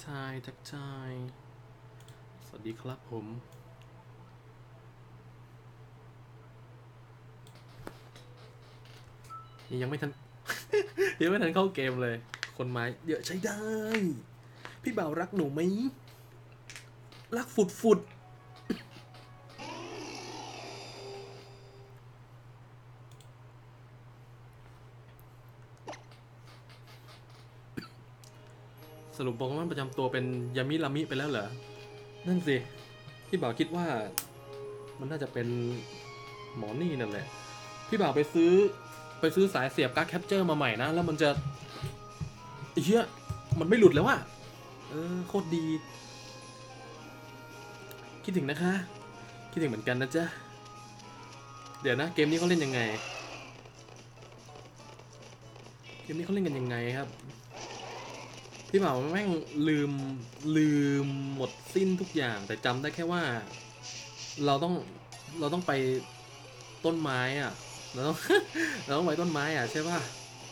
ทักทายสวัสดีครับผมยังไม่ทัน ยังไม่ทันเข้าเกมเลย คนไม้เยอะใช้ได้ พี่บ่าวรักหนูไหม รักฝุดสรุปโปเกมอนประจำตัวเป็นยามิรามิไปแล้วเหรอ นั่นสิ พี่บ่าวคิดว่ามันน่าจะเป็นหมอนี่นั่นแหละ พี่บ่าวไปซื้อสายเสียบการ์ดแคปเจอร์มาใหม่นะ แล้วมันจะเฮียมันไม่หลุดแล้วอะโคตรดี คิดถึงนะคะ คิดถึงเหมือนกันนะจ๊ะ เดี๋ยวนะเกมนี้เขาเล่นยังไง เกมนี้เขาเล่นกันยังไงครับ พี่บ่าวแม่งลืมหมดสิ้นทุกอย่างแต่จำได้แค่ว่า เราต้องไปต้นไม้อะเราต้อง เราต้องไปต้นไม้อะใช่ป่ะ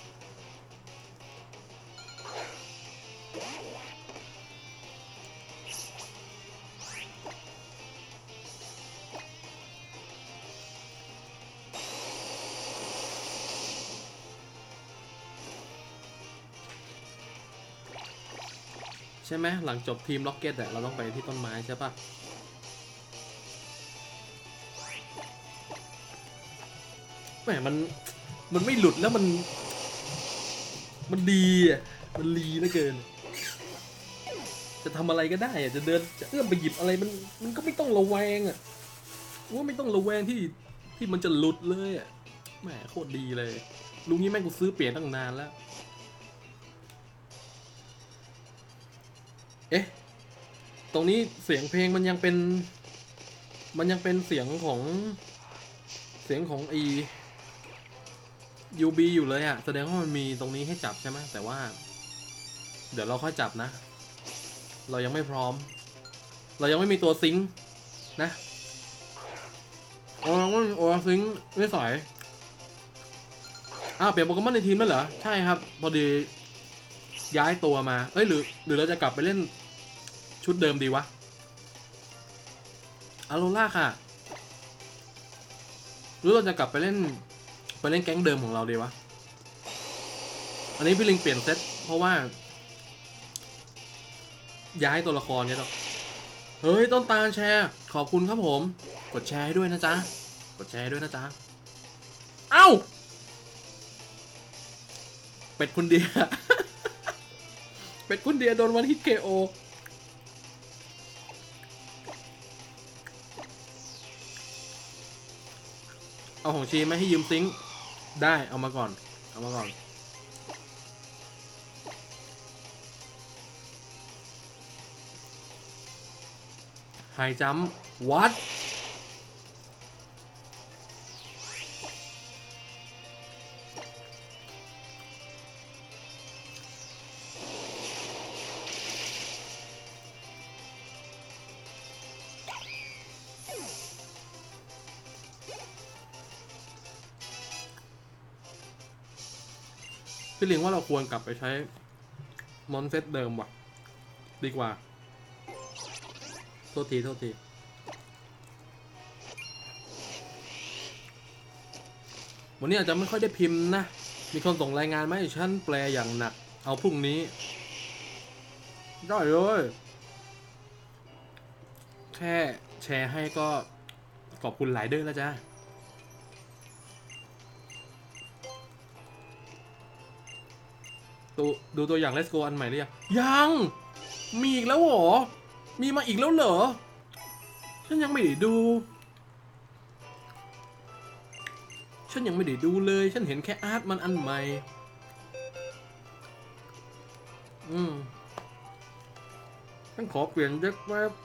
ใช่ไหมหลังจบทีมล็อกเก็ตอะเราต้องไปที่ต้นไม้ใช่ป่ะแหมมันไม่หลุดแล้วมันดีอะมันลีเหลือเกิน จะทำอะไรก็ได้อะจะเดินจะเอื้อมไปหยิบอะไรมันก็ไม่ต้องระแวงอะว่าไม่ต้องระแวงที่มันจะหลุดเลยอะแหมโคตรดีเลยลุงนี้แม่งกูซื้อเปลี่ยนตั้งนานแล้วเอ๊ะตรงนี้เสียงเพลงมันยังเป็นเสียงของUB อยู่เลยอะแสดงว่ามันมีตรงนี้ให้จับใช่ไหมแต่ว่าเดี๋ยวเราค่อยจับนะเรายังไม่พร้อมเรายังไม่มีตัวซิงค์นะโอ้ซิงค์ไม่สอยเปลี่ยนโปเกมอนในทีมแล้วเหรอใช่ครับพอดีย้ายตัวมาเอ้ยหรือเราจะกลับไปเล่นชุดเดิมดีวะอาโรล่าค่ะหรือเราจะกลับไปเล่นแก๊งเดิมของเราดีวะอันนี้พี่ลิงเปลี่ยนเซตเพราะว่าย้ายตัวละครเนี่ยหรอเฮ้ยต้นตาลแชร์ขอบคุณครับผมกดแชร์ให้ด้วยนะจ๊ะกดแชร์ให้ด้วยนะจ๊ะเอ้าเป็ดคุณเดีย เป็ดคุณเดียโดนวันฮิตKOเอาของชีไม่ให้ยืมซิงค์ได้เอามาก่อนไฮจัมป์วัดพี่ลิงว่าเราควรกลับไปใช้มอนเซตเดิมว่ะดีกว่าโทษทีวันนี้อาจจะไม่ค่อยได้พิมพ์นะมีคนส่งรายงานมาให้ฉันแปลอย่างหนักเอาพรุ่งนี้ได้เลยแค่แชร์ให้ก็ขอบคุณหลายเด้อแล้วจ้าดูตัวอย่าง Let's Go อันใหม่หรือยังมีอีกแล้วเหรอมีมาอีกแล้วเหรอฉันยังไม่ได้ดูเลยฉันเห็นแค่อาร์ตมันอันใหม่ฉันขอเปลี่ยนเด็กแป๊บ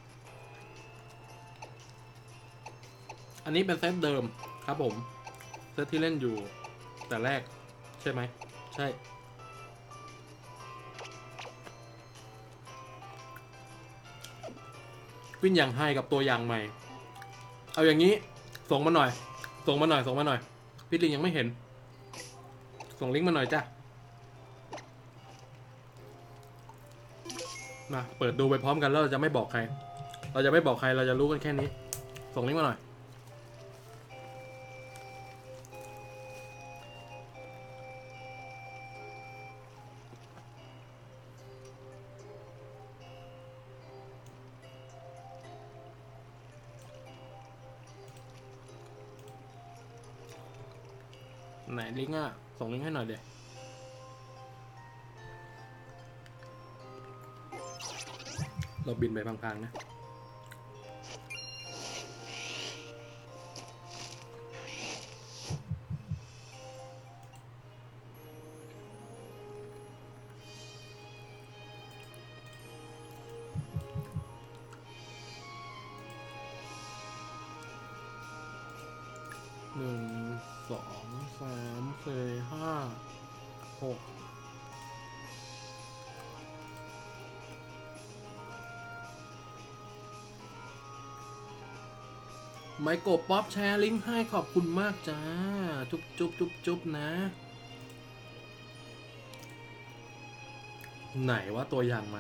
อันนี้เป็นเซตเดิมครับผมซตที่เล่นอยู่แต่แรกใช่ไหมใช่วินอย่างไฮกับตัวอย่างใหม่เอาอย่างนี้ส่งมาหน่อยส่งมาหน่อยพี่ลิงยังไม่เห็นส่งลิงก์มาหน่อยจ้ะมาเปิดดูไปพร้อมกันแล้วเราจะไม่บอกใครเราจะรู้กันแค่นี้ส่งลิงก์มาหน่อยไหนลิงก์อ่ะส่งลิงก์ให้หน่อยเดี๋ยวเราบินไปพังๆนะ1 2 3 4 5 6ไมโกป๊อปแชร์ลิงก์ให้ขอบคุณมากจ้าจุ๊บนะไหนว่าตัวอย่างใหม่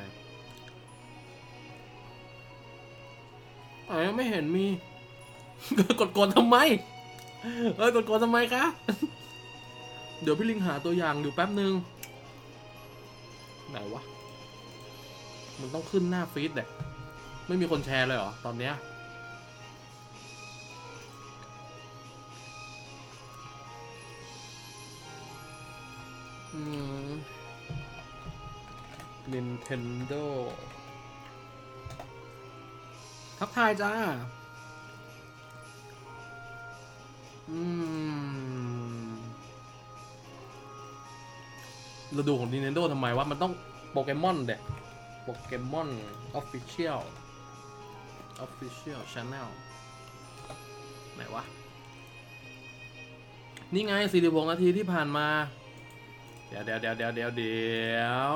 ไม่เห็นมี กดทำไมกดทำไมคะเดี๋ยวพี่ลิงหาตัวอย่างอยู่แป๊บนึงไหนวะมันต้องขึ้นหน้าฟีดแหละไม่มีคนแชร์เลยเหรอตอนเนี้ยNintendo ทักทายจ้าเราดูของ Nintendo ทำไมวะมันต้องโปเกมอนเด็กโปเกมอน Official Channel ไหนวะนี่ไง46 นาทีที่ผ่านมาเดี๋ยว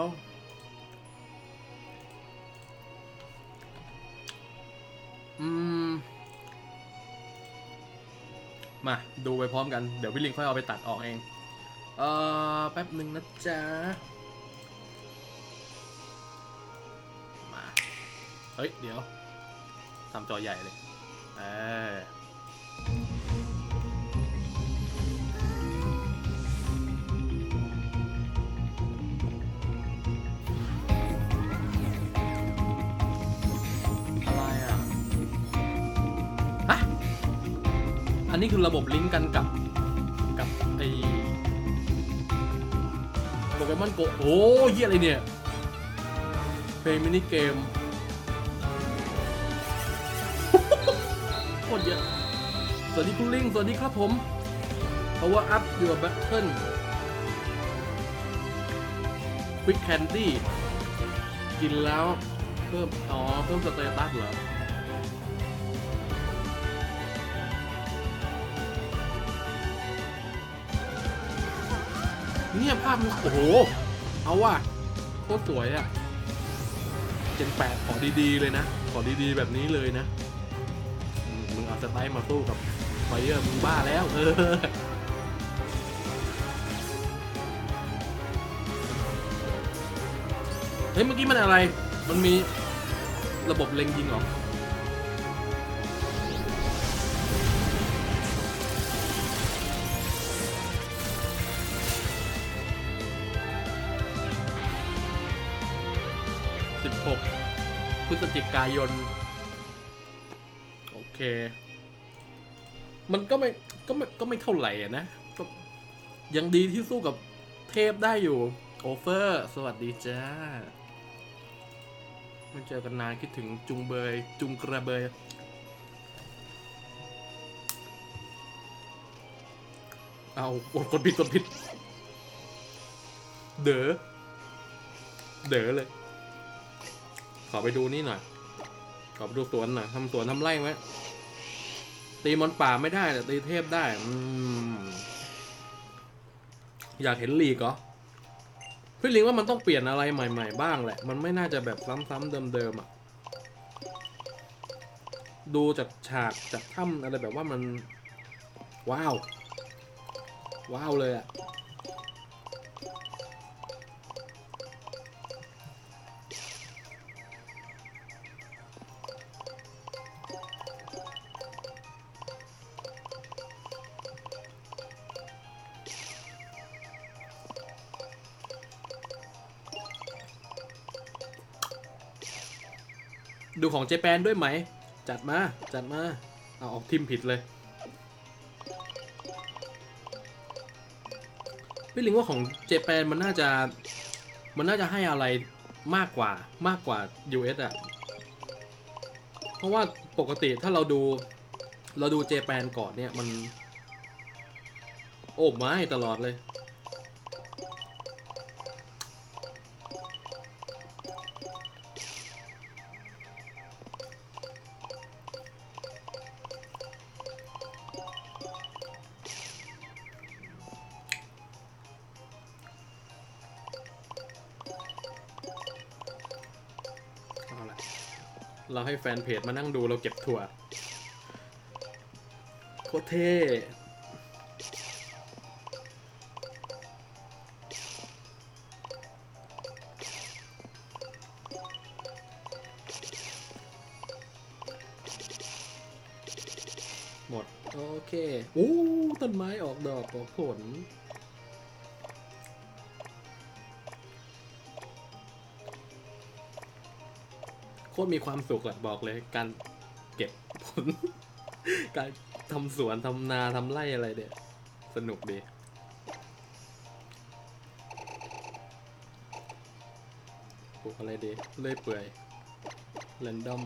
มาดูไปพร้อมกันเดี๋ยวพี่ลิงค่อยเอาไปตัดออกเองแป๊บหนึ่งนะจ๊ะมาเฮ้ยเดี๋ยวทำจอใหญ่เลยอันนี้คือระบบลิงก์กันกับไอโปเกมอนโกโอ้ยอะไรเนี่ยเพลย์มินิเกมโคตรเยอะสวัสดีคุณลิงสวัสดีครับผม Power up your battle Quick Candy กินแล้วเพิ่มสเตตัสเหรอเนี่ยภาพมันโอ้โหเอาว่ะโคตรสวยอ่ะเจน8ขอดีๆเลยนะขอดีๆแบบนี้เลยนะมึงเอาสไตล์มาสู้กับไฟเออร์มึงบ้าแล้วเฮ้ยเมื่อกี้มันอะไรมันมีระบบเล็งยิงเหรอ16 พฤศจิกายนโอเคมันก็ไม่เท่าไหร่นะก็ยังดีที่สู้กับเทพได้อยู่โอเฟอร์สวัสดีจ้าไม่เจอกันนานคิดถึงจุงกระเบยเอากดผิดเด๋อเลยขอไปดูนี่หน่อยขอไปดูสวนหน่อยทำสวนทำไร่ไหมตีมอนป่าไม่ได้แต่ตีเทพได้อยากเห็นลีกเหรอพี่ลิงว่ามันต้องเปลี่ยนอะไรใหม่ๆบ้างแหละมันไม่น่าจะแบบซ้ำๆเดิมๆอ่ะดูจากฉากจากถ้ำอะไรแบบว่ามันว้าวว้าวเลยอ่ะดูของเจแปนด้วยไหมจัดมาจัดมาเอาออกทิมผิดเลยพี่ลิงว่าของเจแปนมันน่าจะให้อะไรมากกว่า US อ่ะเพราะว่าปกติถ้าเราดูเจแปนก่อนเนี่ยมันโอ้ไม่ตลอดเลยเอาละเราให้แฟนเพจมานั่งดูเราเก็บถั่วโคตรเท่หมดโอเคโอ้ต้นไม้ออกดอกออกผลโคตรมีความสุขอะบอกเลยการเก็บผล การทำสวนทำนาทำไร่อะไรเนี่ยสนุกดีปลูกอะไรดีเลื่อยเปื่อยแรนดอม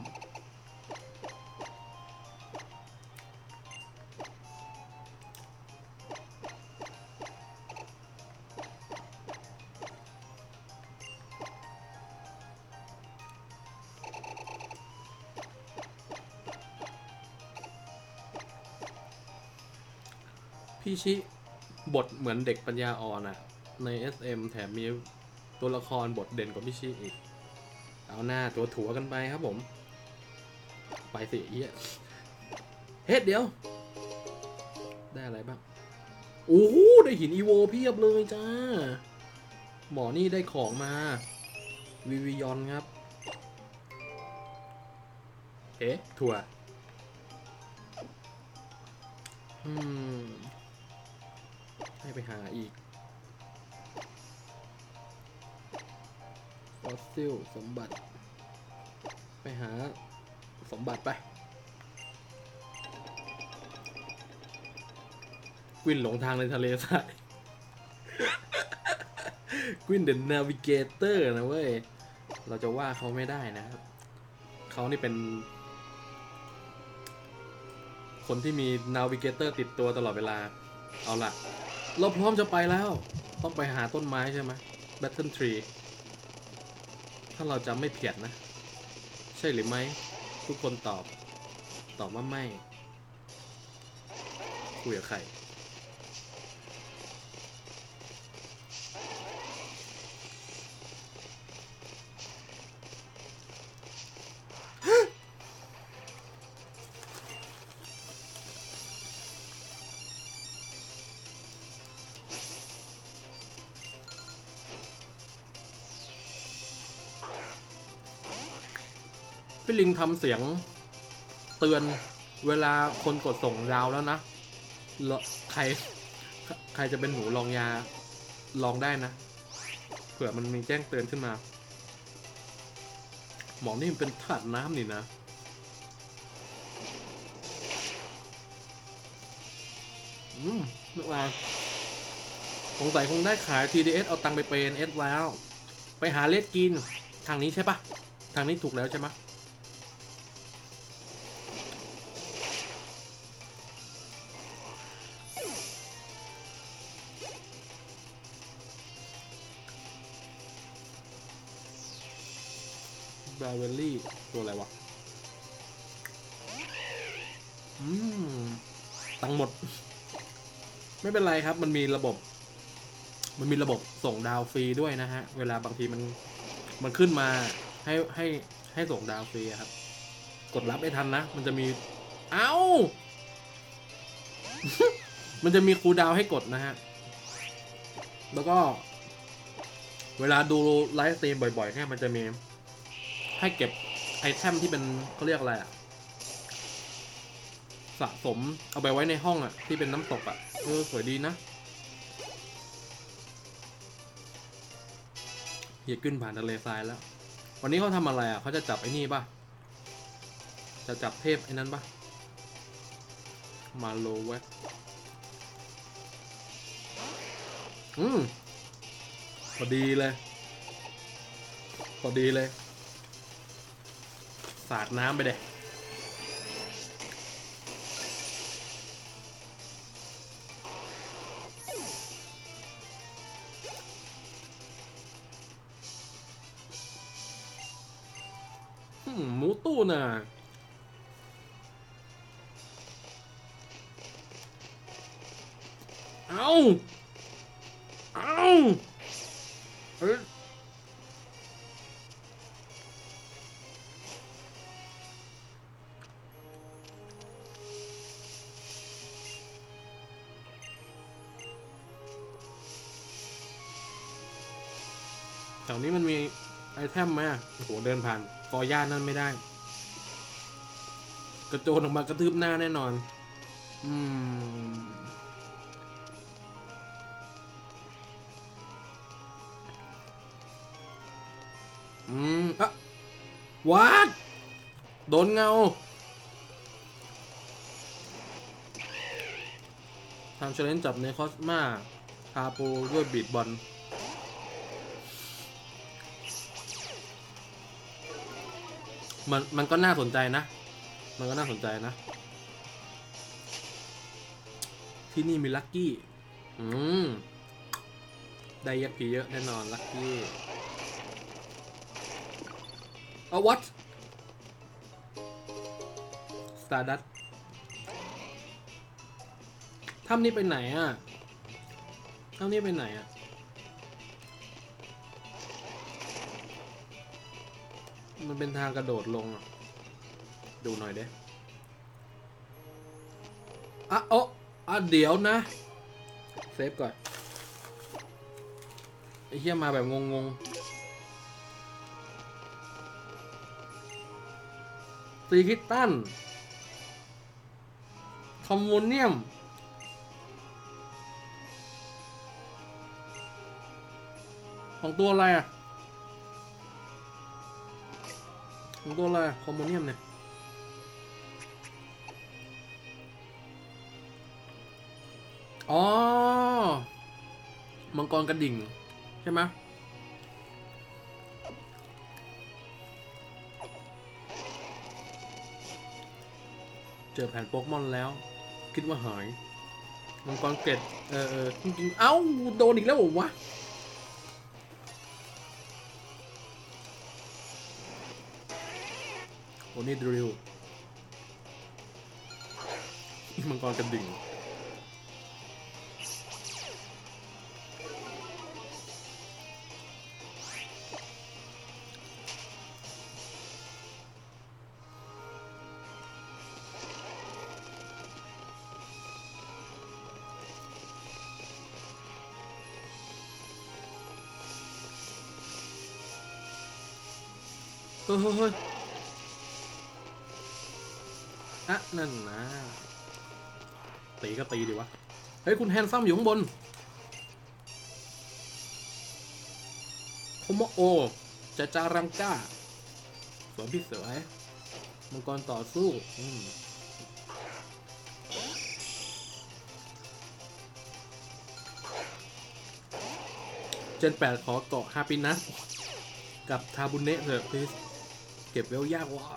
พี่ชิบทเหมือนเด็กปัญญาอ่อนอะใน SM แถมมีตัวละครบทเด่นกว่าพี่ชิอีกเอาหน้าตัวถัวกันไปครับผมไปสิเฮียเฮ็ดเดี๋ยวได้อะไรบ้างโอ้โหได้หินอีโวเพียบเลยจ้าหมอนี่ได้ของมาวิวิยอนครับเอ๊ะถั่วให้ไปหาอีกฟอสซิลสมบัติไปหาสมบัติไปกวินหลงทางในทะเลทรายกวินเดอะนาวิเกเตอร์นะเว้ยเราจะว่าเขาไม่ได้นะครับเขานี่เป็นคนที่มีนาวิเกเตอร์ติดตัวตลอดเวลาเอาล่ะเราพร้อมจะไปแล้วต้องไปหาต้นไม้ใช่ไหม Battle Tree ถ้าเราจำไม่เพี้ยนนะใช่หรือไม่ทุกคนตอบว่าไม่คุยกับใครพี่ลิงทำเสียงเตือนเวลาคนกดส่งดาวแล้วนะใครใครจะเป็นหนูลองยาลองได้นะเผื่อมันมีแจ้งเตือนขึ้นมาหมอนี่มันเป็นถาดน้ำนี่นะนึกว่าสงสัยคงได้ขาย TDS เอาตังค์ไปเป็น S แล้วไปหาเลดกินทางนี้ใช่ปะทางนี้ถูกแล้วใช่ไหมบราเวลลี่ตัวอะไรวะตังหมดไม่เป็นไรครับมันมีระบบมันมีระบบส่งดาวฟรีด้วยนะฮะเวลาบางทีมันขึ้นมาให้ส่งดาวฟรีครับกดรับไม่ทันนะมันจะมีเอ้า มันจะมีคูลดาวน์ให้กดนะฮะแล้วก็เวลาดูไลฟ์สตรีมบ่อยๆเนี่ยมันจะมีให้เก็บไอเทมที่เป็นเขาเรียกอะไรอะสะสมเอาไปไว้ในห้องอะที่เป็นน้ำตกอะสวยดีนะเฮียขึ้นผ่านทะเลทรายแล้ววันนี้เขาทำอะไรอะเขาจะจับไอ้นี่ป่ะจะจับเทพไอ้นั้นป่ะมาโลเวทพอดีเลยสาดน้ำไปเด็หมูตู้น่ะเอาเฮ้ยแถวนี้มันมีไอเทมไหมโอ้โหเดินผ่านกอหญ้านั่นไม่ได้กระโจนออกมากระทืบหน้าแน่นอนอะวัดโดนเงาทำเชลเลนจ์จับในคอสมาคาโปด้วยบีดบอลมันก็น่าสนใจนะที่นี่มีลัคกี้ได้ยักษ์ผีเยอะแน่นอนลัคกี้เอาวัดสตาร์ดัสถ้ำนี้ไปไหนอ่ะมันเป็นทางกระโดดลงดูหน่อยเด้เดี๋ยวนะเซฟก่อนไอ้เหี้ยมาแบบงงซีคิตตันคอมโมเนียมของตัวอะไรอ่ะคอมโมเนียมเนี่ยอ๋อมังกรกระดิ่งใช่ไหมเจอแผ่นโป๊กมอนแล้วคิดว่าหายมังกรเกล็ดจริงๆเอ้าโดนอีกแล้วเหรอวะโอ้นี่ดริลมังกรกระดิ่งเฮ้ยนั่นนะตีก็ตีดีวะเฮ้ยคุณแฮนซัมอยู่ข้างบนโคโมโอจารังก้าสวนพี่เสือมังกรต่อสู้เจน8ขอเกาะฮาปินัสกับทาบุเนะเถอะพลีสเก็บเวลยากวะ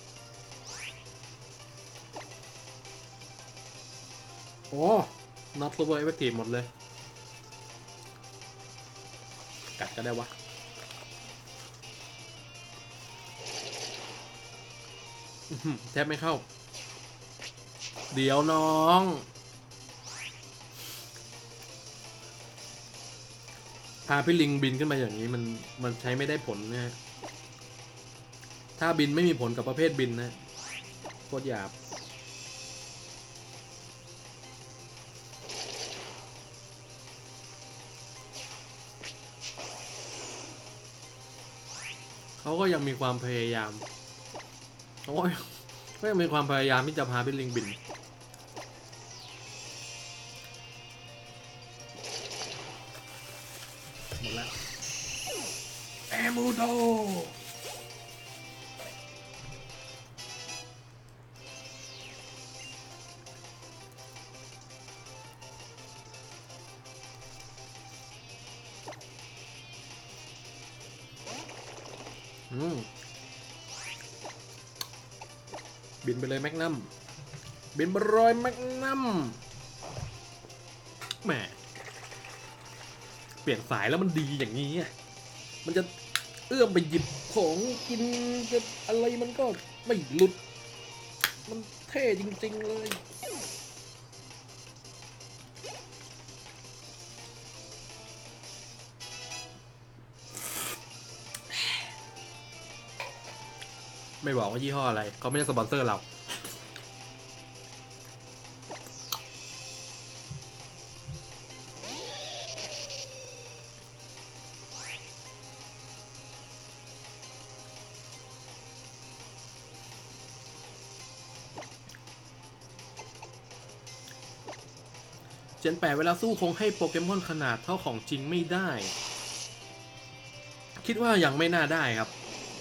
โอ้น็อตโซเวอร์เอฟเฟกตีฟหมดเลยกัดก็ได้วะแทบไม่เข้าเดี๋ยวน้องาพี่ลิงบินขึ้นมาอย่างนี้มันใช้ไม่ได้ผลนะฮะถ้าบินไม่มีผลกับประเภทบินนะโคตรหยาบเขาก็ยังมีความพยายามเขาก็ยังมีความพยายามที่จะพาพี่ลิงบินหมดแล้วแอมูโดบินไปเลยแมกนัมบินไปรอยแมกนัมแหมเปลี่ยนสายแล้วมันดีอย่างนี้มันจะเอื้อมไปหยิบของกินจะอะไรมันก็ไม่หลุดมันเท่จริงๆเลยไม่บอกว่ายี่ห้ออะไรเขาไม่ได้สปอนเซอร์เราเจน8เวลาสู้คงให้โปเกมอนขนาดเท่าของจริงไม่ได้คิดว่ายังไม่น่าได้ครับ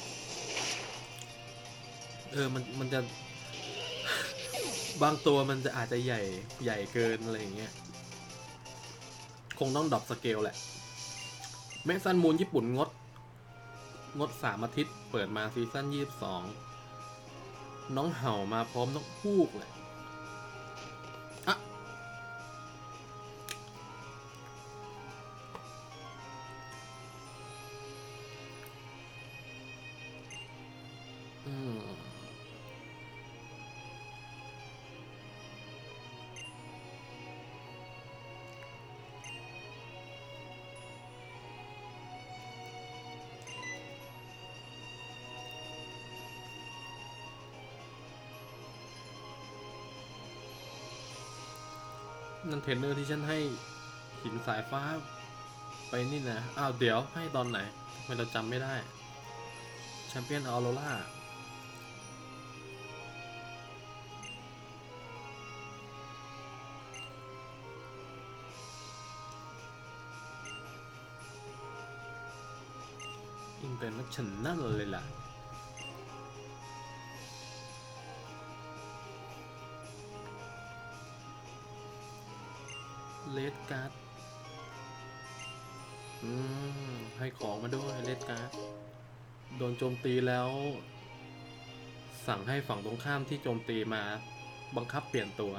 มันจะบางตัวมันจะอาจจะใหญ่เกินอะไรอย่างเงี้ยคงต้องดรอปสเกลแหละแม็กซันมูนญี่ปุ่นงด3 อาทิตย์เปิดมาซีซั่น22น้องเห่ามาพร้อมนกฮูกเลยอะนั่นเทรนเนอร์ที่ฉันให้หินสายฟ้าไปนี่นะอ้าวเดี๋ยวให้ตอนไหนไม่เราจำไม่ได้แชมเปี้ยนออโรราอินเตอร์เนชั่นแนลเลยล่ะเลดการ์ดให้ของมาด้วยเลดการ์ดโดนโจมตีแล้วสั่งให้ฝั่งตรงข้ามที่โจมตีมาบังคับเปลี่ยนตัว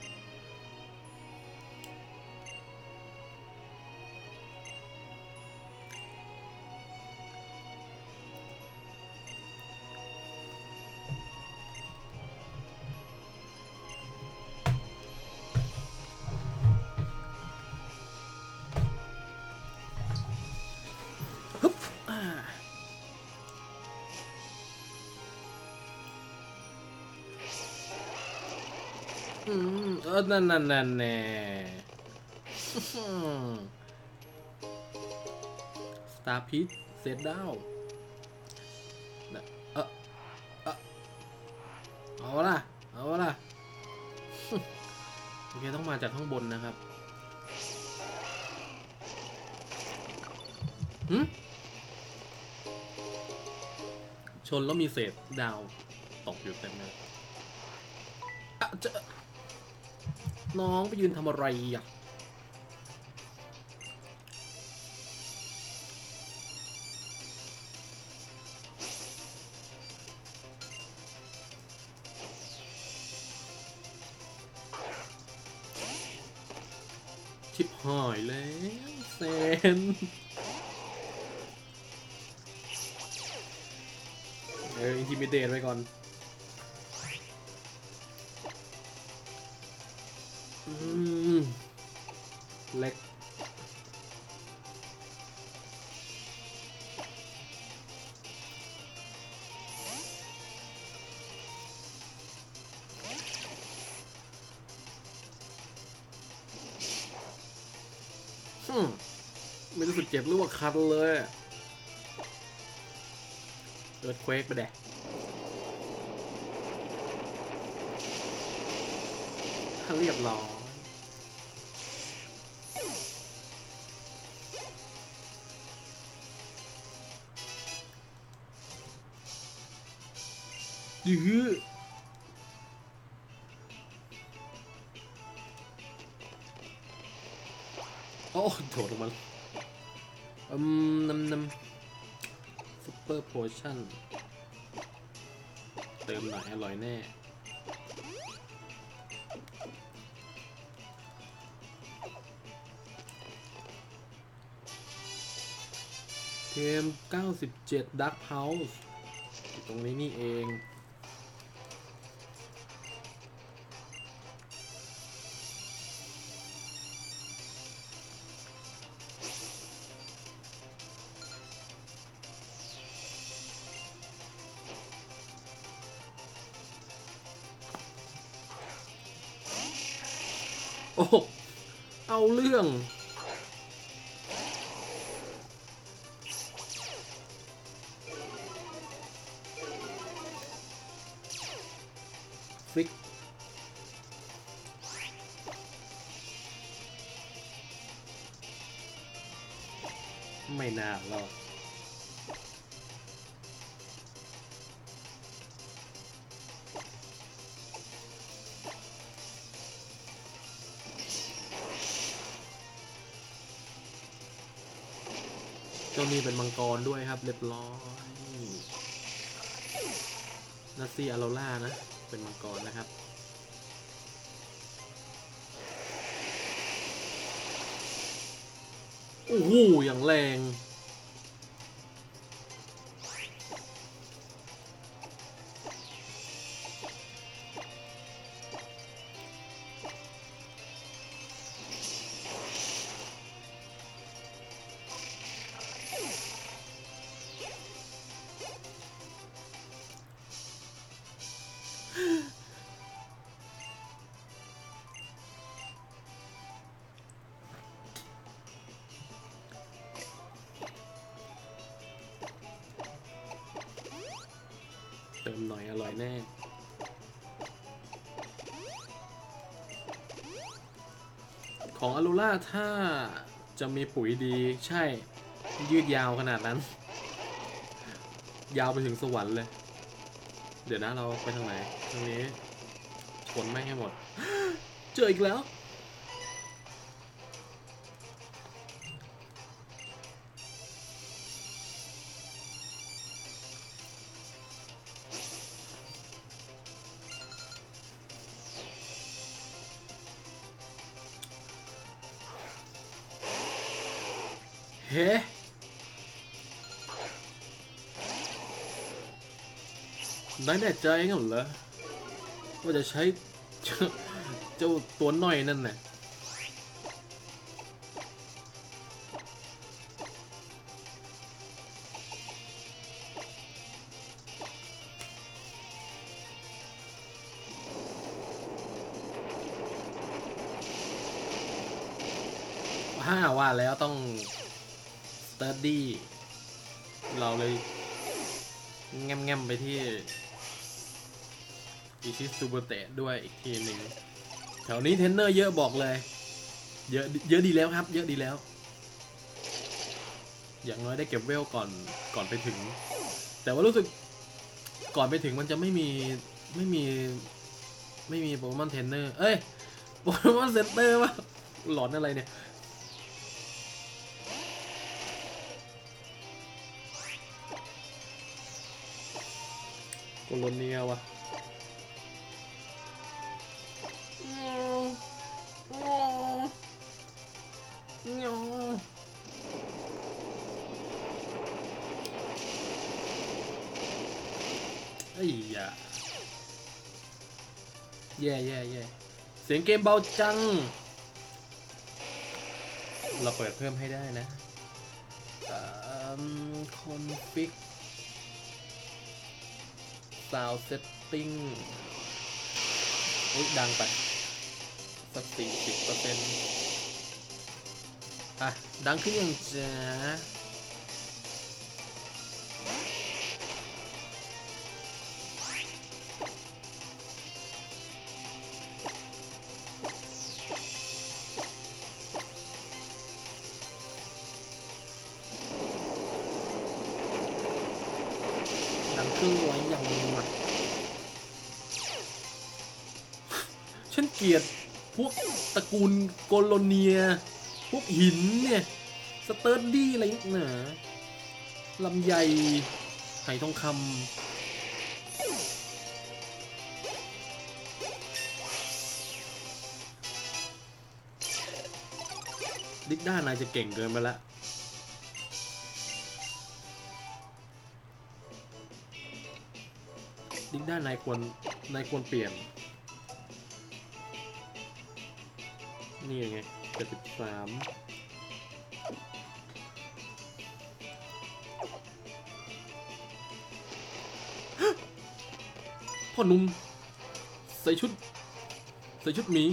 นั่นแน่สตาร์พีชเซตดาวเอาล่ะโอเคต้องมาจากข้างบนนะครับชนแล้วมีเศษดาวตกอยู่เต็มเลยน้องไปยืนทำอะไรอ่ะชิบหายแล้วเซนอินทิมิเดตไว้ก่อนเล็กไม่รู้สึกเจ็บหรือว่าคันเลยเอิร์ธเควกไปแดะเรียบร้อยยื้อโอ้โถลงมาน้ำซุปเปอร์โพชั่นเติมหน่อยอร่อยแน่เกม97 Dark House ตรงนี้นี่เองโอ้เอาเรื่องฟิกไม่น่าหรอกเจ้านี่เป็นมังกรด้วยครับเรียบร้อยนัสซี่อาโรล่านะเป็นมังกรนะครับโอ้โหอย่างแรงเติมหน่อยอร่อยแน่ของอารูล่าถ้าจะมีปุ๋ยดีใช่ยืดยาวขนาดนั้นยาวไปถึงสวรรค์เลยเดี๋ยวนะเราไปทางไหนทางนี้ชนไม่ให้หมดเจออีกแล้วเฮ้ได้แน่ใจงั้นเหรอว่าจะใช้เจ้าตัวน้อยนั่นน่ะว่าแล้วต้อง study เราเลยแง้มๆไปที่อิชิซูโบเตะด้วยอีกทีหนึ่งแถวนี้เทรนเนอร์เยอะบอกเลยเยอะดีแล้วครับเยอะดีแล้วอย่างน้อยได้เก็บเวลก่อนไปถึงแต่ว่ารู้สึกก่อนไปถึงมันจะไม่มีโปเกมอนเทรนเนอร์เอ้ยโปเกมอนเซ็นเตอร์วะหลอนอะไรเนี่ยโคโลเนียวะไอ้ยาแย่เสียงเกมเบาจังเราเปิดเพิ่มให้ได้นะคอนฟิกซาวด์เซตติ้งดังไปสัก40% อ่ะดังขึ้นยังจ้าดังขึ้นไว้อย่างหนักฉันเกลียดพวกตระกูลโกโลเนียพวกหินเนี่ยสเติร์ดดี้อะไรหนาลำไยไหทองคำดิกด้านายจะเก่งเกินไปละดิกด้านายควรเปลี่ยนนี่ไง73พ่อหนุ่มใส่ชุดหมี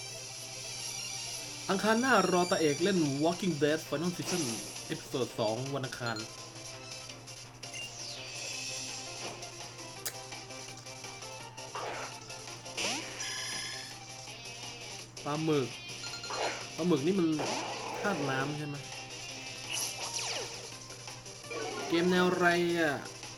อังคารหน้ารอตาเอกเล่น Walking Dead Final Season เอพิโซด2วันอังคารปลาหมึกนี่มันธาตุน้ำใช่ไหมเกมแนวไรอ่ะ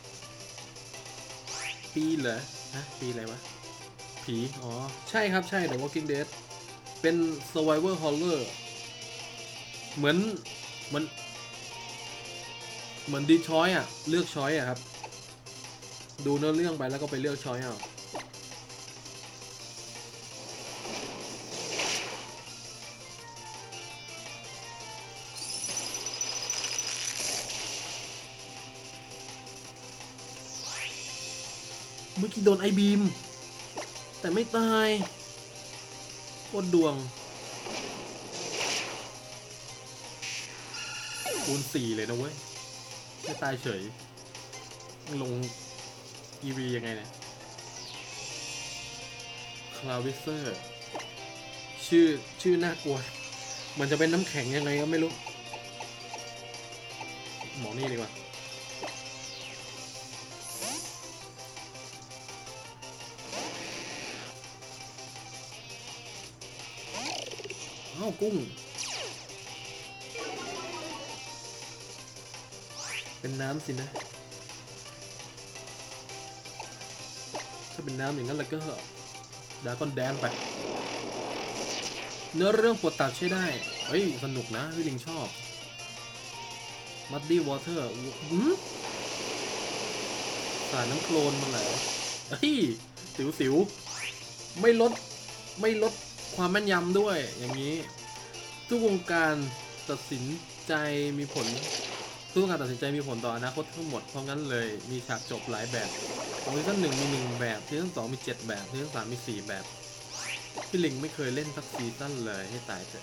ปีเหรอฮะปีอะไรวะผีอ๋อใช่ครับใช่ The Walking Dead เป็น Survivor Horror เหมือนดีช้อยอ่ะเลือกช้อยอ่ะครับดูเนื้อเรื่องไปแล้วก็ไปเลือกช้อยเอาเมื่อกี้โดนไอบีมแต่ไม่ตายโคตรดวงคูณ4เลยนะเว้ยไม่ตายเฉยลง EV ยังไงเนี่ยคลาวิเซอร์ชื่อน่ากลัวมันจะเป็นน้ำแข็งยังไงก็ไม่รู้หมอนี่ดีกว่าอ้าวกุ้งเป็นน้ำสินะถ้าเป็นน้ำอย่างนั้นแล้วก็ดราก้อนแดนไปเนื้อเรื่องปวดตัดใช้ได้เฮ้ยสนุกนะพี่ลิงชอบ Muddy Water สาดน้ำโคลนมาแล้วเฮ้ยสิวไม่ลดความแม่นยำด้วยอย่างนี้ทุกวงการตัดสินใจมีผลทุกการตัดสินใจมีผลต่ออนาคตทั้งหมดเพราะงั้นเลยมีฉากจบหลายแบบของซีซั่น1มี1แบบซีซั่น2มี7แบบซีซั่น3มี4แบบพี่ลิงไม่เคยเล่นสักซีซั่นเลยให้ตายเถอะ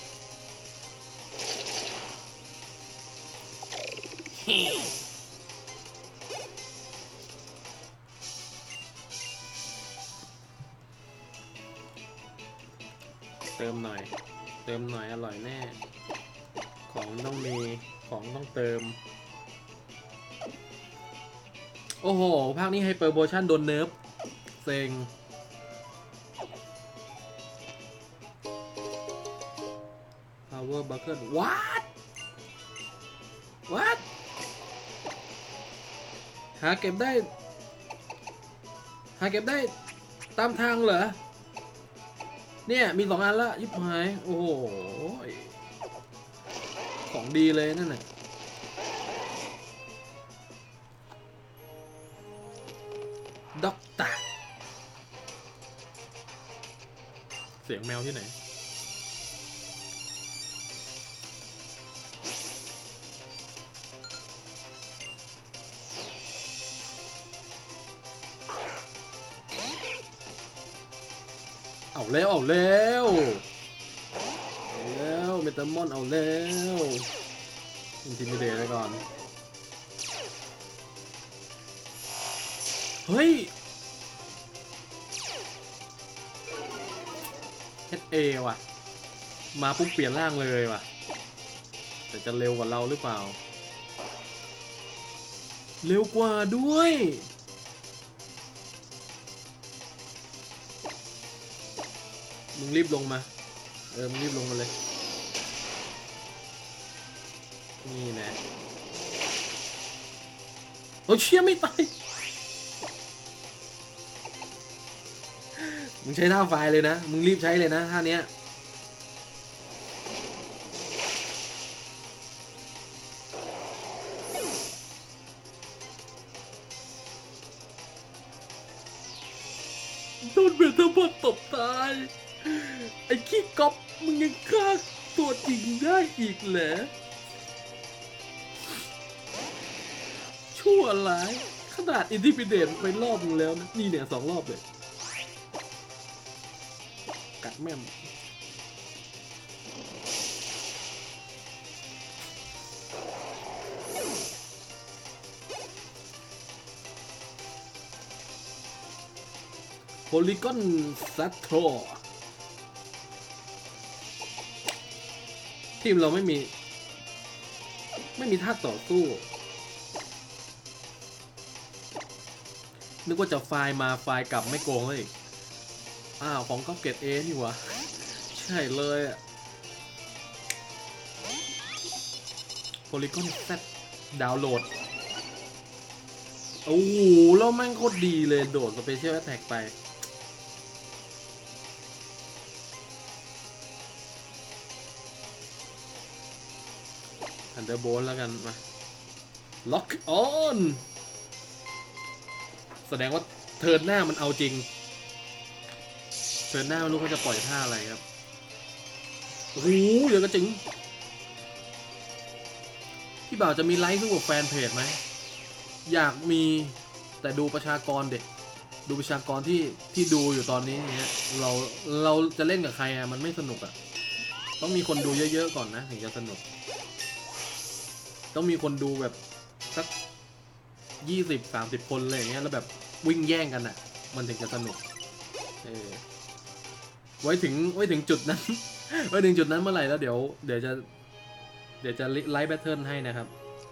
เติมหน่อยอร่อยแน่ของต้องมีของต้องเติมโอ้โหภาคนี้ไฮเปอร์โบชั่นโดนเนิร์ฟเซ็งPower Bucket What หาเก็บได้ตามทางเหรอเนี่ยมี2 อันละยิบหายโอ้โหของดีเลยนั่นน่ะด็อกเตอร์เสียงแมวที่ไหนเอาแล้วเมตามอนเอาแล้วอินทิมิเดตไปก่อนเฮ้ย HA ว่ะมาปุ๊บเปลี่ยนร่างเลยว่ะแต่จะเร็วกว่าเราหรือเปล่าเร็วกว่าด้วยมึงรีบลงมามึงรีบลงมาเลยนี่นะโอ้เชี่ยไม่ตายมึงใช้ท่าไฟเลยนะมึงรีบใช้เลยนะท่าเนี้ยโดนเบลต์บอลตบตายไอ้ขี้ก๊อปมึงยังฆ่าตัวจริงได้อีกเหรอชั่วร้ายขนาดอินทิพิเดนไปรอบนึงแล้วนะนี่เนี่ย2 รอบเลยกัดแม่มโพลีกอนซัตโทรทีมเราไม่มีท่าต่อสู้นึกว่าจะไฟล์มาไฟล์กลับไม่โกงเลยอ้าวของก็เกตเอนี่วะใช่เลยอะโพลีกอนแซดดาวน์โหลดโอ้โหแล้วแม่งโคตรดีเลยโดดสเปเชียลแอทแทกไปทันเดอร์โบลแล้วกันมาล็อกออนแสดงว่าเทิร์นหน้ามันเอาจริงเทิร์นหน้าไม่รู้เขาจะปล่อยท่าอะไรครับโอ้โหเดี๋ยวก็จริงพี่บ่าวจะมีไลฟ์คู่กับแฟนเพจไหมอยากมีแต่ดูประชากรเด็กดูประชากรที่ดูอยู่ตอนนี้เนี่ยเราจะเล่นกับใครอ่ะมันไม่สนุกอ่ะต้องมีคนดูเยอะๆก่อนนะถึงจะสนุกต้องมีคนดูแบบสัก20-30 คนเลยอย่างเงี้ยแล้วแบบวิ่งแย่งกันอ่ะมันถึงจะสนุกไว้ถึงจุดนั้น ไว้ถึงจุดนั้นเมื่อไหร่แล้วเดี๋ยวจะไลฟ์แบทเทิลให้นะครับ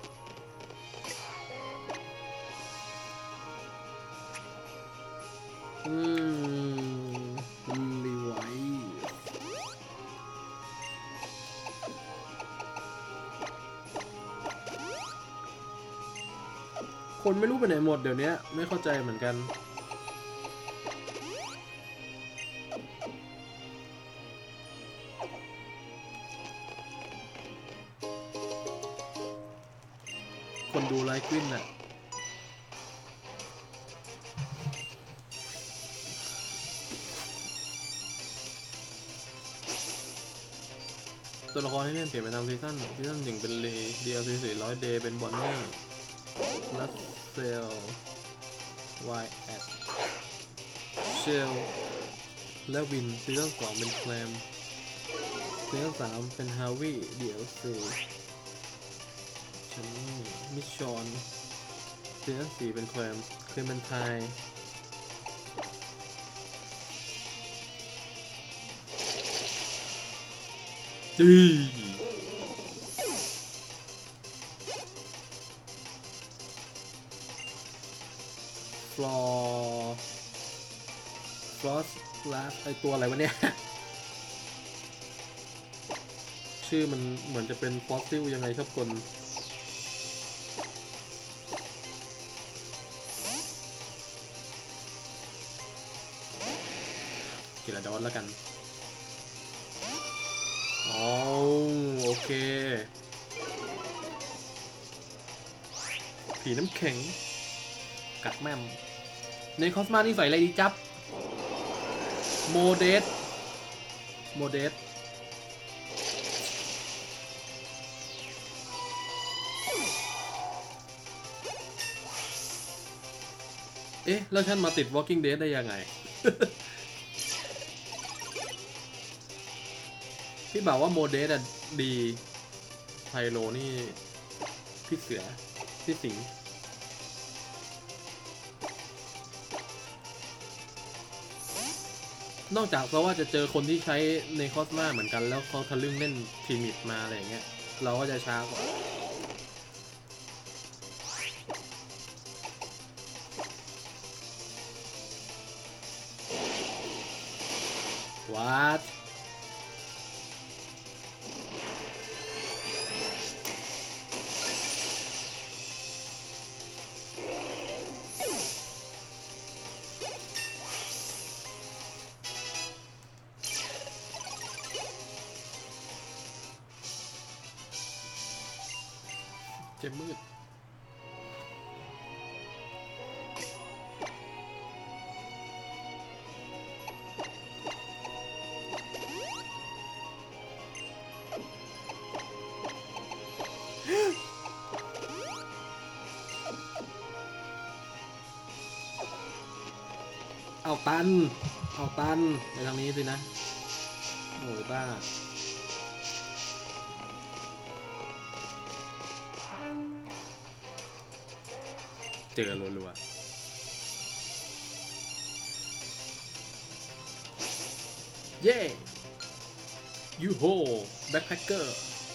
รีไวคนไม่รู้ไปไหนหมดเดี๋ยวนี้ไม่เข้าใจเหมือนกันคนดูไลฟ์กวินน่ะตัวละครที่เล่นเปลี่ยนไปตามซีซั่น1เป็นเลย์DLC 400 เดย์เป็นบอนนี่ลัสเซลวายแอดเชลและวินซีซั่น2เป็นแคลมซีซั่น3เป็นฮาวิ DLC ฉันมิชชอนซีซั่น4เป็นแคลมเคลเมนไทน์จีฟลอสลาสไอตัวอะไรวะเนี่ยชื่อมันเหมือนจะเป็นฟอสซิลยังไงชอบคนกิลาดอนแล้วกันอ๋อโอเคผีน้ำแข็งกัดแม่มในคอสมานี่ใส่อะไรดีจับโมเดสเอ๊ะแล้วฉันมาติด Walking Dead ได้ยังไง พี่บอกว่าโมเดสอะดีไพโลนี่พี่เสือพี่สิงนอกจากเพราะว่าจะเจอคนที่ใช้ในคอสมาเหมือนกันแล้วเขาทะลึ่งเล่นทีมิดมาอะไรอย่างเงี้ยเราก็จะช้ากว่าวัดเจ็บมืดเอาตันในทางนี้สินะโอ้ยบ้าเจอรัวๆเย้ยูโฮแบ็คแพคเกอร์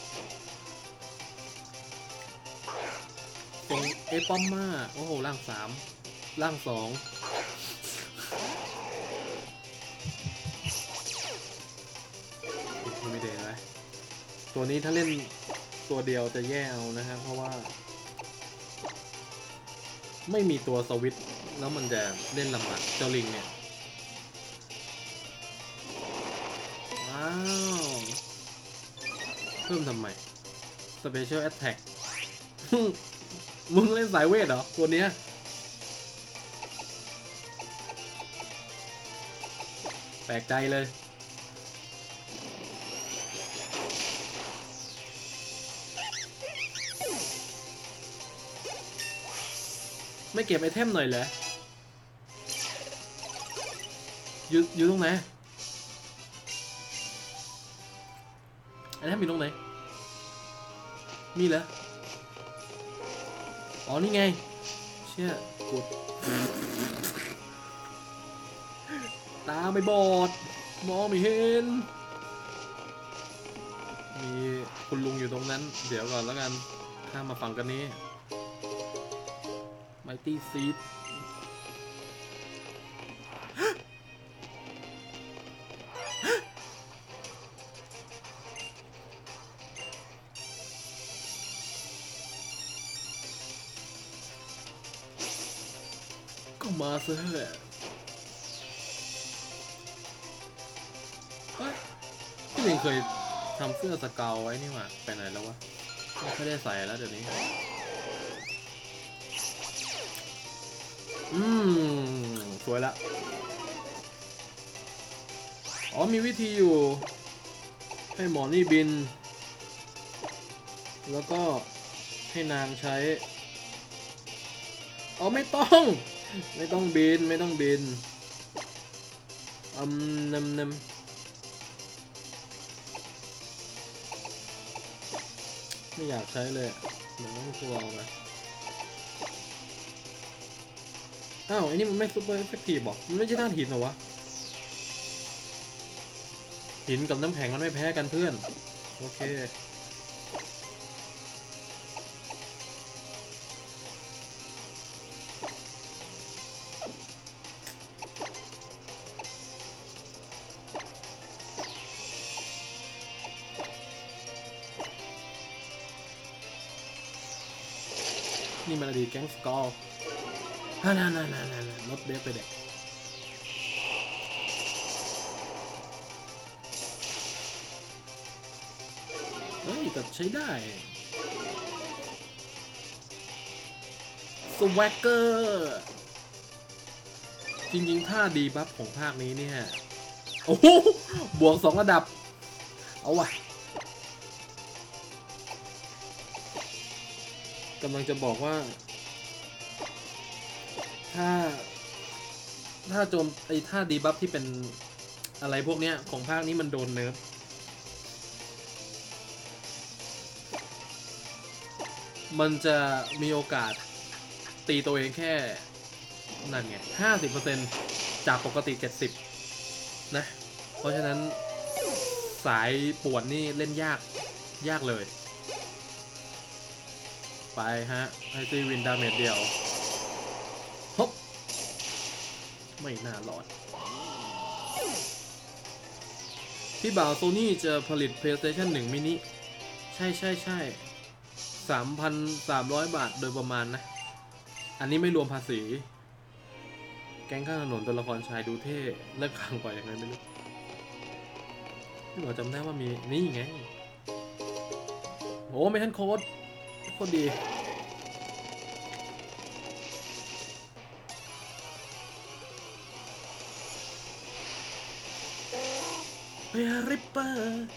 ส่งเอปอมมาโอ้โหร่าง3ร่าง2ไม่ได้เลยตัวนี้ถ้าเล่นตัวเดียวจะแย่เอานะครับเพราะว่าไม่มีตัวสวิตช์แล้วมันจะเล่นลำบากเจ้าลิงเนี่ยว้าวเพิ่มทำไม Special Attack มึงเล่นสายเวทเหรอตัวเนี้ยแปลกใจเลยไม่เก็บไอเทมหน่อยเหรออยู่ตรงไหนไอเทมมีตรงไหนมีเหรออ๋อนี่ไงเชี่ยกดตาไม่บอดมองไม่เห็นมีคุณลุงอยู่ตรงนั้นเดี๋ยวก่อนแล้วกันข้ามมาฝั่งกันนี้ไมตี้ซีดก็มาซะแหละพี่เองเคยทำเสื้อสเกลไว้นี่หว่าไปไหนแล้ววะไม่ได้ใส่แล้วเดี๋ยวนี้สวยละอ๋อมีวิธีอยู่ให้หมอนี่บินแล้วก็ให้นางใช้อ๋อไม่ต้องบินไม่อยากใช้เลยมันต้องกลัวไหมอ้าวไอ้นี่มันไม่ซุปเปอร์เอฟเฟกตีฟหรอมันไม่ใช่ธาตุหินเหรอวะหินกับน้ำแข็งมันไม่แพ้กันเพื่อนโอเคนี่มันอดีตแก๊งสกอร์นั่นรถเดฟไปเด็กเฮ้ยแต่ใช้ได้สวักเกอร์จริงๆท่าดีบัฟของภาคนี้เนี่ยโอ้โหบวก2ระดับเอาวะกำลังจะบอกว่าถ้าโจมไอ้ท่าดีบัฟที่เป็นอะไรพวกเนี้ยของภาคนี้มันโดนเนิร์ฟมันจะมีโอกาสตีตัวเองแค่นั่นไง50%จากปกติ70นะเพราะฉะนั้นสายปวดนี่เล่นยากเลยไปฮะให้ซีวินดาเมจเดียวฮบไม่น่ารอดพี่บ่าวโซนี่จะผลิต PlayStation 1 มินิใช่3,300 บาทโดยประมาณนะอันนี้ไม่รวมภาษีแก๊งข้างถนนตัวละครชายดูเท่เลิกขังกว่าอย่างไรไม่รู้พี่บ่าวจำได้ว่ามีนี่ไงโอ้ไม่ทันโค้ดโคตรดีเฮ้ยริปเปอร์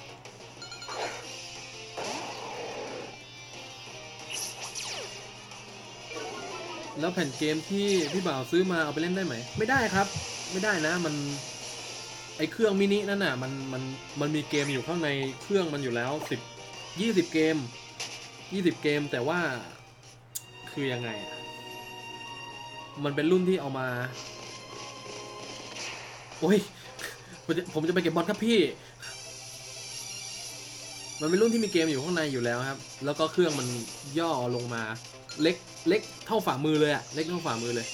แล้วแผ่นเกมที่พี่บ่าวซื้อมาเอาไปเล่นได้ไหมไม่ได้ครับไม่ได้นะมันไอเครื่องมินินั่นน่ะมันมีเกมอยู่ข้างในเครื่องมันอยู่แล้ว20 เกม20 เกมแต่ว่าคือยังไงมันเป็นรุ่นที่เอามาโอ้ยผมจะไปเก็บบอลครับพี่มันเป็นรุ่นที่มีเกมอยู่ข้างในอยู่แล้วครับแล้วก็เครื่องมันย่อลงมาเล็กเท่าฝ่ามือเลยอะเล็กเท่าฝ่ามือเลย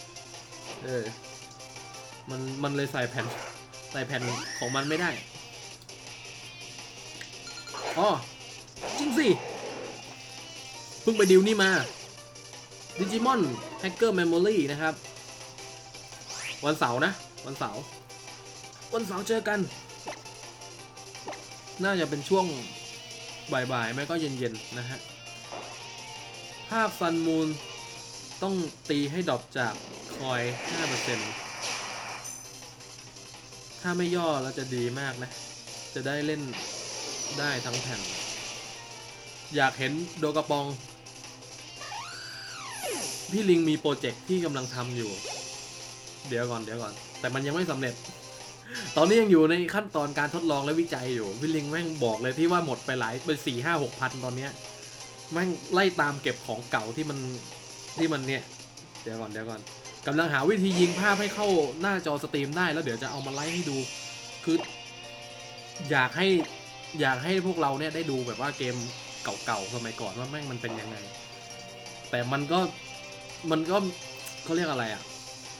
มันเลยใส่แผ่นของมันไม่ได้อ๋อจริงสิเพิ่งไปดิวนี่มาดิจิมอนแฮกเกอร์เมมโมรี่นะครับวันเสาร์นะวันเสาร์เจอกันน่าจะเป็นช่วงบ่ายๆไม่ก็เย็นๆนะฮะภาพซันมูนต้องตีให้ดรอปจากคอย 5% ถ้าไม่ย่อแล้วจะดีมากนะจะได้เล่นได้ทั้งแผ่นอยากเห็นโดกระปองพี่ลิงมีโปรเจกต์ที่กำลังทำอยู่เดี๋ยวก่อนแต่มันยังไม่สำเร็จตอนนี้ยังอยู่ในขั้นตอนการทดลองและวิจัยอยู่พี่ลิงแม่งบอกเลยที่ว่าหมดไปหลายเป็น4-5-6 พันตอนเนี้ยแม่งไล่ตามเก็บของเก่าที่มันเนี่ยเดี๋ยวก่อนกำลังหาวิธียิงภาพให้เข้าหน้าจอสตรีมได้แล้วเดี๋ยวจะเอามาไลฟ์ให้ดูคืออยากให้พวกเราเนี่ยได้ดูแบบว่าเกมเก่าๆสมัยก่อนว่าแม่งมันเป็นยังไงแต่มันก็เขาเรียกอะไรอ่ะ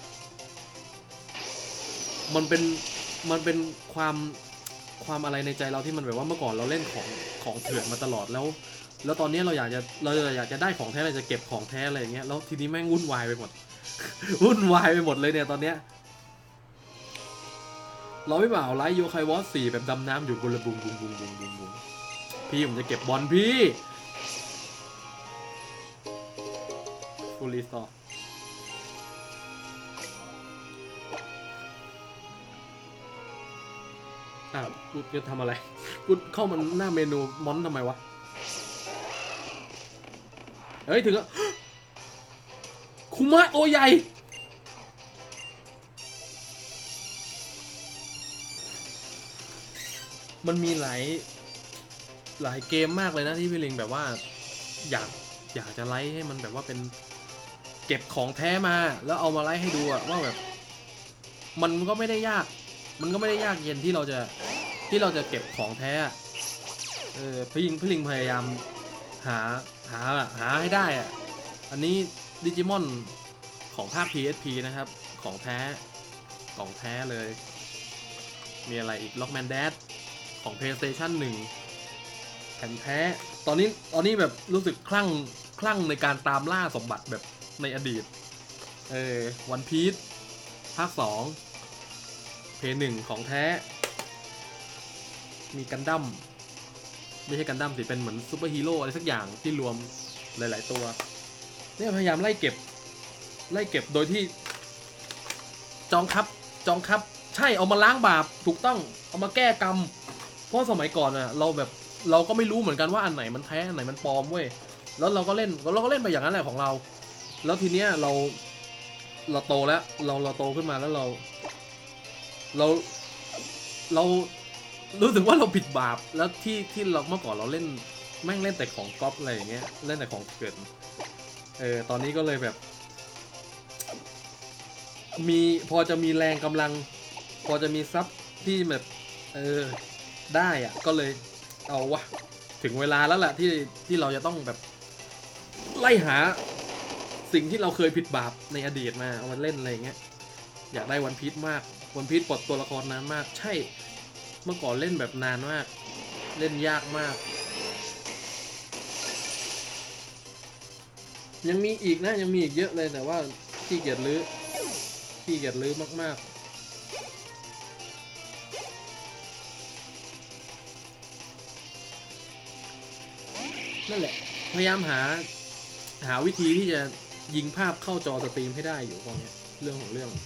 มันเป็นความอะไรในใจเราที่มันแบบว่าเมื่อก่อนเราเล่นของเถื่อนมาตลอดแล้วตอนนี้เราอยากจะได้ของแท้เราจะเก็บของแท้อะไรอย่างเงี้ยแล้วทีนี้แม่งวุ่นวายไปหมด วุ่นวายไปหมดเลยเนี่ยตอนเนี้ยเราไม่เปล่าไลท์โยไควอส4แบบดำน้ำอยู่บนระบุงบุงพี่ผมจะเก็บบอลพี่ฟูลีสตอกูจะทำอะไรกูเข้ามาหน้าเมนูมอนทำไมวะเฮ้ยถึงแล้วคุมะตัวใหญ่มันมีหลายเกมมากเลยนะที่พี่ลิงแบบว่าอยากจะไลฟ์ให้มันแบบว่าเป็นเก็บของแท้มาแล้วเอามาไลฟ์ให้ดูอะว่าแบบมันก็ไม่ได้ยากเย็นที่เราจะเก็บของแท้พี่ลิงพยายามหาให้ได้อะอันนี้ดิจิมอนของภาค PSP นะครับของแท้เลยมีอะไรอีกล็อกแมนแดดของ PlayStation 1แผ่นแท้ตอนนี้แบบรู้สึกคลั่งในการตามล่าสมบัติแบบในอดีตวันพีซภาค2 P1 ของแท้มีกันดั้มไม่ใช่กันดั้มสิเป็นเหมือนซูเปอร์ฮีโร่อะไรสักอย่างที่รวมหลายๆตัวเนี่ยพยายามไล่เก็บโดยที่จองครับใช่เอามาล้างบาปถูกต้องเอามาแก้กรรมเพราะสมัยก่อนอะเราก็ไม่รู้เหมือนกันว่าอันไหนมันแท้อันไหนมันปลอมเว้ยแล้วเราก็เล่นไปอย่างนั้นแหละของเราแล้วทีเนี้ยเราโตแล้วเราโตขึ้นมาแล้วเรารู้สึกว่าเราผิดบาปแล้วที่เราเมื่อก่อนเราเล่นแม่งเล่นแต่ของก๊อปอะไรอย่างเงี้ยเล่นแต่ของเถื่อนตอนนี้ก็เลยแบบพอจะมีแรงกำลังพอจะมีทรัพย์ที่แบบได้อะก็เลยเอาวะถึงเวลาแล้วแหละที่เราจะต้องแบบไล่หาสิ่งที่เราเคยผิดบาปในอดีตมาเอามาเล่นอะไรเงี้ยอยากได้วันพีชมากวันพีชปลดตัวละครนานมากใช่เมื่อก่อนเล่นแบบนานมากเล่นยากมากยังมีอีกนะยังมีอีกเยอะเลยแต่ว่าขี้เกียจลื้อมากๆนั่นแหละพยายามหาวิธีที่จะยิงภาพเข้าจอสตรีมให้ได้อยู่ตอนนี้เรื่องของเรื่อง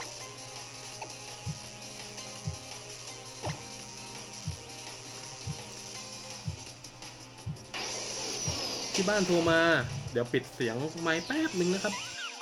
ที่บ้านโทรมาเดี๋ยวปิดเสียงไมค์แป๊บหนึ่งนะครับ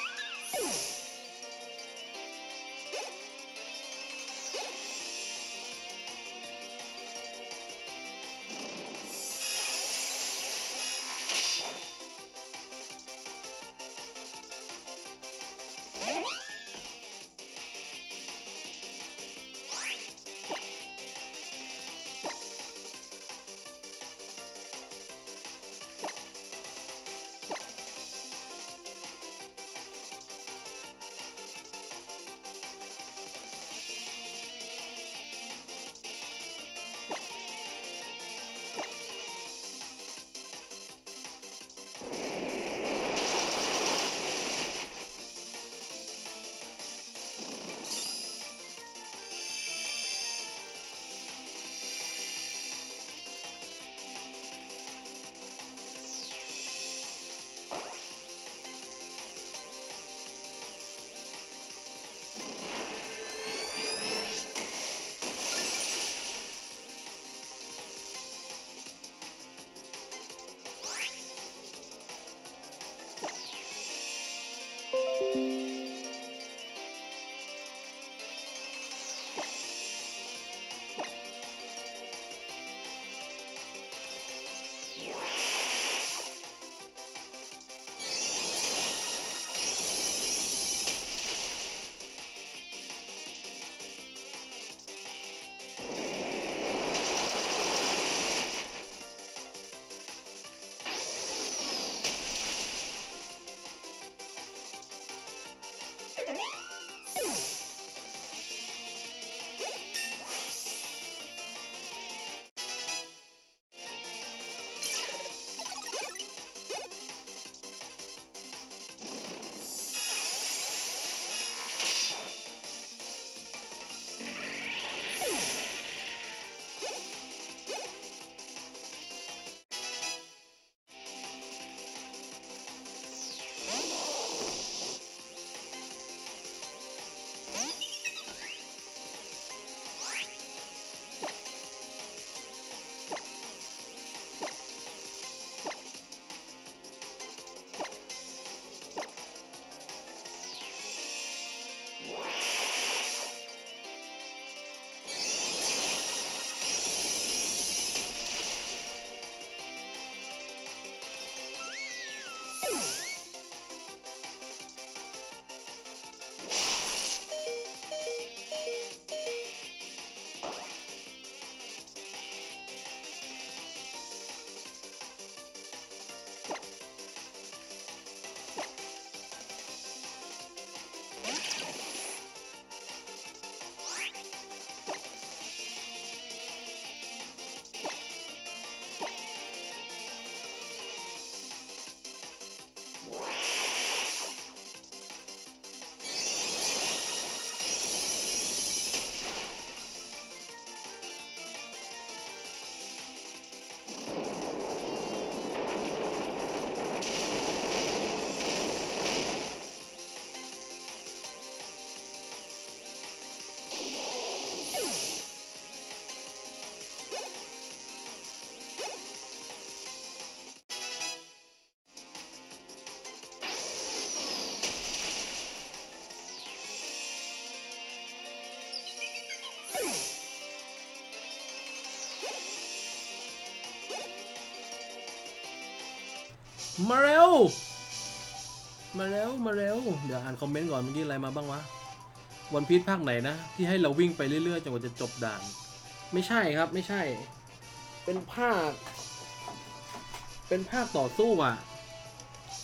มาเร็วเดี๋ยวอ่านคอมเมนต์ก่อนเมื่อกี้อะไรมาบ้างวะวันพีชภาคไหนนะที่ให้เราวิ่งไปเรื่อยๆจนกว่าจะจบด่านไม่ใช่ครับไม่ใช่เป็นภาคต่อสู้อ่ะ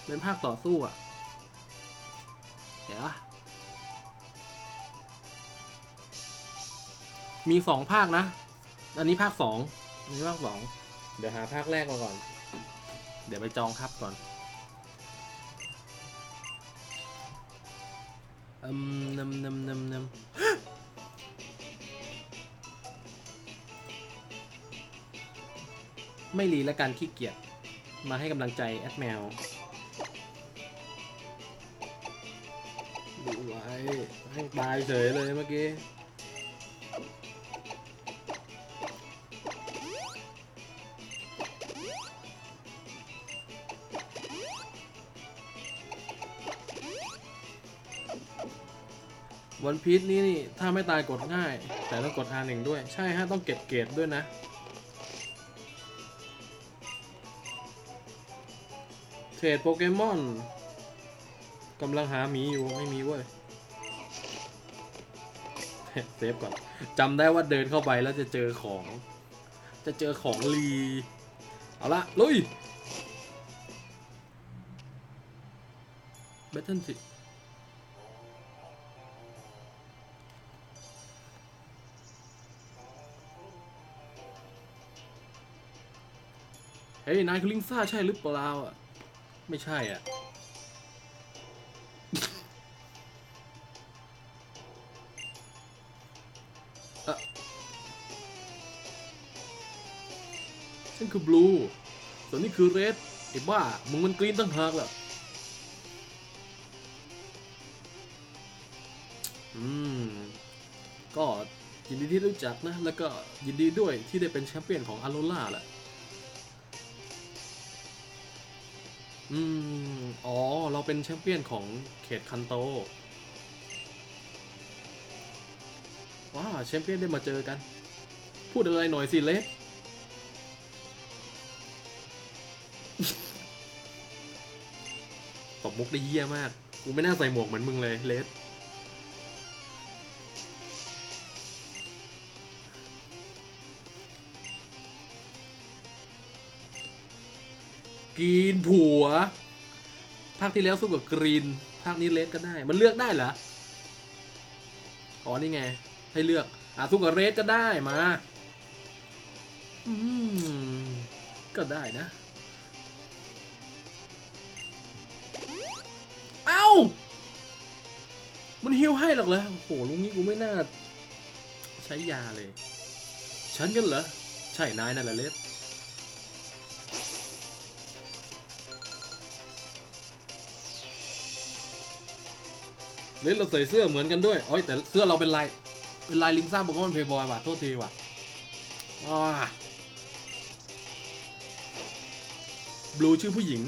เป็นภาคต่อสู้อ่ะเดี๋ยวมี2 ภาคนะอันนี้ภาค2อันนี้ภาค2เดี๋ยวหาภาคแรกมาก่อนเดี๋ยวไปจองครับก่อนนำไม่รีและการขี้เกียจมาให้กำลังใจแอดแมวดูไว้ให้ตายเฉยเลยเมื่อกี้วันพีชนี่ถ้าไม่ตายกดง่ายแต่ต้องกด R1 ด้วยใช่ฮะต้องเก็บเกรดด้วยนะเทรดโปเกมอนกำลังหาหมีอยู่ไม่มีเว้ยเซฟก่อนจำได้ว่าเดินเข้าไปแล้วจะเจอของลีเอาละลุยแบทเทิลสิเฮ้ยนายคือลิงซ่าใช่หรือเปล่าอ่ะไม่ใช่อ่ะฉันคือบลูส่วนนี้คือเรดไอ้บ้ามึงมันกรีนตั้งหากล่ะก็ยินดีที่รู้จักนะแล้วก็ยินดีด้วยที่ได้เป็นแชมเปี้ยนของอาโรล่าแหละอ๋อเราเป็นแชมเปี้ยนของเขตคันโตว้าแชมเปี้ยนได้มาเจอกันพูดอะไรหน่อยสิเลสตบมุกได้เยี่ยมากกูไม่น่าใส่หมวกเหมือนมึงเลยเลสกรีนผัวภาคที่แล้วสู้กับกรีนภาคนี้เลสก็ได้มันเลือกได้เหรออ๋อนี่ไงให้เลือกสู้กับเรสก็ได้มาก็ได้นะเอ้ามันฮิวให้หรอกเหรอโอ้โหลุงนี้กูไม่น่าใช้ยาเลยฉันกันเหรอใช่นายนั่นแหละเลสเราใส่เสื้อเหมือนกันด้วยโอ้ยแต่เสื้อเราเป็นลายลิงซ่าโปเกมอนเพย์บอยว่ะโทษทีว่ะบลูชื่อผู้หญิง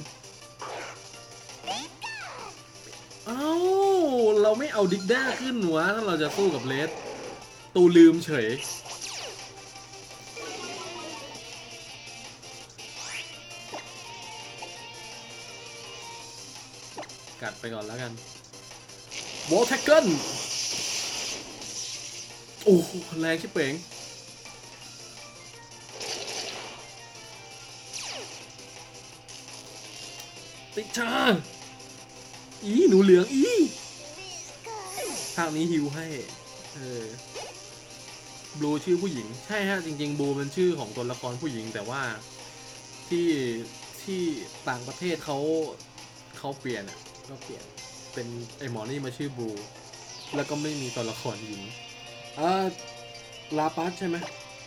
เอ้าเราไม่เอาดิกด้าขึ้นวะถ้าเราจะสู้กับเลสตูลืมเฉยกัดไปก่อนแล้วกันวอลแท็กเกิลโอ้แรงชิบเป๋งติชาหนูเหลืองภาคนี้ฮิวให้บลูชื่อผู้หญิงใช่ฮะจริงๆบลูเป็นชื่อของตัวละครผู้หญิงแต่ว่าที่ต่างประเทศเขาเปลี่ยนก็เปลี่ยนเป็นไอหมอนี่มาชื่อบลูแล้วก็ไม่มีตัวละครหญิงลาปัสใช่ไหม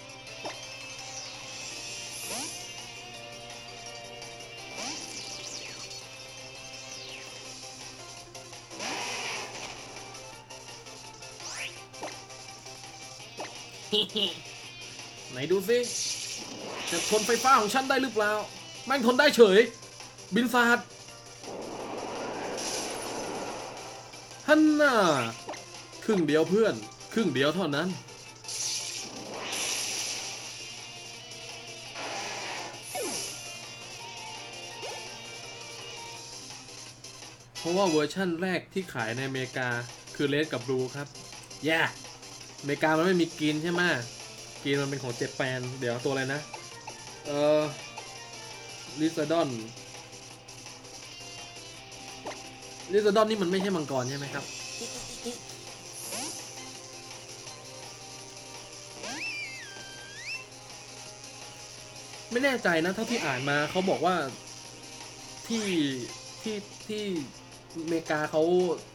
ไหนดูสิจะทนไฟฟ้าของฉันได้หรือเปล่าแม่งทนได้เฉยบินซาดฮันน่าครึ่งเดียวเพื่อนครึ่งเดียวเท่านั้นเพราะว่าเวอร์ชั่นแรกที่ขายในอเมริกาคือเลดกับบลูครับอเมริกามันไม่มีกรีนใช่ไหมกรีนมันเป็นของเจแปนเดี๋ยวตัวอะไรนะลิซาดอนลิซาดอนนี่มันไม่ใช่มังกรใช่ไหมครับไม่แน่ใจนะเท่าที่อ่านมาเขาบอกว่าที่ที่อเมริกาเขา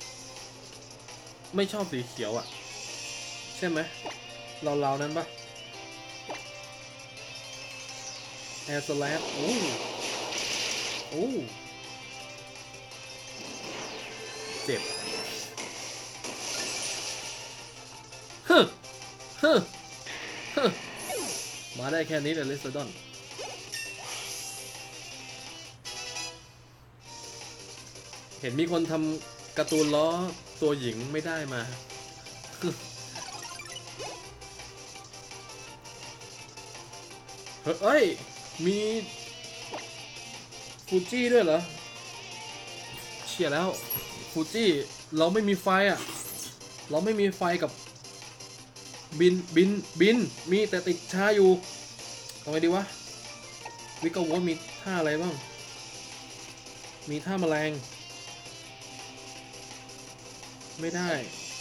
ไม่ชอบสีเขียวอ่ะใช่ไหมเรานั้นปะแอร์สแลดโอ้เจ็บฮึมาได้แค่นี้เลยลิซาดอนเห็นมีคนทำการ์ตูนล้อตัวหญิงไม่ได้มาเฮ้ยมีฟูจิด้วยเหรอเชี่ยแล้วฟูจิเราไม่มีไฟอ่ะเราไม่มีไฟกับบินมีแต่ติดช้าอยู่เอาไงดีวะวิกเกอร์วอลมีท่าอะไรบ้างมีท่าแมลงไม่ได้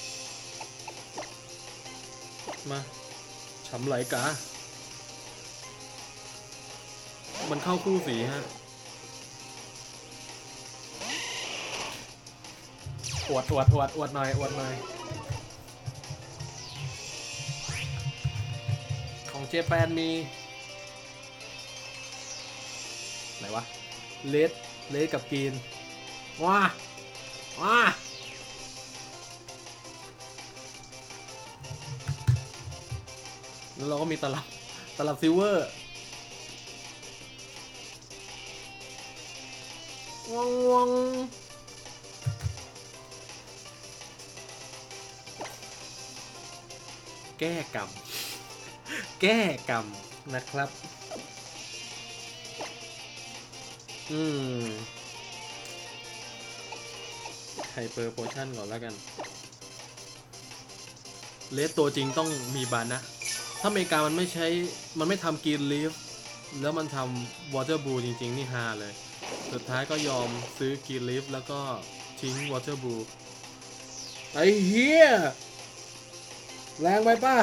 มาฉำไหลกามันเข้าคู่สีฮะอวดหน่อยของเจแปนมีไหนวะเลดกับกรีนว้าแล้วเราก็มีตลับซิลเวอร์วังแก้กรรมนะครับไฮเปอร์โพชั่นก่อนแล้วกันเลสตัวจริงต้องมีบานนะถ้าอเมริกามันไม่ทำกรีนลีฟแล้วมันทำวอเตอร์บลูจริงๆนี่ฮาเลยสุดท้ายก็ยอมซื้อกรีนลีฟแล้วก็ทิ้งวอเตอร์บลูไอ้เหี้ยแรงไปป่ะ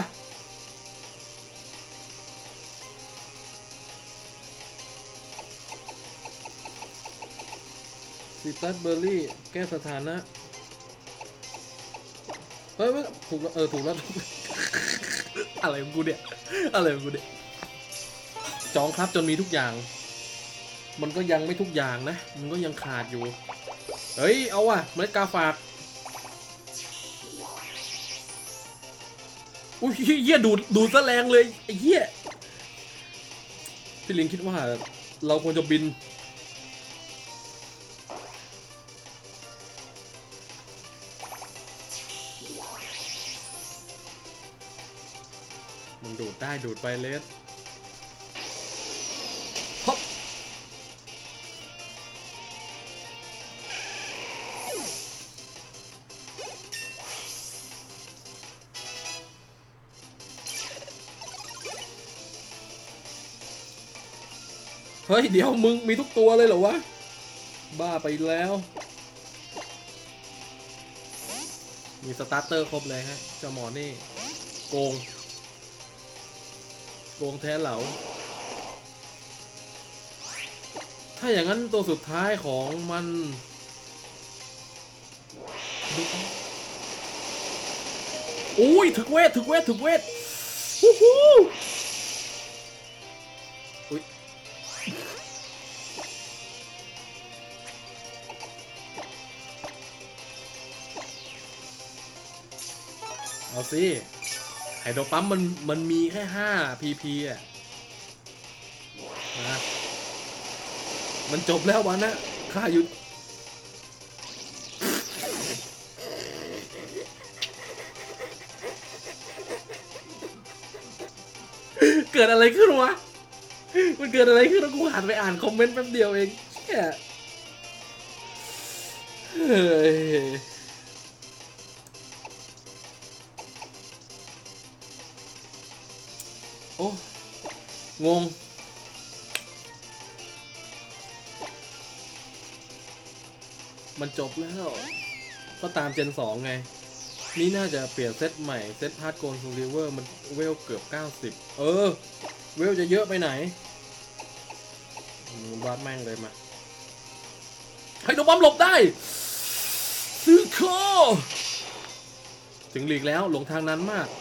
ซิตัสเบอร์รี่แก้สถานะเฮ้ยถูกแล้วถูกแล้วอะไรของกูเนี่ยจองครับจนมีทุกอย่างมันก็ยังไม่ทุกอย่างนะมันก็ยังขาดอยู่เฮ้ยเอาว่ะเมล็ดกาฝากอุ้ยเหี้ยดูดซะแรงเลยไอ้เหี้ยพี่ลิงคิดว่าเราควรจะบินมันดูดได้ดูดไปเลสฮอปเฮ้ยเดี๋ยวมึงมีทุกตัวเลยเหรอวะบ้าไปแล้วมีสตาร์เตอร์ครบเลยฮะเจ้าหมอนี่โกงแท้เหลาถ้าอย่างนั้นตัวสุดท้ายของมันอุ้ยถึกเวทฮู้ฮู้อุ้ยเอาสิไฮโดรปั๊มมันมีแค่5 PP อ่ะนะมันจบแล้ววันนะข้าหยุดเกิดอะไรขึ้นวะมันเกิดอะไรขึ้นแล้วกูหันไปอ่านคอมเมนต์แป๊บเดียวเองแค่เฮ้ยโอ้งงมันจบแล้วก็ตามเจน2ไงนี่น่าจะเปลี่ยนเซตใหม่เซตฮาร์ดโกลซูริเวอร์มันเวลเกือบ90เวลจะเยอะไปไหนวาดแม่งเลยมาให้โดบัมหลบได้ซื้อโคถึงหลีกแล้วหลงทางนั้นมาก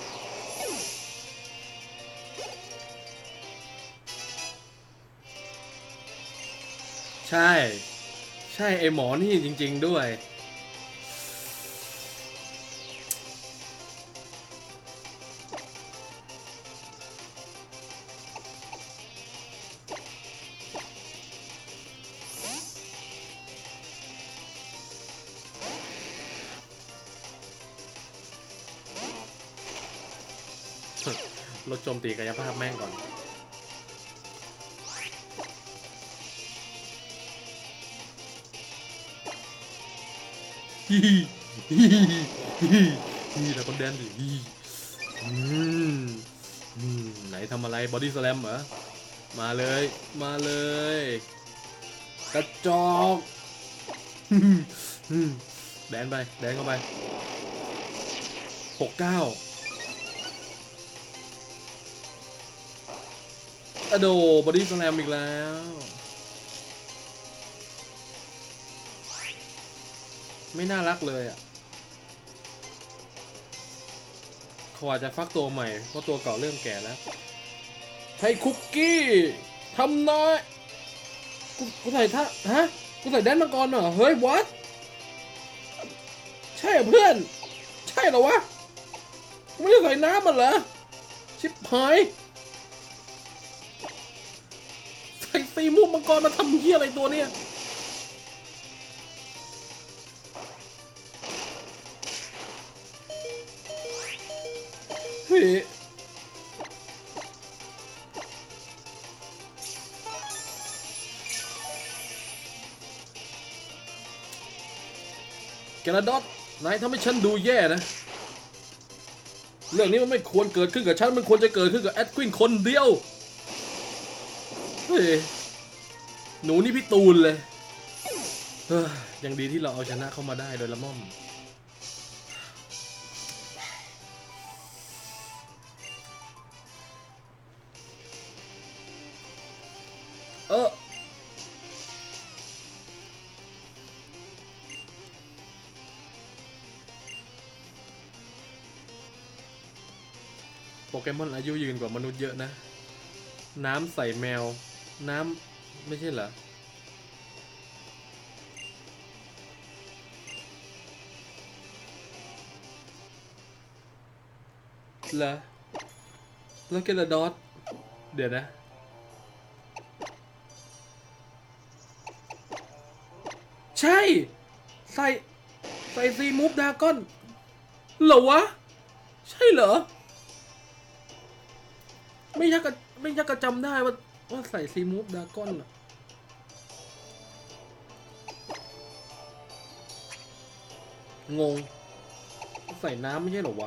ใช่ไอหมอนี่จริงๆด้วยลดโจมตีกายภาพแม่งก่อนฮีแต่คนแดนดิไหนทำอะไรบอดี้สแลมเหรอมาเลยกระจอกแดนเข้าไป69อะโดบอดี้สแลมอีกแล้วไม่น่ารักเลยอ่ะเขาอาจจะฟักตัวใหม่เพราะตัวเก่าเริ่มแก่แล้วใช้คุกกี้ทำน้อยกูใส่ท่าฮะกูใส่แดนมังกรเหรอเฮ้ยวัดใช่เพื่อนใช่เหรอวะกูไม่ได้ใส่น้ำมันเหรอชิบหายใส่ตีมุกมังกรมาทำเหี้ยอะไรตัวเนี้ยเฮ้ยแกระดอทนายทำให้ฉันดูแย่นะเรื่องนี้มันไม่ควรเกิดขึ้นกับฉันมันควรจะเกิดขึ้นกับแอดควินคนเดียวเฮ้ยหนูนี่พี่ตูนเลยยังดีที่เราเอาชนะเข้ามาได้โดยละม่อมโปเกมอนอายุยืนกว่ามนุษย์เยอะนะน้ำใส่แมวน้ำไม่ใช่เหรอแล้วเกลาดอสเดี๋ยวนะใช่ใส่ซีมูฟดากอนเหรอวะใช่เหรอไม่ยักกระจำได้ว่าใส่ซีมูฟดากอนงงใส่น้ำไม่ใช่เหรอวะ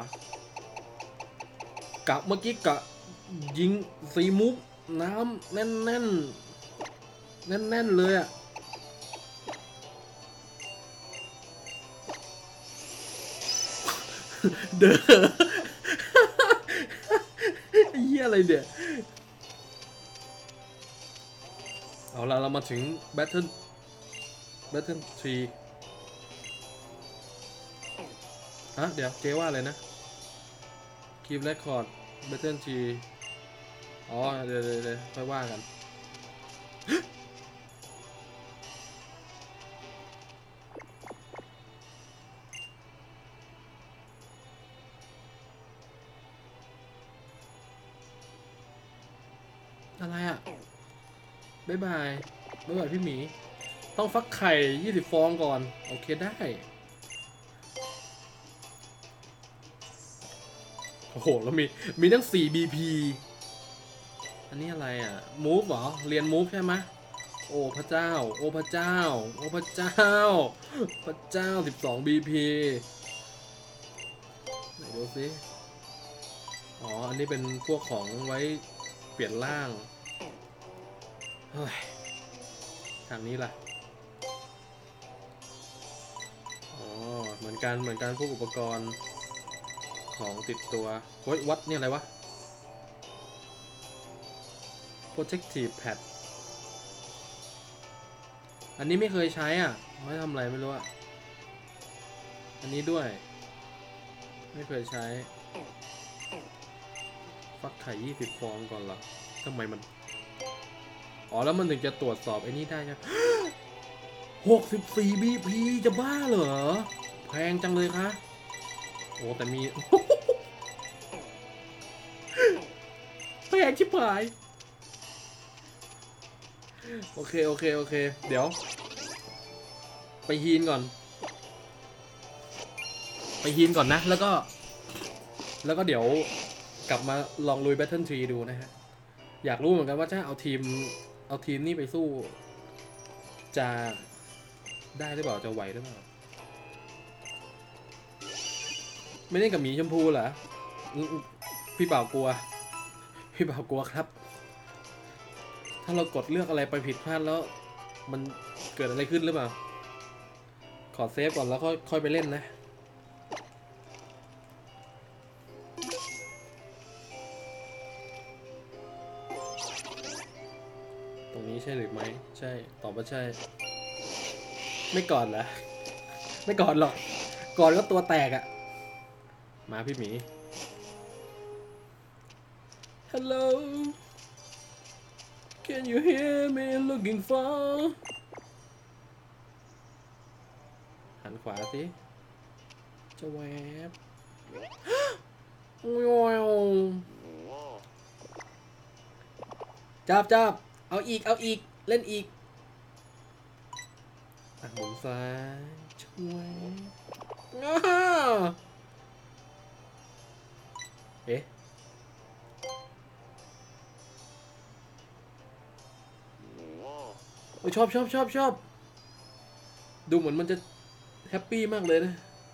กะเมื่อกี้กะยิงซีมูฟน้ำแน่นเลยอะเด้อเหี้ยอะไรเนี่ยเอาละเรามาถึงแบทเทิลทรีฮะเดี๋ยวเจ๊ว่าอะไรนะคีปเรคคอร์ดแบทเทิลทรีอ๋อเดี๋ยวค่อยว่ากันอะไรอ่ะบ๊ายบายพี่หมีต้องฟักไข่20 ฟองก่อนโอเคได้โอ้โหแล้วมีทั้ง4 BP อันนี้อะไรอ่ะ move เหรอเรียน move ใช่ไหมโอ้พระเจ้าโอ้พระเจ้าโอ้พระเจ้าพระเจ้า12 BP ไหนดูสิอ๋ออันนี้เป็นพวกของไว้เปลี่ยนร่างเฮ้ยทางนี้ล่ะเหมือนกันพวกอุปกรณ์ของติดตัวเฮ้ยวัดเนี่ยอะไรวะ protective pad อันนี้ไม่เคยใช้อ่ะไม่ทำอะไรไม่รู้อ่ะอันนี้ด้วยไม่เคยใช้ฟักไข่20 ฟองก่อนเหรอทำไมมันอ๋อแล้วมันถึงจะตรวจสอบไอ้นี่ได้ใช่64 BP จะบ้าเหรอแพงจังเลยคะโอ้แต่มี แพงชิบหายโอเคเดี๋ยวไปฮีนก่อนนะแล้วก็เดี๋ยวกลับมาลองลุย Battle Tree ดูนะฮะอยากรู้เหมือนกันว่าถ้าเอาทีมนี่ไปสู้จะได้หรือเปล่าจะไหวหรือเปล่าไม่เล่นกับหมีชมพูเหรอพี่บ่าวกลัวครับ ถ้าเรากดเลือกอะไรไปผิดพลาดแล้วมันเกิดอะไรขึ้นหรือเปล่าขอเซฟก่อนแล้วค่อยไปเล่นนะตรงนี้ใช่หรือไม่ใช่ตอบว่าใช่ไม่ก่อนเหรอไม่ก่อนหรอกก่อนก็ตัวแตกอะมาพี่หมี Hello Can you hear me looking for หันขวาสิจะแวบจับเอาอีกเล่นอีกหมุนซ้ายช่วยเอ๊ะชอบดูเหมือนมันจะแฮปปี้มากเลยนะ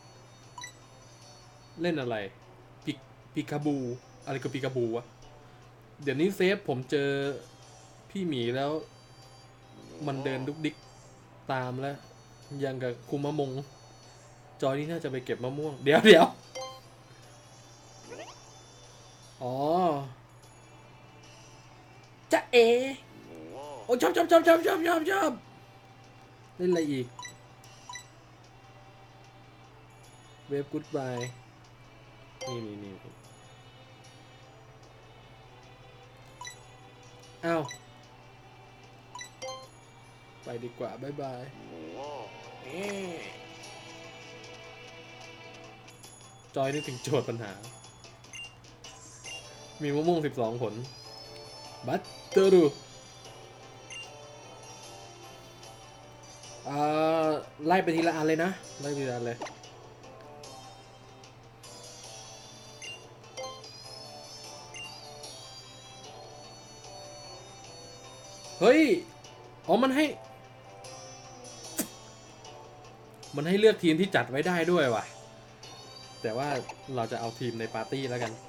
เล่นอะไรปิกาบูอะไรกับปิกาบูวะเดี๋ยวนี้เซฟผมเจอพี่หมีแล้วมันเดินดุกดิกตามแล้วยังกับคุมมะมงจอยนี่น่าจะไปเก็บมะม่วงเดี๋ยวอ๋อจะเอโอ้ชอบเล่นอะไรอีกเวฟกู๊ดบายนี่อ้าวไปดีกว่าบ๊ายบายจอยนึกถึงโจทย์ปัญหามีมะม่วง12 ผลบัตเตอร์ไล่ไปทีละอันเลยนะไล่ไปทีละอันเลยเฮ้ยอ๋อมันให้เลือกทีมที่จัดไว้ได้ด้วยว่ะแต่ว่าเราจะเอาทีมในปาร์ตี้แล้วกัน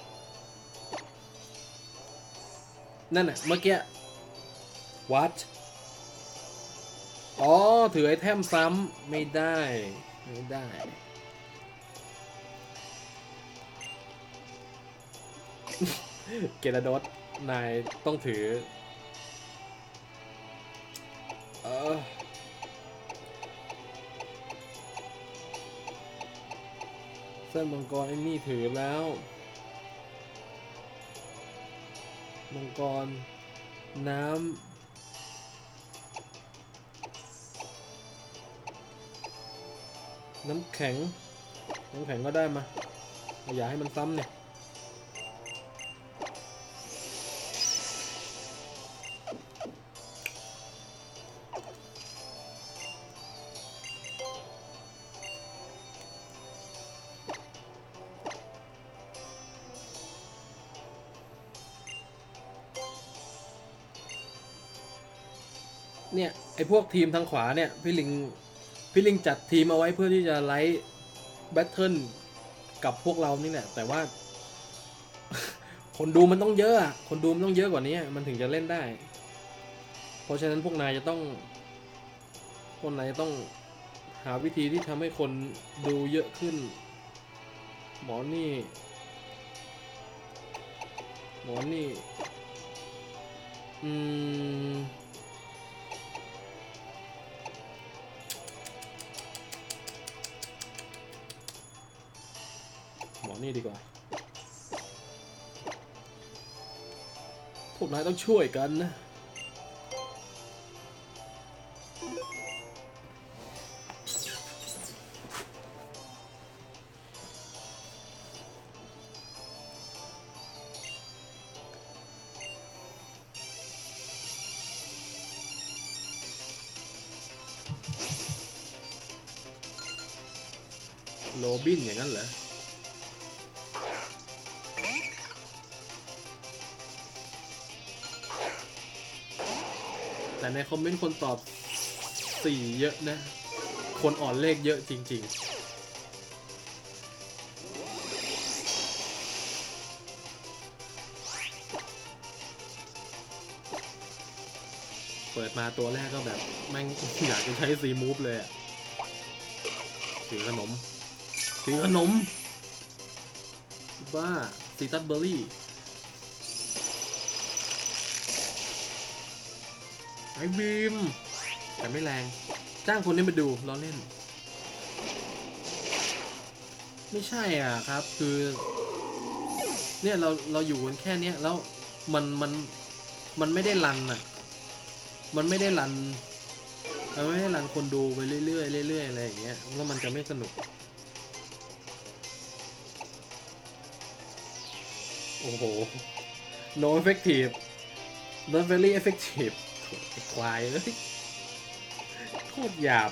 นั่นน่ะเมื่อกี้วัดอ๋อถือไอเทมซ้ำไม่ได้เกราโดสนายต้องถือเส้นมังกรไอ้นี่ถือแล้วมังกรน้ำแข็งก็ได้มาอย่าให้มันซ้ำเนี่ยไอพวกทีมทางขวาเนี่ยพี่ลิงจัดทีมเอาไว้เพื่อที่จะไลท์แบทเทิลกับพวกเรานี่แหละแต่ว่า คนดูมันต้องเยอะอะคนดูมันต้องเยอะกว่านี้มันถึงจะเล่นได้เพราะฉะนั้นพวกนายจะต้องหาวิธีที่ทำให้คนดูเยอะขึ้นหมอนี่หมอนี่หมอนี่ดีกว่าพวกนายต้องช่วยกันนะโรบินอย่างนั้นเหรอแต่ในคอมเมนต์คนตอบ4เยอะนะคนอ่อนเลขเยอะจริงๆเปิดมาตัวแรกก็แบบแม่งอยากจะใช้ซีมูฟเลยอะถือขนมบ้าซีตัสเบอร์รี่ไอ้บีมแต่ไม่แรงจ้างคนนี้มาดูล้อเล่นไม่ใช่อ่ะครับคือเนี่ยเราอยู่กันแค่นี้แล้วมันไม่ได้รันอ่ะมันไม่ได้รันคนดูไปเรื่อยๆเรื่อยๆอะไรอย่างเงี้ยแล้วมันจะไม่สนุกโอ้โห no effective not very effective ไอ้ควายเอ้ยโคตรหยาบ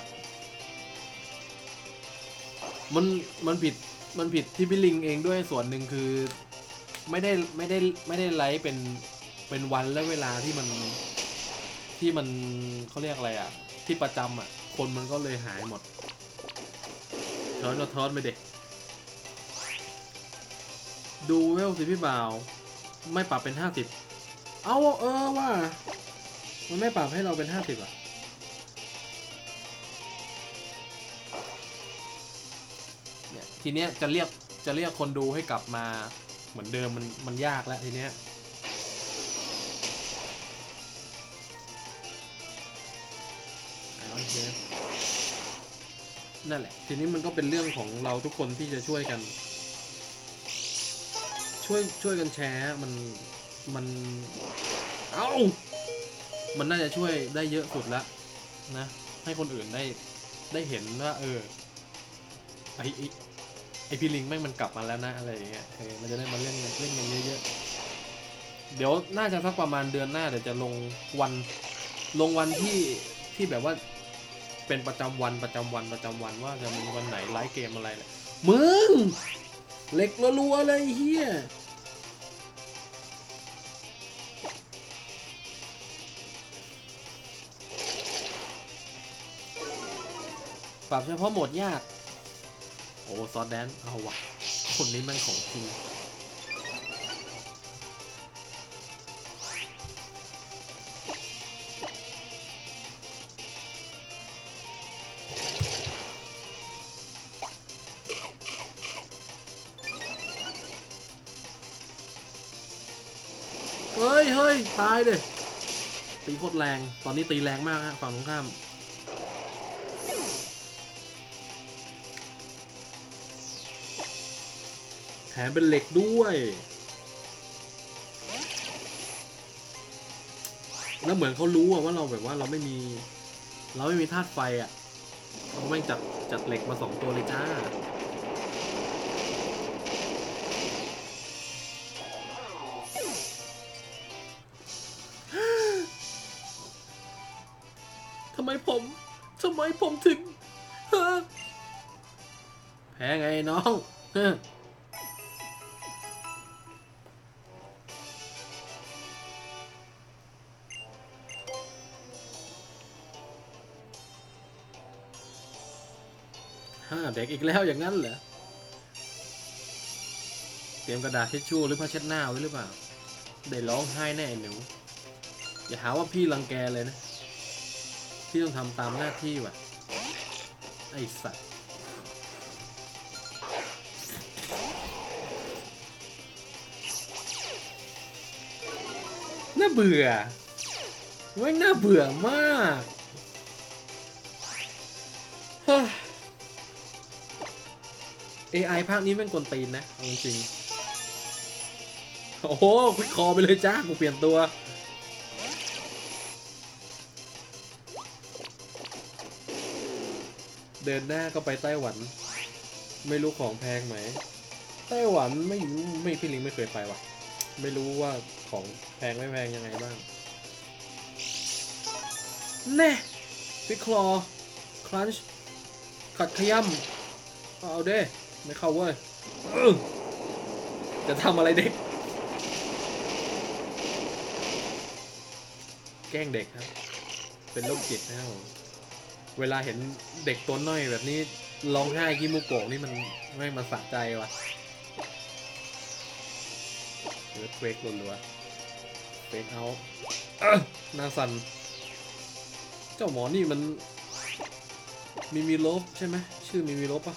มันผิดที่พี่ลิงเองด้วยส่วนหนึ่งคือไม่ได้ไลฟ์เป็นวันและเวลาที่มันเขาเรียกอะไรอ่ะที่ประจำอ่ะคนมันก็เลยหายหมดทอนไปเด็กดูเวลสิพี่บ่าวไม่ปรับเป็น50เอาว่ามันไม่ปรับให้เราเป็น50อ่ะเนี่ยทีเนี้ยจะเรียกคนดูให้กลับมาเหมือนเดิมมันยากแล้วทีเนี้ยนั่นแหละทีนี้มันก็เป็นเรื่องของเราทุกคนที่จะช่วยกันกันแชร์มันมันน่าจะช่วยได้เยอะสุดละนะให้คนอื่นได้เห็นว่าไอพี่ลิงแม่งมันกลับมาแล้วนะอะไรอย่างเงี้ยมันจะได้มาเล่นกันเยอะๆเดี๋ยวน่าจะสักประมาณเดือนหน้าเดี๋ยวจะลงวันที่แบบว่าเป็นประจำวันว่าจะมีวันไหนไลฟ์เกมอะไรเนี่ยมึงเหล็กรัวๆเลยเฮียปรับเฉพาะโหมดยากโอ้ซอสแดนเอาวะคนนี้มันของจริงเฮ้ยตายเลยตีโคตรแรงตอนนี้ตีแรงมากฮะฝั่งตรงข้ามแถมเป็นเหล็กด้วยแล้วเหมือนเขารู้ว่าเราแบบว่าเราไม่มีธาตุไฟอ่ะเขาไม่จัดเหล็กมา2ตัวเลยจ้าทำไมผมถึงแพ้ไงน้องเด็กอีกแล้วอย่างนั้นเหรอเตรียมกระดาษทิชชู่หรือผ้าเช็ดหน้าไว้หรือเปล่าได้ร้องไห้แน่หนูอย่าหาว่าพี่รังแกเลยนะพี่ต้องทำตามหน้าที่ว่ะไอ้สัตว์น่าเบื่อไม่น่าเบื่อมากAI ภาคนี้แม่งกวนตีนนะจริงๆโอ้โหควิกคอไปเลยจ้ากูเปลี่ยนตัวเดินหน้าก็ไปไต้หวันไม่รู้ของแพงไหมไต้หวันไม่พี่ลิงไม่เคยไปว่ะไม่รู้ว่าของแพงไม่แพงยังไงบ้างแน่ฟิกคลอครันช์ขัดขย้ำเอาเด้ไม่เข้าเว้ยจะทำอะไรเด็กแกล้งเด็กครับเป็นโรคจิตนะครับผมเวลาเห็นเด็กตัวน้อยแบบนี้ร้องไห้ขี้มูกโป่งนี่มันไม่มาสะใจว่ะเลือดเควกรัวๆเฟกเอาหน้าสั่นเจ้าหมอนี่มันมีลบใช่ไหมชื่อมีลบปะ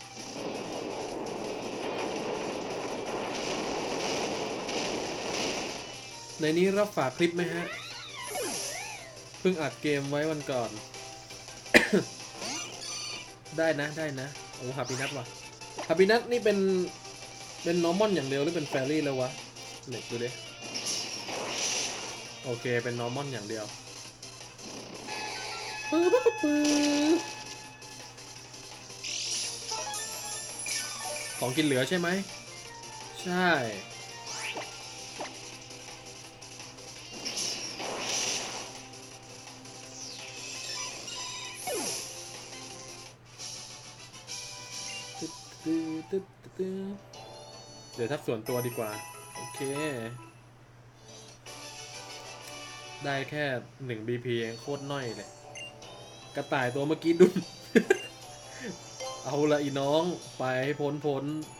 ในนี้รับฝากคลิปไหมฮะเพิ่งอัดเกมไว้วันก่อน ได้นะโอ้ฮาปินัทว่ะฮาปินัทนี่เป็นนอร์มอนอย่างเดียวหรือเป็นแฟรี่แล้ววะเน็ตดูดิโอเคเป็นนอร์มอนอย่างเดียวของกินเหลือใช่ไหมใช่เดี๋ยวทักส่วนตัวดีกว่าโอเคได้แค่1 BP เองโคตรน้อยเลยกระต่ายตัวเมื่อกี้ดุน เอาละอีน้องไปให้พ้น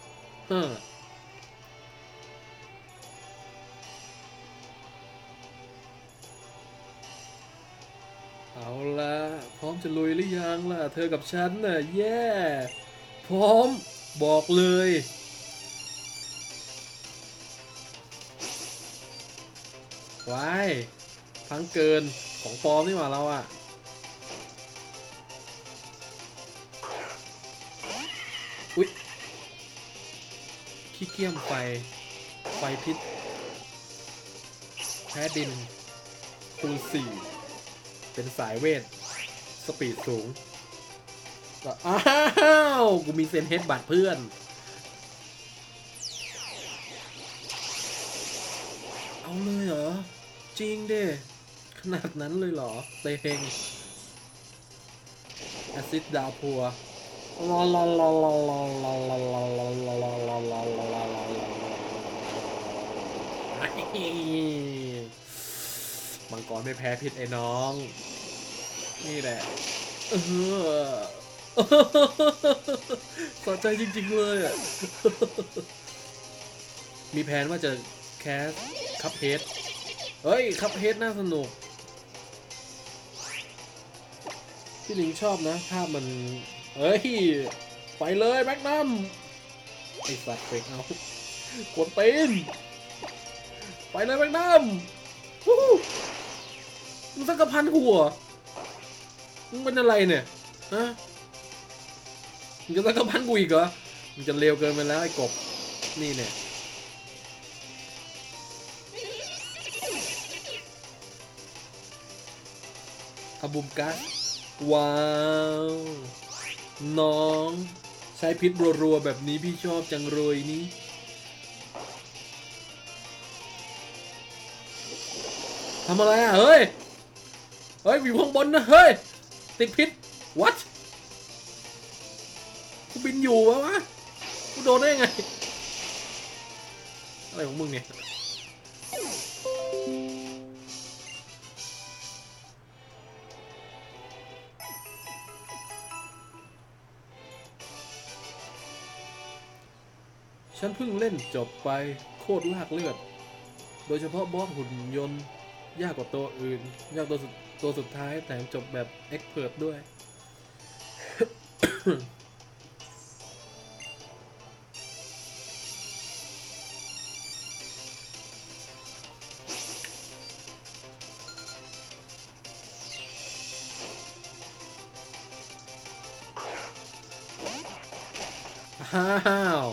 เอาละพร้อมจะลุยหรือยังล่ะเธอกับฉันน่ะแย่พร้อมบอกเลยว้ายพังเกินของปลอมนี่หว่าเราอะอุ๊ยขี้เกียจไฟพิษแพ้ดินคูณ4เป็นสายเวทสปีดสูงอ้าวกูมีเซนเฮดบัตรเพื่อนเอาเลยเหรอจริงเด้ขนาดนั้นเลยเหรอเตงแอซิดดาวพัวมังกรไม่แพ้พิษไอ้น้องนี่แหละสะใจจริงๆเลยอ่ะมีแผนว่าจะแคสคัพเฮดเฮ้ยคัพเฮดน่าสนุกพี่ลิงชอบนะภาพมันเฮ้ยไปเลยแม็กนัมไอสัตว์เฟกเอากดตีนไปเลยแม็กนัมมึงสักกระพันหัวมึงเป็นอะไรเนี่ยฮะมึงจะสักกระพันกูอีกเหรอมึงจะเร็วเกินไปแล้วไอ้กบนี่เนี่ยอาบุมกัสว้าวน้องใช้พิษรัวๆแบบนี้พี่ชอบจังเลยนี่ทำอะไรอ่ะเฮ้ยอยู่ข้างบนนะเฮ้ยติดพิษ what กูบินอยู่วะกูโดนได้ไงอะไรของมึงเนี่ยฉันเพิ่งเล่นจบไปโคตรลากเลือดโดยเฉพาะบอสหุ่นยนต์ยากกว่าตัวอื่นยากตัวสุดท้ายแต่จบแบบเอ็กเพิร์ทด้วยอ้าว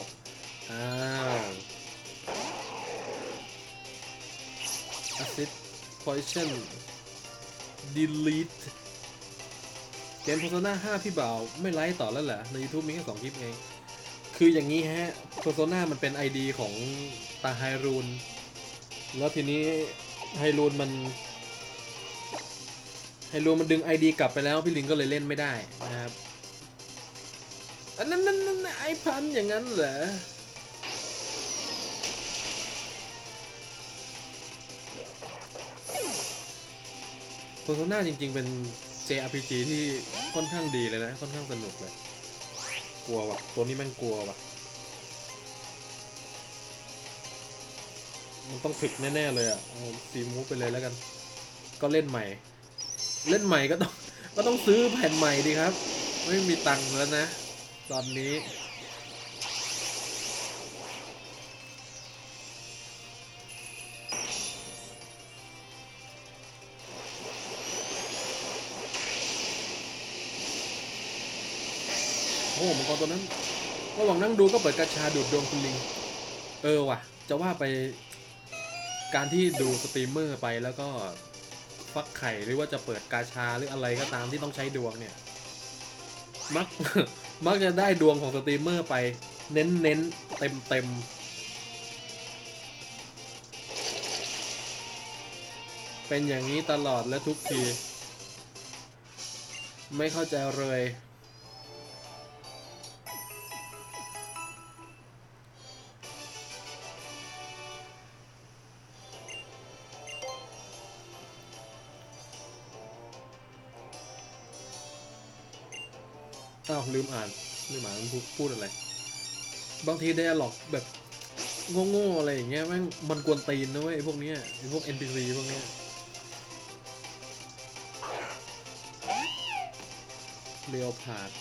assist poison delete เกม Persona 5 พี่บ่าวไม่ไลฟ์ต่อแล้วเหรอใน YouTube มีแค่2 คลิปเองคืออย่างนี้ฮะ Persona มันเป็น ID ของตาไฮรูนแล้วทีนี้ไฮรูนมันดึง ID กลับไปแล้วพี่ลิงก็เลยเล่นไม่ได้นะครับอันนั้นไอพันอย่างนั้นเหรอPersona จริงๆเป็น JRPG ที่ค่อนข้างดีเลยนะค่อนข้างสนุกเลยกลัวว่ะตัวนี้แม่งกลัวว่ะมันต้องถึกแน่ๆเลยอ่ะเอาซีมูฟไปเลยแล้วกันก็เล่นใหม่ก็ต้องซื้อแผ่นใหม่ดีครับไม่มีตังค์แล้วนะตอนนี้โอ้มังกรตัวนั้นระหว่างนั่งดูก็เปิดกาชาดูดดวงคุณลิงว่ะจะว่าไปการที่ดูสตรีมเมอร์ไปแล้วก็ฟักไข่หรือว่าจะเปิดกาชาหรืออะไรก็ตามที่ต้องใช้ดวงเนี่ยมัก มักจะได้ดวงของสตรีมเมอร์ไปเน้นเต็มเป็นอย่างนี้ตลอดและทุกทีไม่เข้าใจเลยอ้าวลืมอ่านมันพูดอะไรบางทีไดอะล็อกแบบโง่ๆอะไรอย่างเงี้ยมันกวนตีนนะเว้ยไอ้พวกเนี้ยไอ้พวก NPC พวกเนี้ยเรียวผ่าน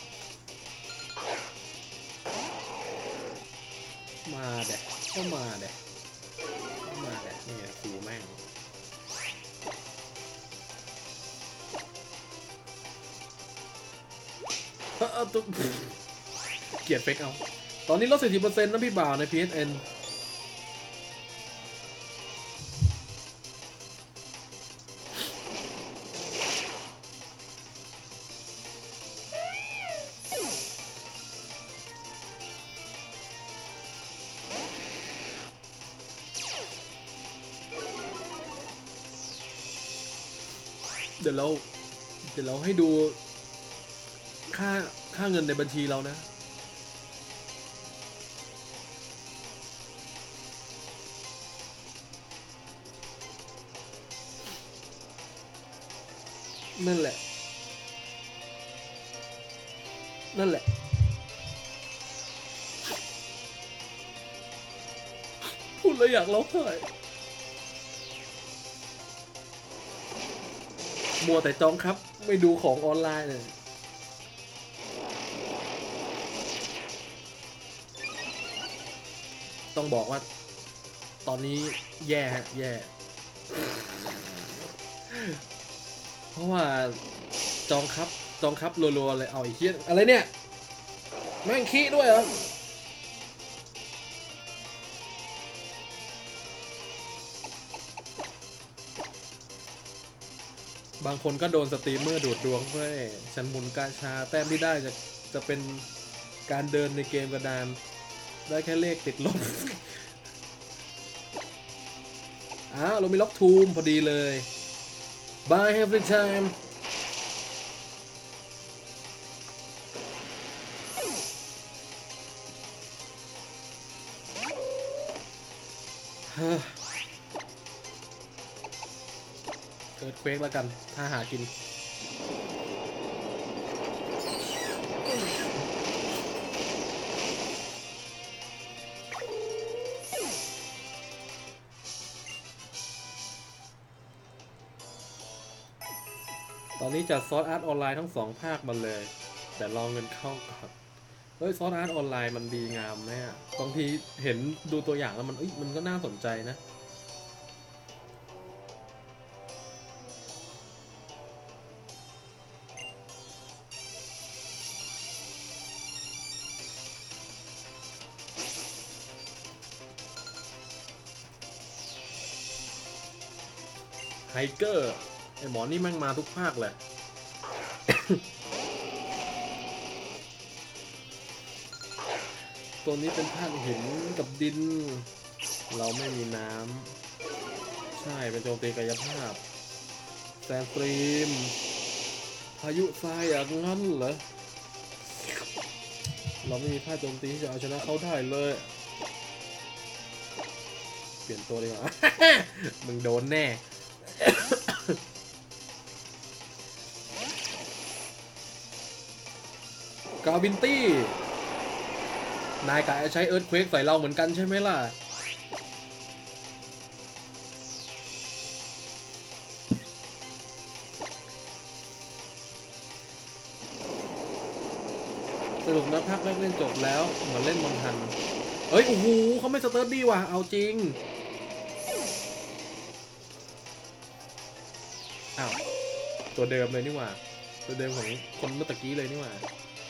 มาเด็กก็มาเด็กนี่คูแม่งตุ๊กเกลียดเฟกเอาตอนนี้ลด 40% นะพี่บ่าวใน PSN เดี๋ยวเราให้ดูค่าเงินในบัญชีเรานะนั่นแหละพูดแล้วอยากร้องไห้มัวแต่จองครับไม่ดูของออนไลน์เลยต้องบอกว่าตอนนี้แย่เพราะว่าจองครับรัวๆเลยเอาไอ้เหี้ยอะไรเนี่ยแม่งขี้ด้วยเหรอบางคนก็โดนสตรีมเมอร์ดูดดวงเพื่อฉันหมุนกาชาแต้มที่ได้จะเป็นการเดินในเกมกระดานได้แค่เลขติดลบ เรามีล็อกทูมพอดีเลย Bye every time เกิดเควกแล้วกันถ้าหากินตอนนี้จัดซอสอาร์ตออนไลน์ทั้ง2 ภาคมาเลยแต่รอเงินเข้าก่อนเฮ้ยซอสอาร์ตออนไลน์มันดีงามไหมอ่ะบางทีเห็นดูตัวอย่างแล้วมันก็น่าสนใจนะไฮเกอร์ไอหมอนี่แม่งมาทุกภาคแหละ ตัวนี้เป็นธาตุหินกับดินเราไม่มีน้ำใช่เป็นโจมตีกายภาพแซนสตรีมพายุทรายอย่างนั้นเหรอเราไม่มีท่าโจมตีที่จะเอาชนะเขาได้เลยเปลี่ยนตัวดีกว่า มึงโดนแน่ กาวินตี้นายกะจะใช้เอิร์ธเควกใส่เราเหมือนกันใช่ไหมล่ะสรุปนะภาคแรกเล่นจบแล้วเหมือนเล่นมอนทันเฮ้ยโอ้โหเขาไม่สเตอร์ดี้ว่ะเอาจริงอ้าวตัวเดิมเลยนี่หว่าตัวเดิมของคนเมื่อตะกี้เลยนี่หว่า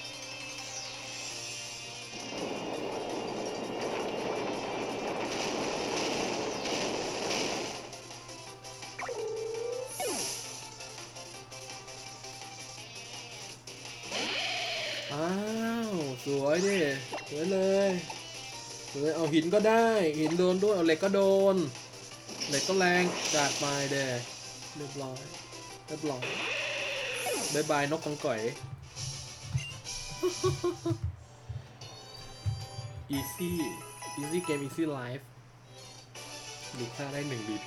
อ้าวสวยดิสวยเลยสวยเอาหินก็ได้หินโดนด้วยเอาเหล็กก็โดนเหล็กก็แรงจัดไปเด้เรียบร้อยเรียบร้อยบายบายนกกังก่อย easy easy game easy life ดูค่าได้1 BP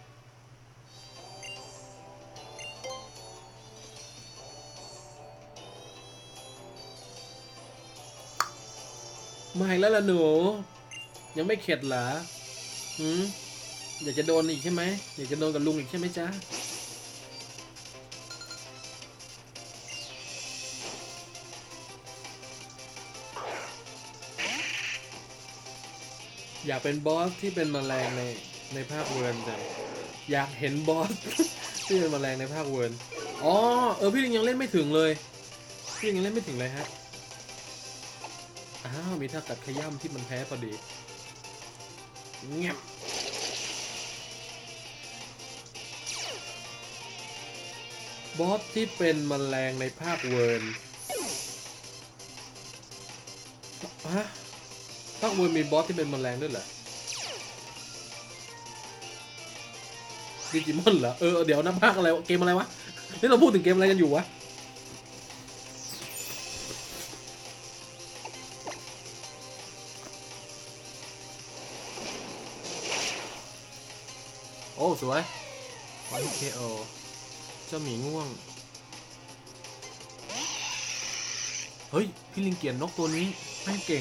มาอีกแล้วล่ะหนูยังไม่เข็ดเหรออยากจะโดนอีกใช่ไหมอยากจะโดนกับลุงอีกใช่ไหมจ๊ะอยากเป็นบอสที่เป็นแมลงในภาคเวิร์นจังอยากเห็นบอส ที่เป็นแมลงในภาคเวิร์นอ๋อพี่ลิงยังเล่นไม่ถึงเลยพี่ลิงยังเล่นไม่ถึงเลยฮะอ้าวมีท่ากัดขย่ำที่มันแพ้พอดีเงียบบอสที่เป็นแมลงในภาคเวิร์นฮะภาคเวิร์นมีบอสที่เป็นแมลงด้วยเหรอดิจิมอนเหรอเดี๋ยวนะภาคอะไรเกมอะไรวะนี่เราพูดถึงเกมอะไรกันอยู่วะโอ้สวยวันเคโอเจ้าหมีง่วงเฮ้ยพี่ลิงเกียนนกตัวนี้แม่งเก่ง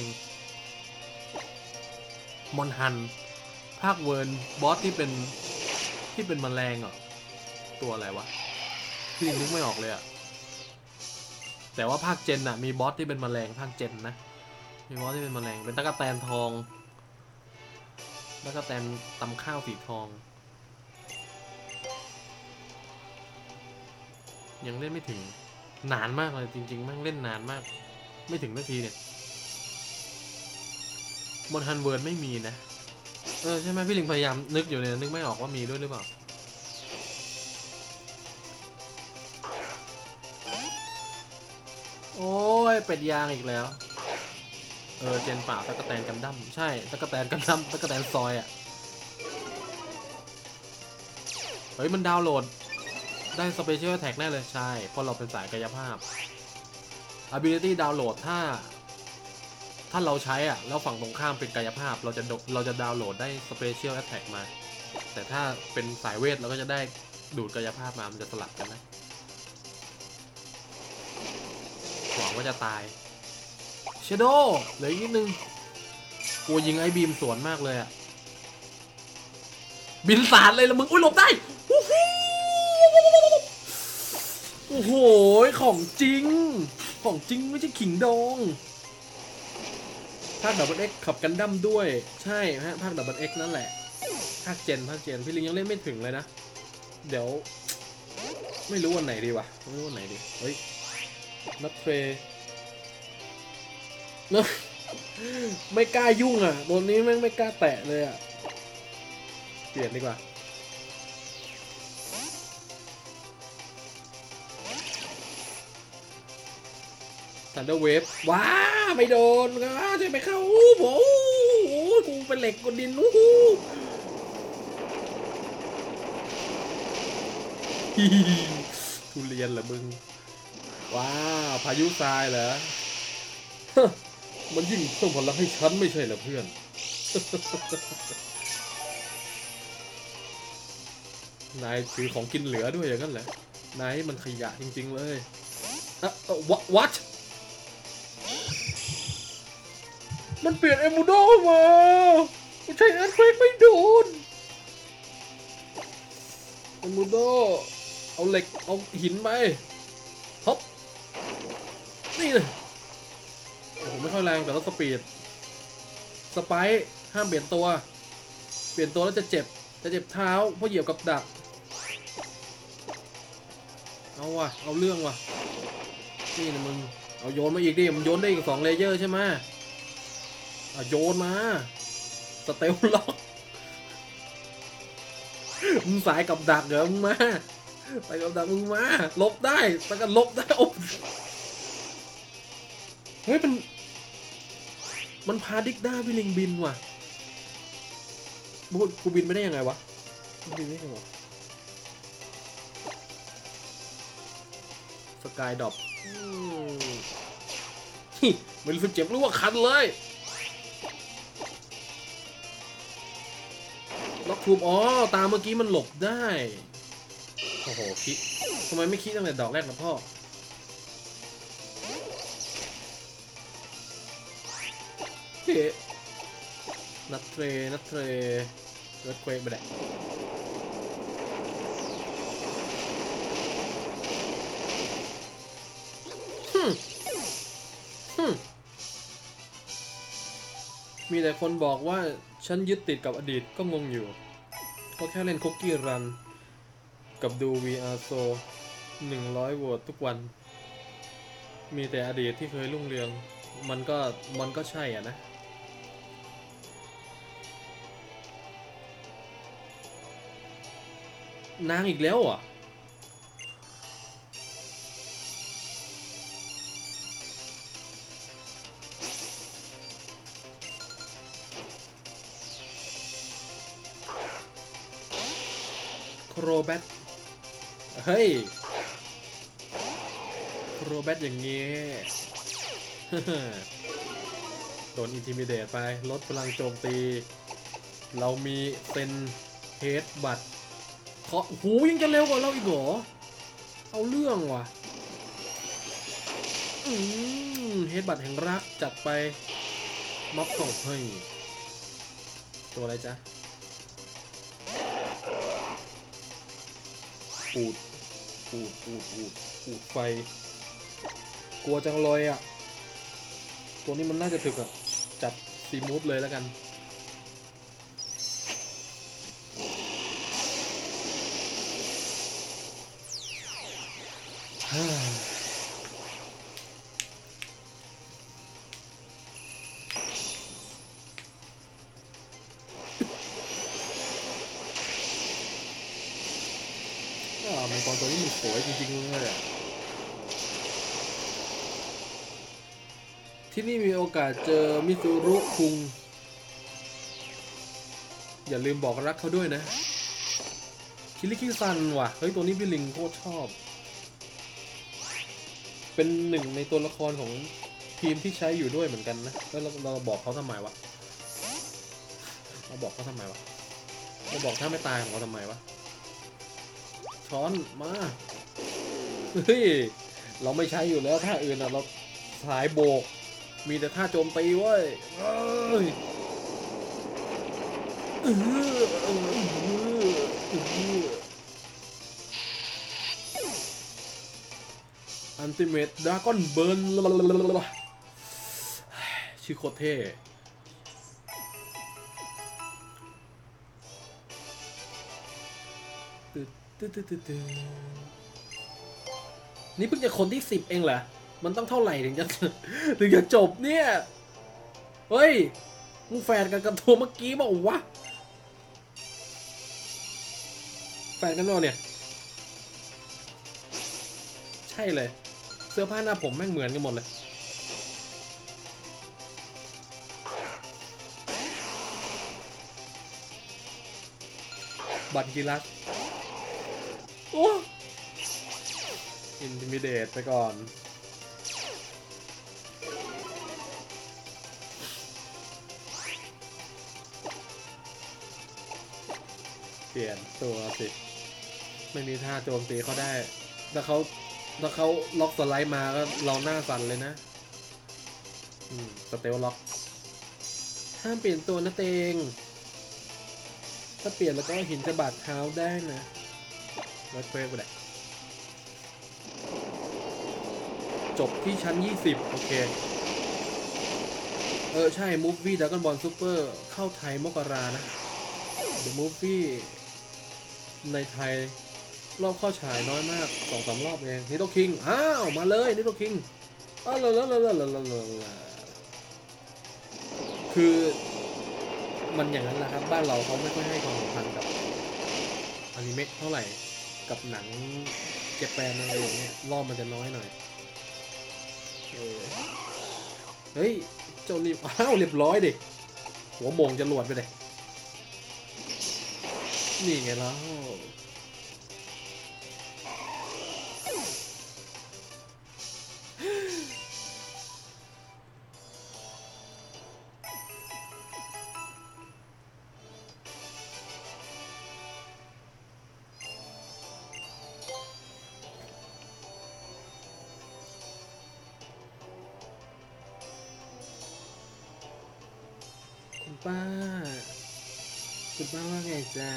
มอนฮันภาคเวิร์นบอสที่เป็นแมลงเหรอตัวอะไรวะพี่ลิงนึกไม่ออกเลยอะแต่ว่าภาคเจนอะมีบอสที่เป็นแมลงภาคเจนนะมีบอสที่เป็นแมลงเป็นตะกั่วแตนทองตะกั่วแตนตำข้าวสีทองยังเล่นไม่ถึงนานมากเลยจริงๆแม่งเล่นนานมากไม่ถึงนาทีเนี่ยมอนฮันเวิร์ดไม่มีนะใช่ไหมพี่ลิงพยายามนึกอยู่เนี่ยนึกไม่ออกว่ามีด้วยหรือเปล่าโอ้ยเป็ดยางอีกแล้วเจนป่าตะกะแตนกันดั้มใช่ตะกะแตนกันดั้มตะกะแตนซอยอะเฮ้ยมันดาวน์โหลดได้สเปเชียลแท็กแน่เลยใช่เพราะเราเป็นสายกายภาพ ability ดาวน์โหลดถ้าเราใช้แล้วฝั่งตรงข้ามเป็นกายภาพเราจะดาวน์โหลดได้ Special Attack มาแต่ถ้าเป็นสายเวทเราก็จะได้ดูดกายภาพมามันจะสลับกันนะหวังว่าจะตาย Shadow เหลืออีกนิดนึงกลัวยิงไอ้บีมสวนมากเลยอะบินสาดเลยละมึงอุ้ยหลบได้โอ้โหของจริงของจริงไม่ใช่ขิงดองภาคดับเบิลเอ็กขับกันดั้มด้วยใช่ฮะภาคดับเบิลเอ็กนั่นแหละภาคเจนพี่ลิงยังเล่นไม่ถึงเลยนะเดี๋ยวไม่รู้วันไหนดีวะไม่รู้วันไหนดีเฮ้ยนัทเทรเนอะไม่กล้ายุ่งอ่ะตัวนี้แม่งไม่กล้าแตะเลยอ่ะเปลี่ยนดีกว่าทันเดอร์เวฟว้าไม่โดนจะไปเข้าโอ้โหกูเป็นเหล็กกดดินอู้หูทุเรียนเหรอมึงว้าพายุทรายเหรอมันยิ่งเพิ่มพลังให้ฉันไม่ใช่เหรอเพื่อนนายถือของกินเหลือด้วยอย่างนั้นแหละนายมันขยะจริงๆเลยwhat มันเปลี่ยนเอมูโดมาไม่ใช่เอิร์ธเควกไม่โดนเอมูโดเอาเหล็กเอาหินไปฮบนี่เลยโอ้โหไม่ค่อยแรงแต่ต้องสปีดสไปร์ห้ามเปลี่ยนตัวแล้วจะเจ็บเท้าเพราะเหยียบกับดักเอาว่ะเอาเรื่องว่ะนี่นะมึงเอาโยนมาอีกดิมันโยนได้อีก2 เลเยอร์ใช่ไหมโยนมาสเตลล็อกมึงสายกับดักเหรอมึงมาไปกับดักมึงมาลบได้แต่ก็ลบได้โอ้เฮ้ยมันพาดิกด้าวิลิงบินว่ะกูบินไม่ได้ยังไงวะบินไม่ได้หรอสกายดรอปไม่รู้สึกเจ็บรู้ว่าคันเลยล็อกทูบตาเมื่อกี้มันหลบได้โอ้โหคิดทำไมไม่คิดตั้งแต่ดอกแรกนะพ่อเฮ้นัทเทรเลิศเควกไปแหละมีแต่คนบอกว่าฉันยึดติดกับอดีตก็งงอยู่ก็แค่เล่นคุกกี้รันกับดู VR So 100 โหวตทุกวันมีแต่อดีตที่เคยรุ่งเรืองมันก็ใช่อ่ะนะนางอีกแล้วอ่ะโครแบทเฮ้ยโครแบทอย่างงี้ โดนอินทิมิเดตไปลดพลังโจมตีเรามีเซนเฮดบัตเคาะหูยังจะเร็วกว่าเราอีกเหรอเอาเรื่องว่ะเฮดบัตแห่งรักจัดไปม็อบของเฮ้ยตัวอะไรจ๊ะปูดไฟกลัวจังเลยอ่ะตัวนี้มันน่าจะถึกอ่ะจัดซีมูฟเลยแล้วกันมังกรตัวนี้มันสวยจริงๆเลยอ่ะที่นี่มีโอกาสเจอมิซูรุคุงอย่าลืมบอกรักเขาด้วยนะคิริคิซันว่ะเฮ้ยตัวนี้พี่ลิงโคตรชอบเป็นหนึ่งในตัวละครของทีมที่ใช้อยู่ด้วยเหมือนกันนะแล้วเราบอกเขาทำไมวะเราบอกถ้าไม่ตายของเราทำไมวะช้อนมาเฮ้ยเราไม่ใช้อยู่แล้วท่าอื่นอ่ะเราสายโบกมีแต่ท่าโจมตีเว้ยอันติเมตดราก้อนเบิร์นชื่อโคตรเท่นี่เพิ่งจะคนที่10เองเหรอมันต้องเท่าไหร่ถึงจะจบเนี่ยเฮ้ยมึงแฟนกันกับตัวเมื่อกี้บอกวะแฟนกันหรอเนี่ยใช่เลยเสื้อผ้าหน้าผมแม่งเหมือนกันหมดเลยบัตรกีรัสโอ้อินทิมิเดตไปก่อนเปลี่ยนตัวสิไม่มีท่าโจมตีเขาได้ถ้าเขาล็อกสไลด์มาก็เราหน้าสั่นเลยนะสเตลล็อกห้ามเปลี่ยนตัวนะเตงถ้าเปลี่ยนแล้วก็หินจะบาดเท้าได้นะรถเฟรไปเลยจบที่ชั้น20โอเคใช่ Movie Dragon Ball Super เข้าไทยมกรานะ The Movie ในไทยรอบเข้าฉายน้อยมาก 2-3 รอบเองนิโตคิงอ้าวมาเลยนิโตคิงคือมันอย่างนั้นแหละครับบ้านเราเขาไม่ค่อยให้ความสำคัญกับอนิเมะเท่าไหร่กับหนังเจแปนอะไรอย่างเงี้ยรอบมันจะน้อยหน่อยเฮ้ยเจ้านี่อ้าวเรียบร้อยดิหัวโมงจะหลวดไปเลยนี่ไงแล้วคุณป้าว่าไงจ๊ะ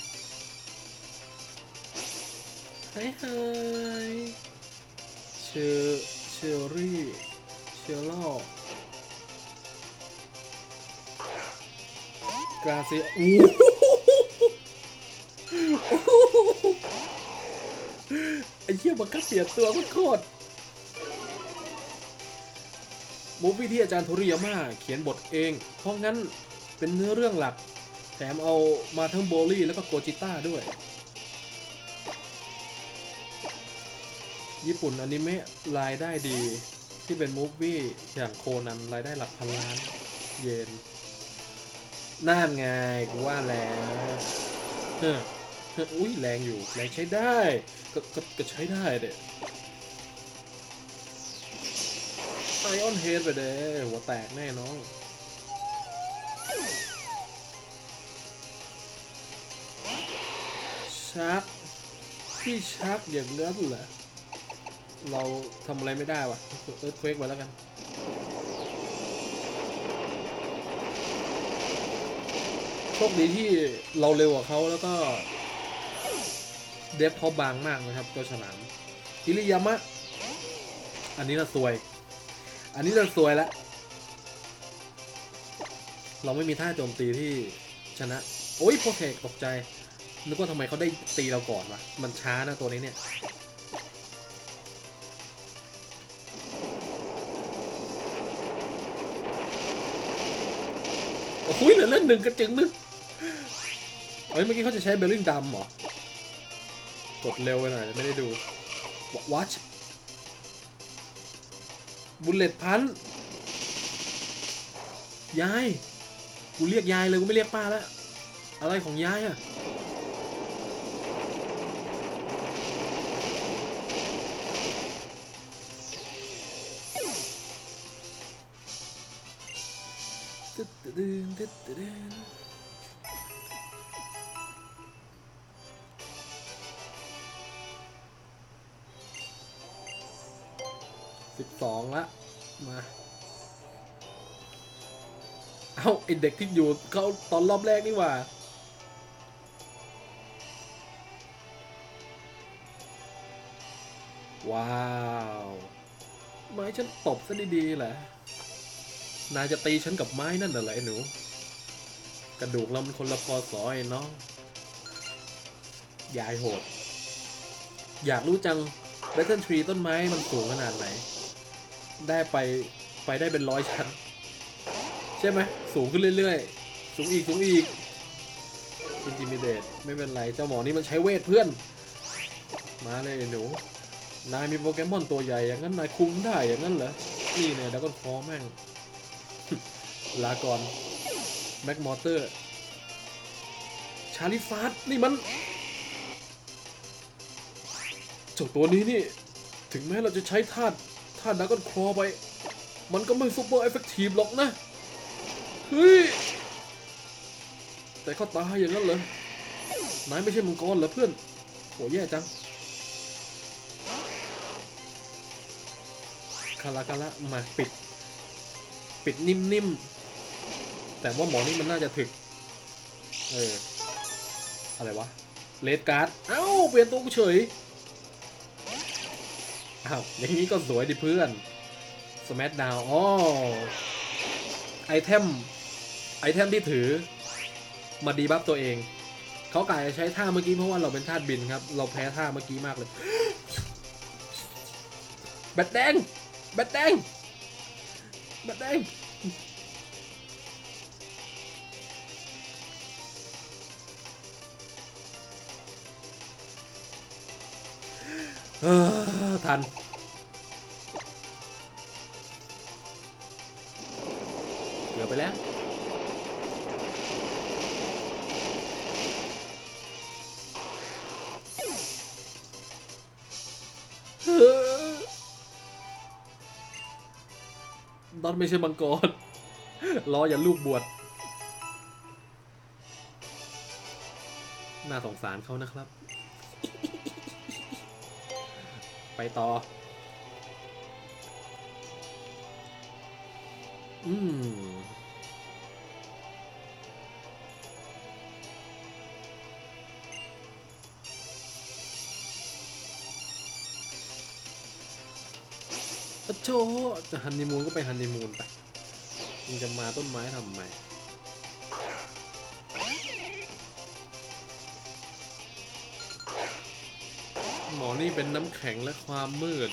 เฮ้ยเชอรี่เชอร์ลกราเซียไอ้เหี้ยมันก็เสียตัวโคตรมูฟวี่ที่อาจารย์โทริยาม่าเขียนบทเองเพราะงั้นเป็นเนื้อเรื่องหลักแถมเอามาทั้งโบลี่แล้วก็โกจิต้าด้วยญี่ปุ่นอนิเมะรายได้ดีที่เป็นมูฟวี่อย่างโคนันรายได้หลักพันล้านเยนน่านไงกูว่าแล้วอุ้ยแรงอยู่แรงใช้ได้ก็ใช้ได้เด็ดไอออนเฮดไปเด้หัวแตกแน่น้องชักพี่ชักอย่างนั้นเหรอเราทำอะไรไม่ได้วะเอิร์ธเควกไว้แล้วกันโชคดีที่เราเร็วกว่าเขาแล้วก็เดฟเขาบางมากนะครับตัวฉลามฮิริยามะอันนี้เราซวยแล้วเราไม่มีท่าโจมตีที่ชนะโอ้ยโปรเทคตกใจนึกว่าทำไมเขาได้ตีเราก่อนวะมันช้านะตัวนี้เนี่ยโอ้ยเหลือเล่นหนึ่งกระจึงนึงเฮ้ยเมื่อกี้เขาจะใช้เบลลิงดำเหรอกดเร็วไปหน่อยไม่ได้ดูวัชบุลเลตพันยายกูเรียกยายเลยกูไม่เรียกป้าแล้วอะไรของยายอะ12ละมาเอาไอเด็กที่อยู่เขาตอนรอบแรกนี่หว่าว้าวไม้ฉันตบซะดีๆแหละนายจะตีฉันกับไม้นั่นเหรอไอ้หนูกระดูกเรามันคนละพอสอยเนาะยายโหดอยากรู้จัง Battle Tree ต้นไม้มันสูงขนาดไหนได้ไปได้เป็น100 ชั้นใช่ไหมสูงขึ้นเรื่อยๆสูงอีกIntimidate ไม่เป็นไรเจ้าหมอนี่มันใช้เวทเพื่อนมาเลยหนูนายมีโปเกมอนตัวใหญ่อย่างนั้นนายคุมได้อย่างนั้นเหรอนี่เนี่ยแล้วก็คอแม่ง ลาก่อนแม็กมอเตอร์ชาลิฟาร์ดนี่มันเจ้าตัวนี้นี่ถึงแม้เราจะใช้ท่าดราก้อนคลอไปมันก็ไม่ซุปเปอร์เอฟเฟกตีฟหรอกนะเฮ้ยแต่เขาตายอย่างนั้นเหรอนายไม่ใช่มังกรเหรอเพื่อนโหแย่จังคาระมาปิดนิ่มๆแต่ว่าหมอนี่มันน่าจะถึกอะไรวะเลดการ์ดเอ้าเปลี่ยนตัวกูเฉยอ้าวอย่างนี้ก็สวยดิเพื่อนสแมชดาวน์อ๋อไอเทมที่ถือมาดีบัฟตัวเองเขากลายใช้ท่าเมื่อกี้เพราะว่าเราเป็นธาตุบินครับเราแพ้ท่าเมื่อกี้มากเลยแบตแดงทันเกือบไปแล้วดอนไม่ใช่มังกรรออย่าลูกบวชน่าสงสารเขานะครับไปต่อโชจะฮันนีมูนก็ไปฮันนีมูนไปมึงจะมาต้นไม้ทำไมหมอนี่เป็นน้ำแข็งและความมืด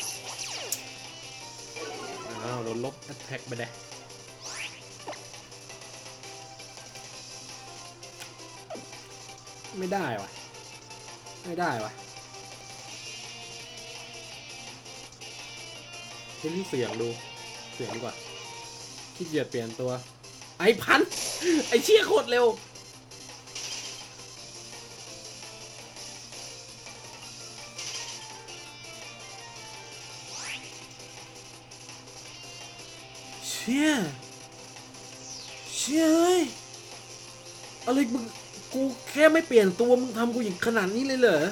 อ้าวโดนลบแอตแทกไปได้ไม่ได้วะเสียงดีกว่าขี้เกียจเปลี่ยนตัวไอพันไอเชี่ยโคตรเร็วเชี่ยเฮ้ยอะไรมึงกูแค่ไม่เปลี่ยนตัวมึงทำกูอย่างขนาดนี้เลยเหรอ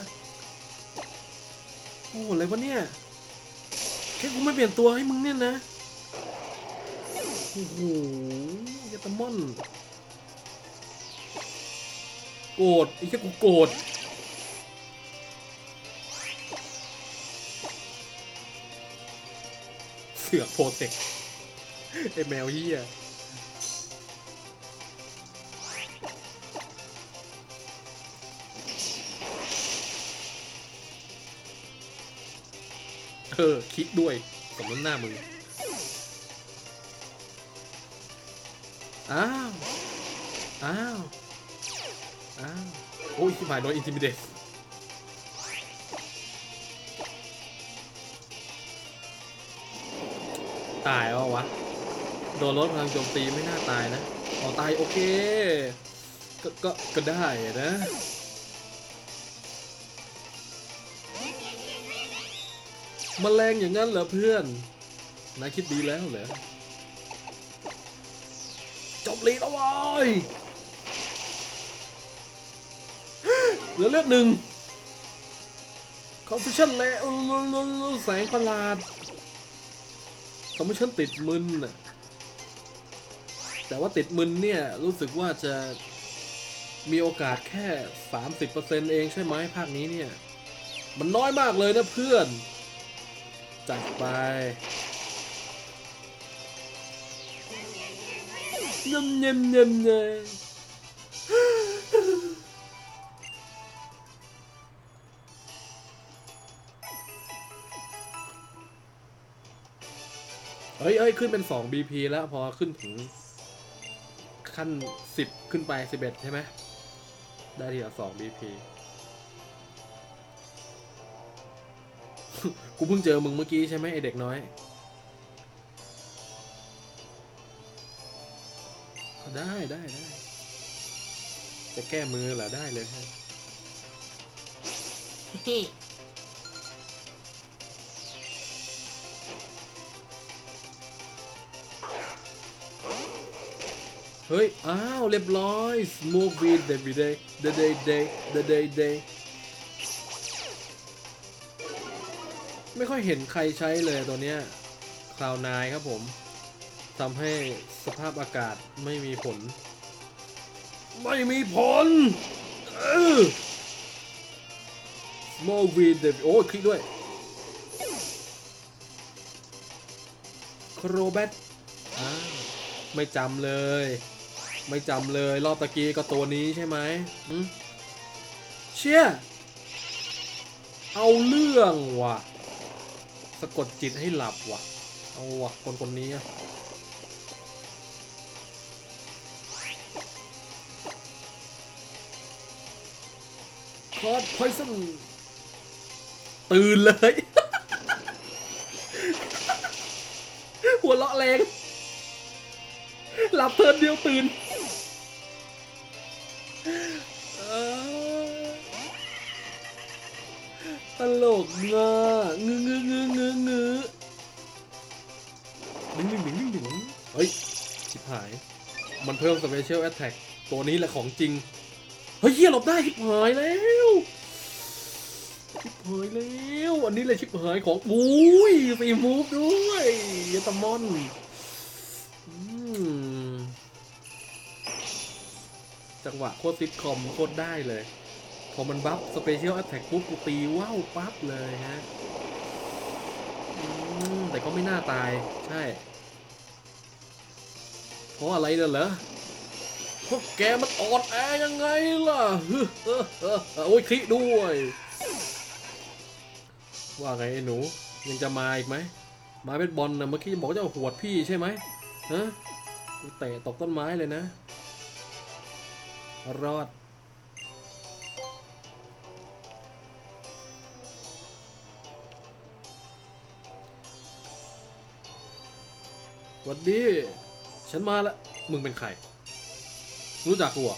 โอ้อะไรวะเนี่ยแค่กูไม่เปลี่ยนตัวให้มึงเนี่ยนะโอ้โหยาตามอนโกรธไอ้แค่กูโกรธเสือกโปรเทคไอ้แมวเหี้ยคิดด้วยสมน้ำหน้ามึงอ้าวโอ้ยที่หมายโดนอินทิมิเดตตายวะโดนลดพลังโจมตีไม่น่าตายนะอ๋อตายโอเคก็ได้นะมแมลงอย่างนั้นเหรอเพื่อนนายคิดดีแล้วเหรอจบลีแล้ววายเหลือเลือด1คอมฟิชชั่นแล้วแสงประหลาดคอมฟิชชั่นติดมึนน่ะแต่ว่าติดมึนเนี่ยรู้สึกว่าจะมีโอกาสแค่ 30% เองใช่ไหมภาคนี้เนี่ยมันน้อยมากเลยนะเพื่อนจัดไปเงิมเงิมเงิมเงิมเฮ้ยขึ้นเป็น2 BP แล้วพอขึ้นถึงขั้น10ขึ้นไป11ใช่ไหมได้ทีละ2 BP กูเพิ่งเจอมึงเมื่อกี้ใช่ไหมไอเด็กน้อยได้จะแก้มือเหรอได้เลยเฮ้ยอ้าวเรียบร้อย smoke weed every day the day ไม่ค่อยเห็นใครใช้เลยตัวเนี้ยคลาวน์9ครับผมทำให้สภาพอากาศไม่มีผลsmoke weedโอ้คลิกด้วยโครแบทไม่จำเลยรอบตะกี้ก็ตัวนี้ใช่ไหมเชี่ยเอาเรื่องว่ะสะกดจิตให้หลับว่ะเอาว่ะคนนี้คอร์ดพอยซันตื่นเลย หัวเราะแรงหลับเทินเดียวตื่นตลกงางึดึงเฮ้ยชิบหายมันเพิ่มสเปเชียลแอทแทคตัวนี้แหละของจริงเฮ้ยเหี้ยหลบได้ชิบหายแล้วอันนี้เลยชิบหายของอุ้ยฟีมูฟด้วยยตามอนจังหวะโคตรซิทคอมโคตรได้เลยพอมันบัฟสเปเชียลแอทแทคปุ๊บกูตีว้าวปั๊บเลยฮะแต่ก็ไม่น่าตายใช่เพราะอะไรเนี่ยเหรอพวกแกมันอ่อนแอยังไงล่ะโอ้ยคลิด้วยว่าไงไอ้หนูยังจะมาอีกไหมมาเป็นบอลนะเมื่อกี้บอกจะหวดพี่ใช่ไหมฮะเตะตกต้นไม้เลยนะรอดสวัสดีฉันมาแล้วมึงเป็นใครรู้จักกูเหรอ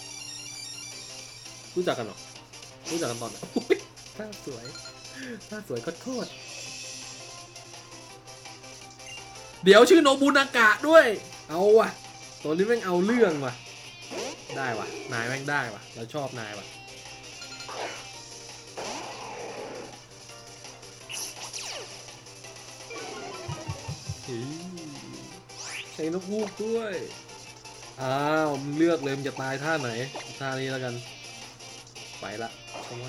รู้จักกันเหรอรู้จักกันตอนไหนท่าสวยโคตรเดี๋ยวชื่อโนบุนากะด้วยเอาว่ะตัวนี้แม่งเอาเรื่องว่ะได้ว่ะนายแม่งได้ว่ะเราชอบนายว่ะใช้นกฮูกด้วยอ้าวมึงเลือกเลยมึงจะตายท่าไหนท่านี้แล้วกันไปละทำไม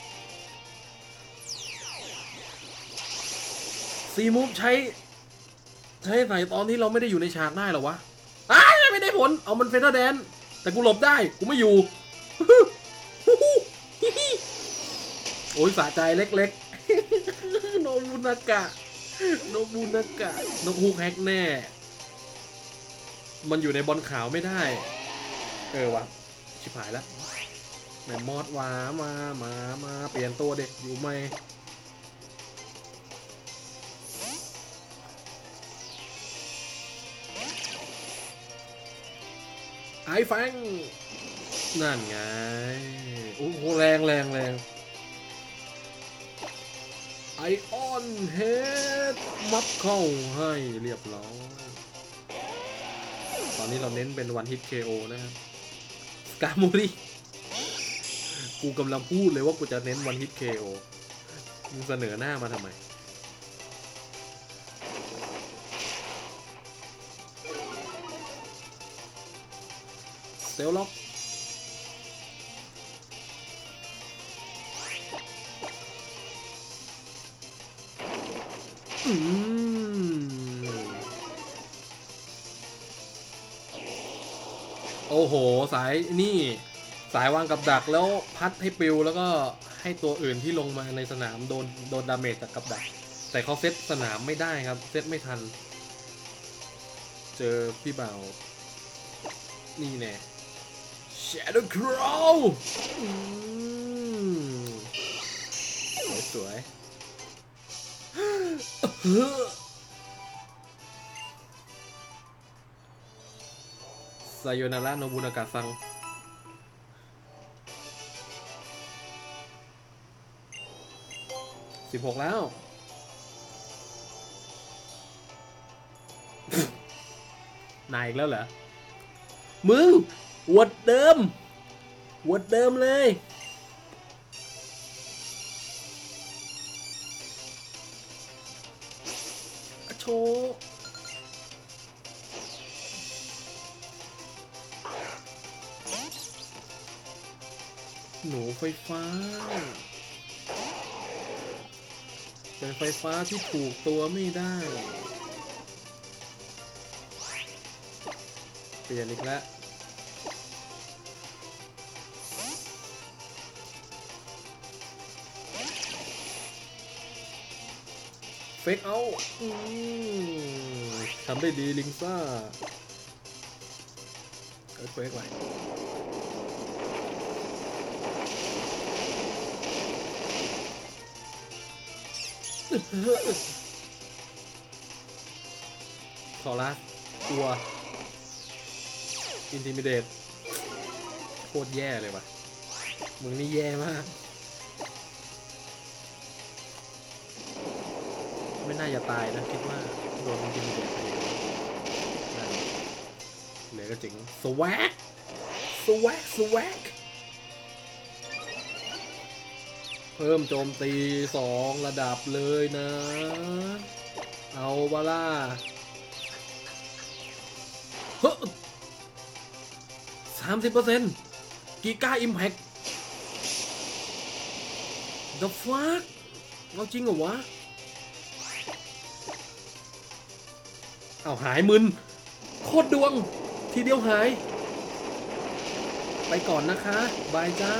ซีมูฟใช้ใส่ตอนที่เราไม่ได้อยู่ในฉากได้หรอวะไม่ได้ผลเอามันเฟเธอร์แดนแต่กูหลบได้กูไม่อยู่โอ้ยสะใจเล็กๆโนบุนากะนกฮูกแฮกแน่มันอยู่ในบอลขาวไม่ได้วะชิบหายแล้วแมมมอสวามาเปลี่ยนตัวเด็กอยู่ไหมไอ้แฟงนั่นไงโอ้โหแรงไอออนเฮดมัดเข้าให้เรียบร้อยตอนนี้เราเน้นเป็นวันฮิต KO นะครับสกาโมริกูกำลังพูดเลยว่ากูจะเน้นวันฮิต KO มึงเสนอหน้ามาทำไมเซลล็อกอืมโอ้โหสายนี่สายวางกับดักแล้วพัดให้ปิวแล้วก็ให้ตัวอื่นที่ลงมาในสนามโดนดาเมจจากกับดักแต่เขาเซตสนามไม่ได้ครับเซตไม่ทันเจอพี่บ่าวนี่แน่ Shadow Crow อืมสวยไซโยนาระโนบุนากะซัง16แล้วนายอีกแล้วเหรอมึงวดเดิมวดเดิมเลยโชว์หนูไฟฟ้าเป็นไฟฟ้าที่ถูกตัวไม่ได้เปลี่ยนอีกแล้วเฟกเอาทำได้ดีลิงซ่าเกิดเฟกไว้ขอรัสกลัวอินทิมิเดตโคตรแย่เลยว่ะมึงนี่แย่มากไม่น่าจะตายนะคิดว่าโดนอินทิมิเดตไปเหลือก็จริงสวักสวักเพิ่มโจมตี2ระดับเลยนะเอาบาล่า30%กีก้าอิมแพค The fuck เอาจริงเหรอวะเอาหายมึนโคตรดวงทีเดียวหายไปก่อนนะคะบายจ้า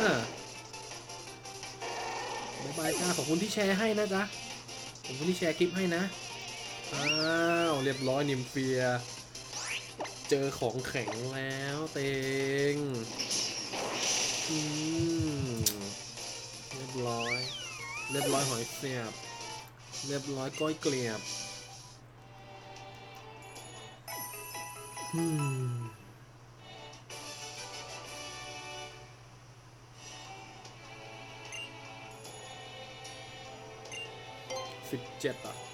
บายจ้าขอบคุณที่แชร์ให้นะจ๊ะขอบคุณที่แชร์คลิปให้นะอ้าวเรียบร้อยนิมเฟียเจอของแข็งแล้วเต็งเรียบร้อยหอยเสียบเรียบร้อยก้อยเกลียบ17อ่ะ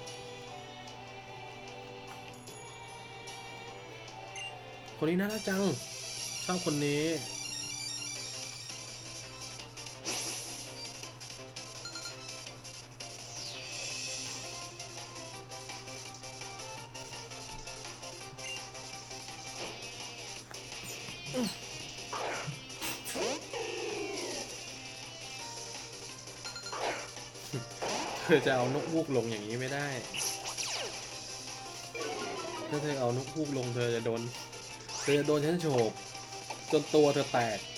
คนนี้น่ารักจังชอบคนนี้เธอจะเอานกฮูกลงอย่างนี้ไม่ได้ถ้าเธอเอานกฮูกลงเธอจะโดนฉันโฉบจนตัวเธอแตก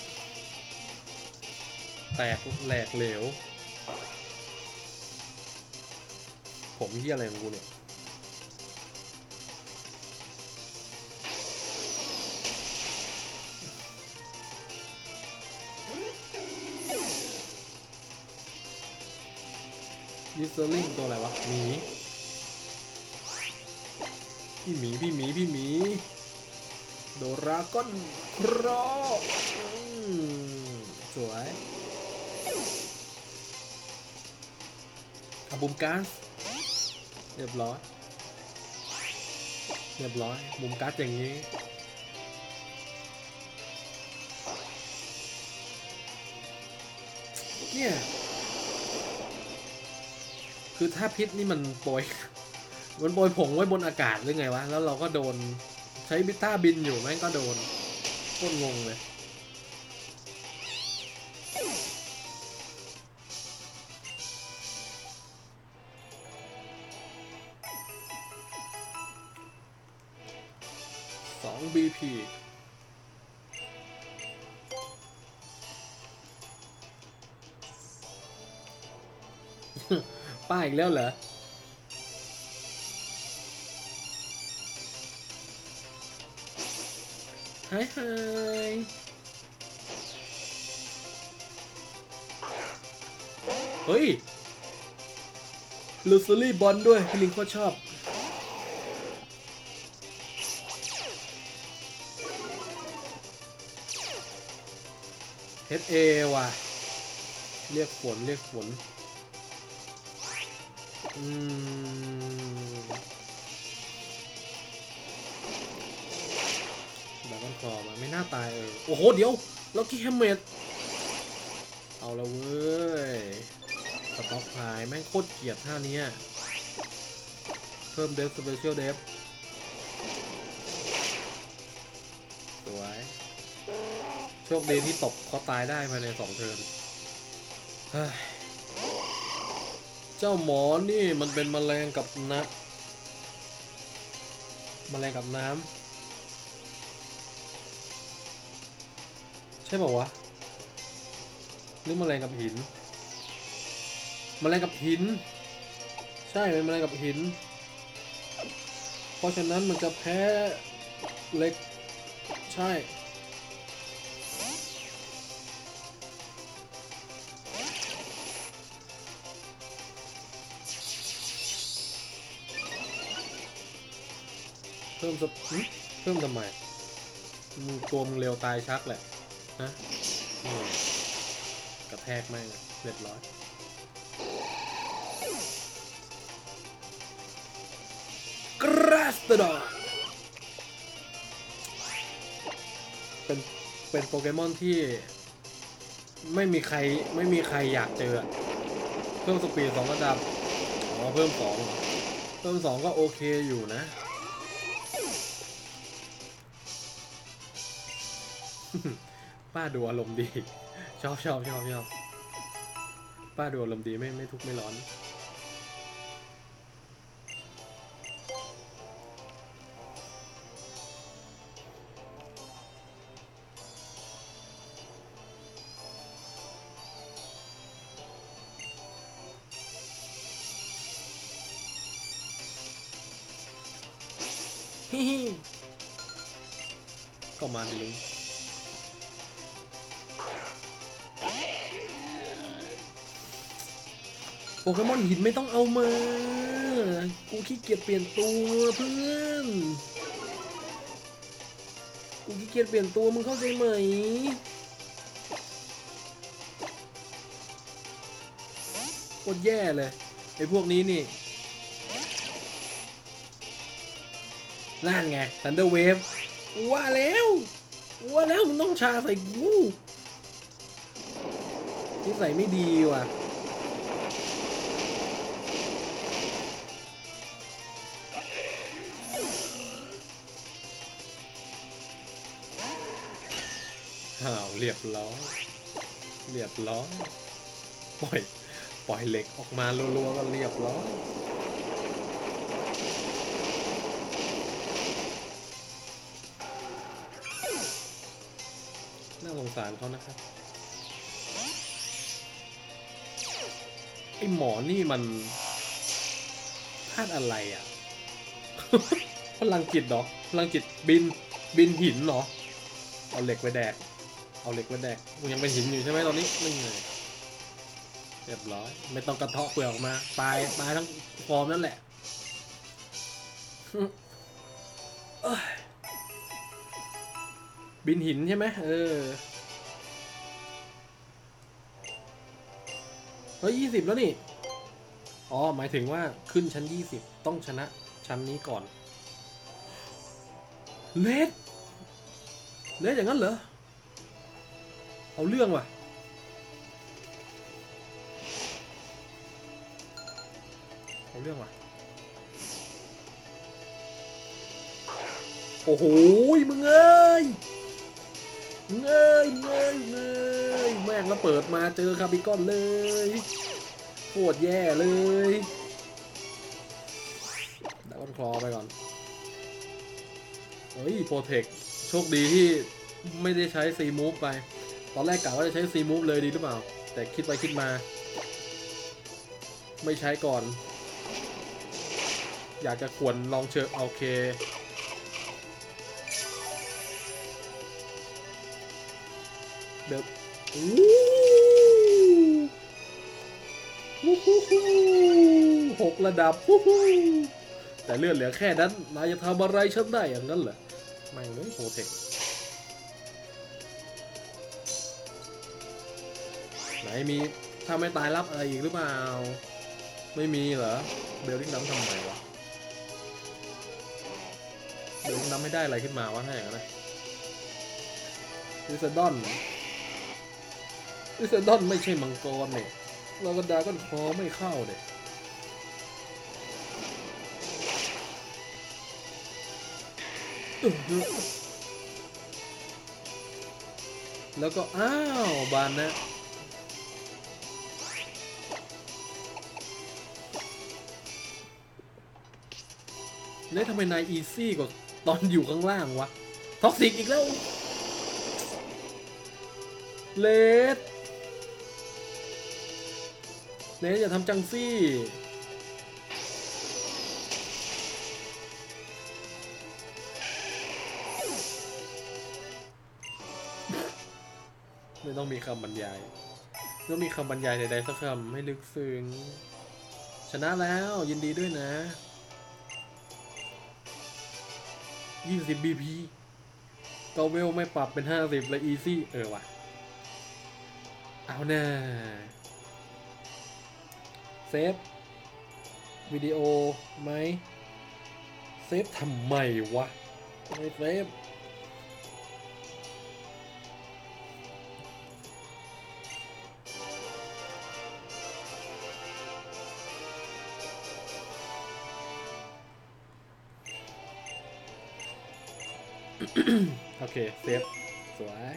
แหลกเหลวผมเหี้ยอะไรของกูเนี่ยยูเซอร์ลิงตัวอะไรวะหมีพี่หมีโดราก้อนครอสวยอาบุมก๊าซเรียบร้อยบุมก๊าซอย่างนี้เนี่ยคือถ้าพิษนี่มันโปรยผงไว้บนอากาศหรือไงวะแล้วเราก็โดนใช้บิต้าบินอยู่แม่งก็โดนโคตรงงเลย BP ป้าอีกแล้วเหรอไฮไฮเฮ้ยลูซิลี่บอลด้วยพี่ลิงก็ชอบ HA ว่ะเรียกฝนดราก้อนคอมาไม่น่าตายโอ้โหเดี๋ยวล็อกกี้แฮมเมดเอาละเว้ยสต็อกพายแม่งโคตรเกลียดท่านี้เพิ่มเดฟสเปเชียลเดฟสวยโชคดีที่ตบเขาตายได้ภายใน2 เทิร์นเจ้าหมอนี่มันเป็นแมลงกับน้ำใช่ป่าววะหรือแมลงกับหินใช่เป็นแมลงกับหินเพราะฉะนั้นมันจะแพ้เล็กใช่เพิ่มทำไมมึงตัวมึงเร็วตายชักแหละนะกระแทกแม่งเรียบร้อยกราสตดอเป็นโปเกมอนที่ไม่มีใครอยากเจอเพิ่มสปีด2 ระดับเพิ่ม2ก็โอเคอยู่นะป้าดูอารมณ์ดีชอบป้าดูอารมณ์ดีไม่ทุกข์ไม่ร้อนก็มาดิลุงโปเกมอนหินไม่ต้องเอามากูขี้เกียจเปลี่ยนตัวเพื่อนมึงเข้าใจไหมโคตรแย่เลยไอ้พวกนี้นี่นั่นไง Thunder Wave ว่าแล้วมึงต้องชาใส่กูนิสัยไม่ดีว่ะเรียบร้อยปล่อยเหล็กออกมารัวๆก็เรียบร้อยน่าสงสารเขานะครับไอหมอนี่มันธาตุอะไรอ่ะ พลังจิตเหรอพลังจิตบินหินเหรอเอาเหล็กไปแดกมึงยังเป็นหินอยู่ใช่ไหมตอนนี้ไม่เลยเรียบร้อยไม่ต้องกระเทาะเปลือกออกมาตายทั้งฟอร์มนั่นแหละบินหินใช่ไหมเฮ้ย20แล้วนี่อ๋อหมายถึงว่าขึ้นชั้น20ต้องชนะชั้นนี้ก่อนเลสอย่างนั้นเหรอเอาเรื่องว่ะโอ้โหมึงเอ้ยแม่งแล้วเปิดมาเจอคาร์บิคอนเลยโคตรแย่เลยดราก้อนคลอไปก่อนโอฮ้ยโปรเทคโชคดีที่ไม่ได้ใช้ซีมูฟไปตอนแรกกะว่าจะใช้ซีมูฟเลยดีหรือเปล่าแต่คิดไปคิดมาไม่ใช้ก่อนอยากจะควรลองเชิญโอเคเดี๋ยว6 ระดับแต่เลือดเหลือแค่นั้นนายจะทำอะไรฉันได้อย่างนั้นเหรอไม่เลยโปรเทคไหนมีถ้าไม่ตายรับอะไรอีกหรือเปล่าไม่มีเหรอเบลลิ่งน้ำทำไมวะเบลลิ่งน้ำไม่ได้อะไรขึ้นมาวะถ้าอย่างนั้นนะวิสดอนไม่ใช่มังกรเนี่ยเราก็ดาก้อนคอไม่เข้าเด็กแล้วก็อ้าวบานนะเนี่ยทำไมนายอีซี่กว่าตอนอยู่ข้างล่างวะท็อกซิกอีกแล้วเลดอย่าทำจังซี่ไม่ต้องมีคำบรรยายต้องมีคำบรรยายใดๆสักคำให้ลึกซึ้งชนะแล้วยินดีด้วยนะ20 BP เกาเวลไม่ปรับเป็น50และอีซี่ว่ะเอาหน้าเซฟวิดีโอไหมเซฟทำไมวะไม่เซฟโอเคเซฟสวย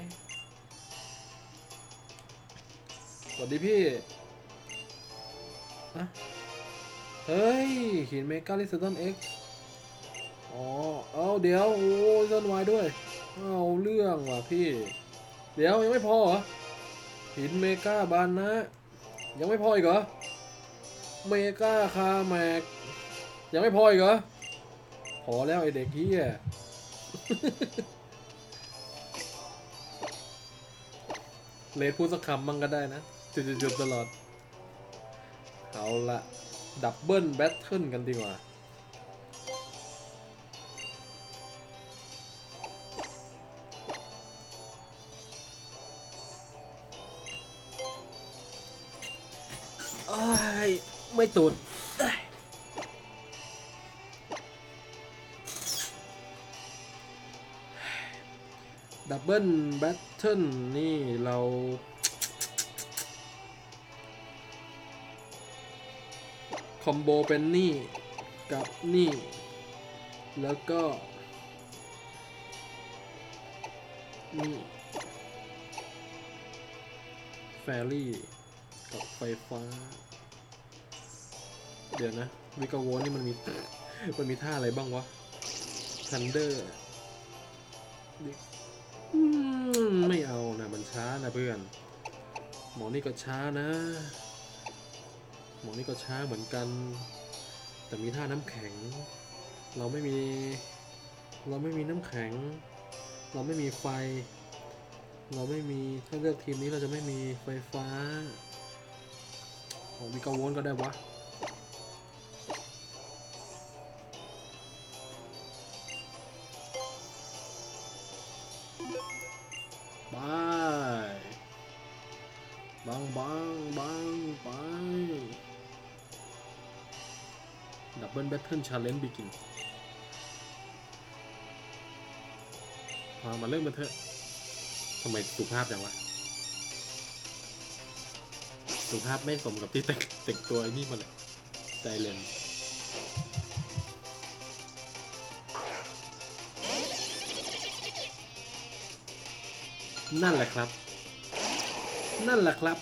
สวัสดีพี่อะเฮ้ยหินเมกาลิสตันเอ็กอ๋อเอาเดี๋ยวโอ้เส้นวายด้วยเอาเรื่องว่ะพี่เดี๋ยวยังไม่พอเหรอหินเมกาบานนะยังไม่พออีกเหรอเมกาคาแม็กยังไม่พออีกเหรอพอแล้วไอเด็กเฮียเลดพูดสักคำมั่งก็ได้นะจุดตลอดเอาละดับเบิลแบทเทิลกันดีกว่าไม่ตุดดับเบิลแบทเทิลนี่เราคอมโบเป็นนี่กับนี่แล้วก็นี่แฟรี่กับไฟฟ้าเดี๋ยวนะวิกาโวนี่มันมีท่าอะไรบ้างวะทันเดอร์ไม่เอานะมันช้านะเพื่อนหมอนี่ก็ช้านะหมอนี่ก็ช้าเหมือนกันแต่มีท่าน้ำแข็งเราไม่มีน้ำแข็งเราไม่มีไฟเราไม่มีถ้าเลือกทีมนี้เราจะไม่มีไฟฟ้าของวิกาโวก็ได้วะบายบังไปดับเบิลแบทเทิลชาเลนจ์บิกินมาเริ่มกันเถอะทำไมสุภาพจังวะสุภาพไม่สมกับที่แต่งตัวไอ้นี่มาเลยใจเลนนั่นแหละครับนั่นแหละครับ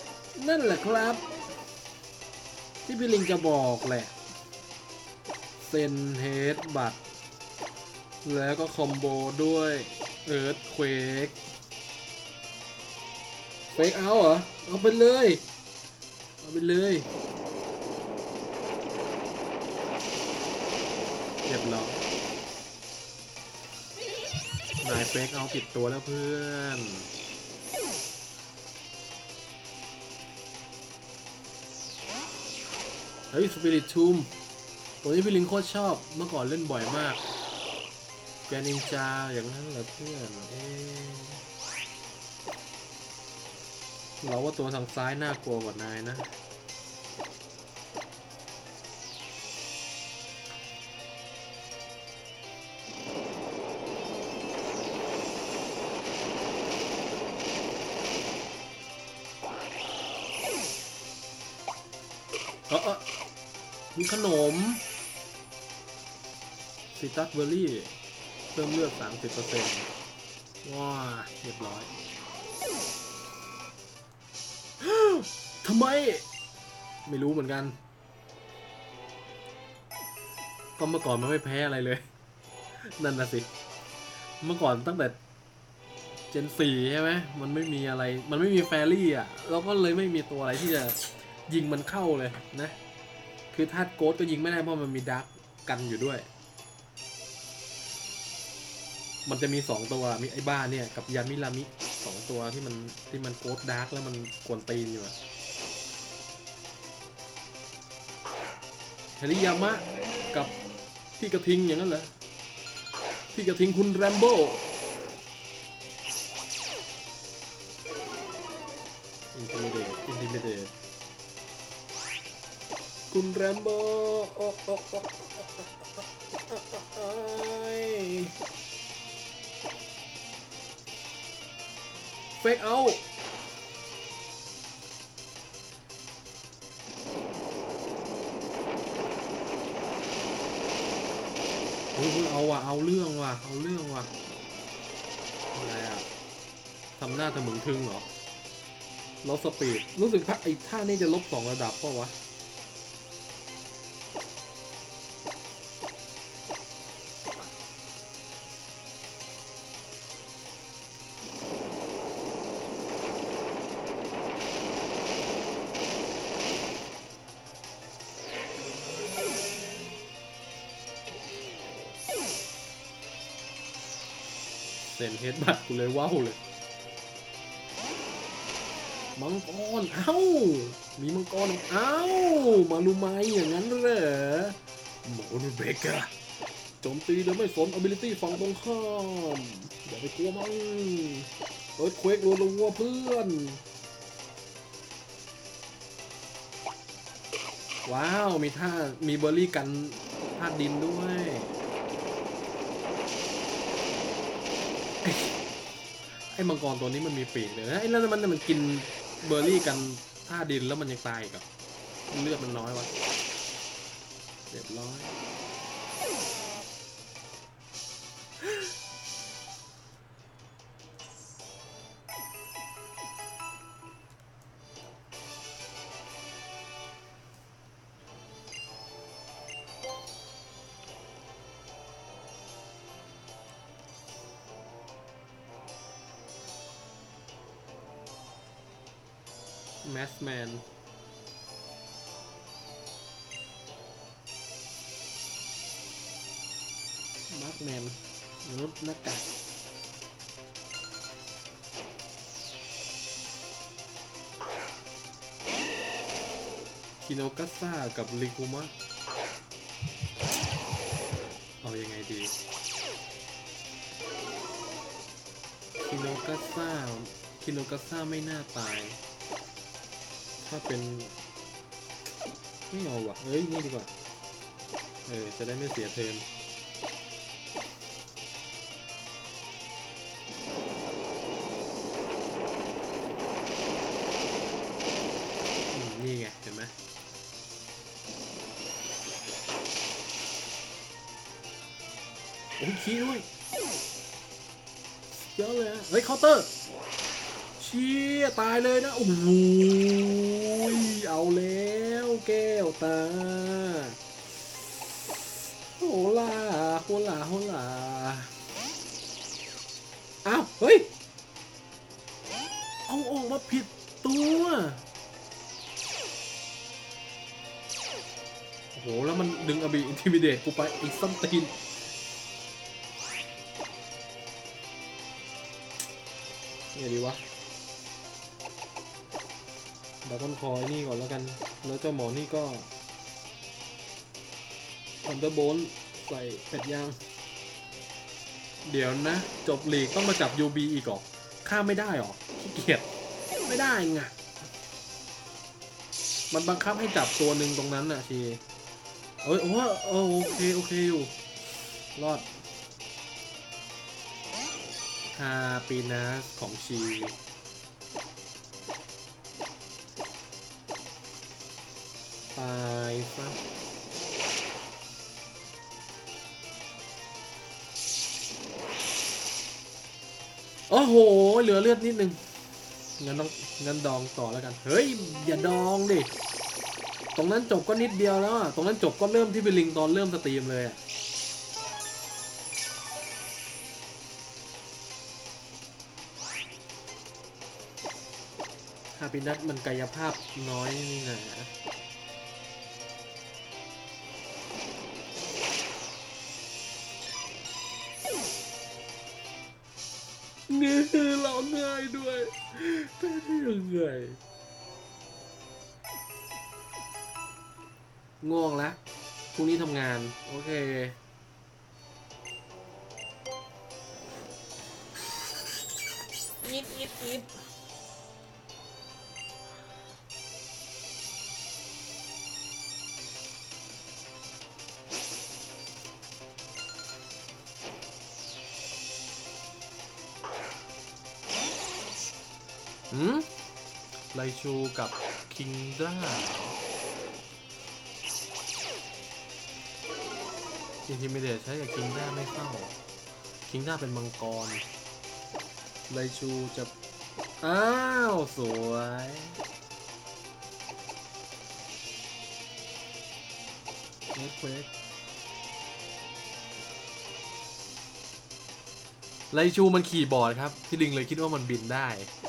ที่พี่ลิงจะบอกแหละเซนเฮดบัตแล้วก็คอมโบด้วยเอิร์ธเควกเฟกเอาเหรอเอาไปเลยเอาไปเลยเรียบร้อยนายเฟกเอาผิดตัวแล้วเพื่อนเฮ้ยสปิริตทูมตัวนี้พี่ลิงโคตรชอบเมื่อก่อนเล่นบ่อยมากแกนินจาอย่างนั้นเหรอเพื่อนเราว่าตัวทางซ้ายน่ากลัวกว่านายนะมีขนมซิตัสเบอร์รี่เพิ่มเลือด 30% ว้าเรียบร้อย ทำไมไม่รู้เหมือนกันก็เมื่อก่อนมันไม่แพ้อะไรเลยนั่นนะสิเมื่อก่อนตั้งแต่เจน4ใช่ไหมมันไม่มีอะไรมันไม่มีแฟรี่อ่ะเราก็เลยไม่มีตัวอะไรที่จะยิงมันเข้าเลยนะคือธาตุโกสก็ยิงไม่ได้เพราะมันมีดาร์กกันอยู่ด้วยมันจะมี2ตัวมีไอ้บ้าเนี่ยกับยามิรามิ2ตัวที่มันโกสดาร์กแล้วมันกวนตีนอยู่อะเฮริยามะกับพี่กระทิงอย่างนั้นเหรอพี่กระทิงคุณแรมโบ้อินทิมิเดตคุณแรมโบ้เฟกเอาเอาว่ะเอาเรื่องว่ะอะไรอ่ะทำหน้าทะมึงทึงเหรอลดสปีดรู้สึกไอ้ท่านี้จะลบ2 ระดับป่ะวะเซนเฮดบัตกูเลยว้าวเลยมังกรเอ้ามีมังกรเอ้ามาลูไมอย่างนั้นเหรอโมโนเบเกอร์โจมตีโดยไม่สน ability ฝั่งตรงข้ามอย่าไปกลัวมันเอิร์ธเควกรัวๆเพื่อนว้าวมีเบอร์รี่กันธาตุดินด้วยไอ้มังกรตัวนี้มันมีปีกเลยนะไอ้นั่นมันกินเบอร์รี่กันท่าดินแล้วมันยังตายกับเลือดมันน้อยวะเรียบร้อยแมสแมนมาร์คแมนมนุษย์หน้ากากคิโนกัสซ่ากับลิกุมะเอายังไงดีคิโนกัสซ่าไม่น่าตายถ้าเป็นไม่เอาว่ะนี่ดีกว่าจะได้ไม่เสียเทอมนี่ไงเห็นไหมโอ้ยขี้ด้วยเยอะเลยเฮ้ยเคาน์เตอร์เชี่ยตายเลยนะโอ้โหเอาแล้วแก้วตาลาโฮลาโฮลาอ้าวเฮ้ยเอาออกมาผิดตัวโอ้โหแล้วมันดึงอบีอินทิมิเดตกูไปอีกส้นตีนเนี่ยดีวะดาก้อนคอยนี่ก่อนแล้วกันแล้วเจ้าหมอนี่ก็ทันเดอร์โบลต์ใส่เป็ดย่างเดี๋ยวนะจบลีกต้องมาจับ UB อีกเหรอข้ามไม่ได้หรอขี้เกียจไม่ได้ไงมันบังคับให้จับตัวหนึ่งตรงนั้นน่ะชีโอ้ยโอเคอยู่รอดฮาปีนัสของชีตายซะโอ้โหเหลือเลือดนิดนึงงั้นดองต่อแล้วกันเฮ้ยอย่าดองดิตรงนั้นจบก็นิดเดียวแล้วตรงนั้นจบก็เริ่มที่เป็นลิงตอนเริ่มสตรีมเลยฮาปินัทมันกายภาพน้อยนี่นะเงื้อเราง่ายด้วยเป็นยังไงง่วงแล้วพรุ่งนี้ทำงานโอเคอิดไลชูกับคิงด้าอินทิมิเดตใช้กับคิงด้าไม่เข้าคิงด้าเป็นมังกรไลชูจะอ้าวสวยเควสไลชูมันขี่บอร์ดครับพี่ลิงเลยคิดว่ามันบินได้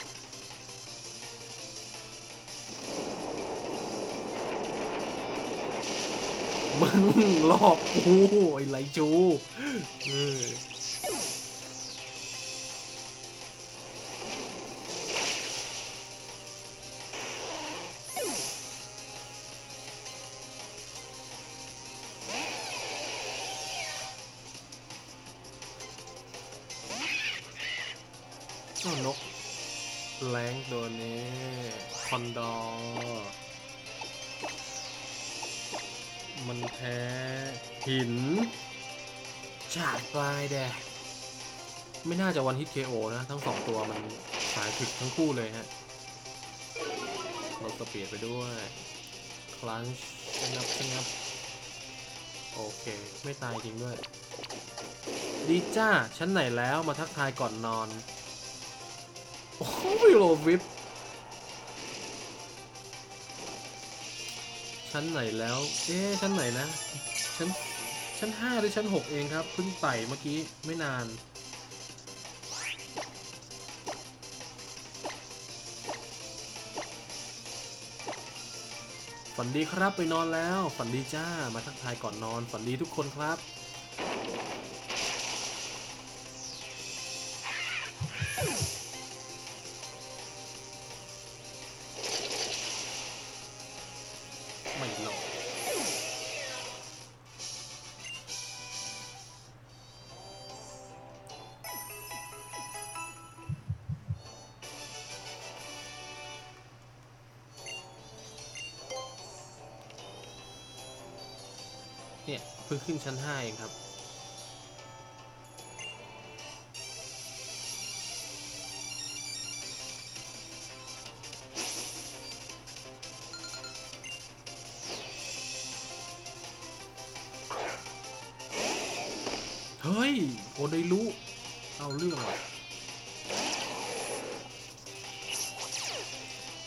มึงหลอกกูไอ้ไลจูนกแรงตัวนี้คอนดอร์มันแพ้หินฉาดปลายแดดไม่น่าจะวันฮิต KO นะทั้งสองตัวมันสายถึกทั้งคู่เลยฮะลดสปีดไปด้วยคลันช์ชะงับโอเคไม่ตายจริงด้วยดีจ้าชั้นไหนแล้วมาทักทายก่อนนอนโอ้ยโลวิปชั้นไหนแล้วชั้นไหนนะชั้น5หรือชั้น6เองครับเพิ่งไต่เมื่อกี้ไม่นานฝันดีครับไปนอนแล้วฝันดีจ้ามาทักทายก่อนนอนฝันดีทุกคนครับไม่หลอกเนี่ยเพิ่งขึ้นชั้น5เองครับเฮ้ยโอไดรู้เอาเรื่องว่ะ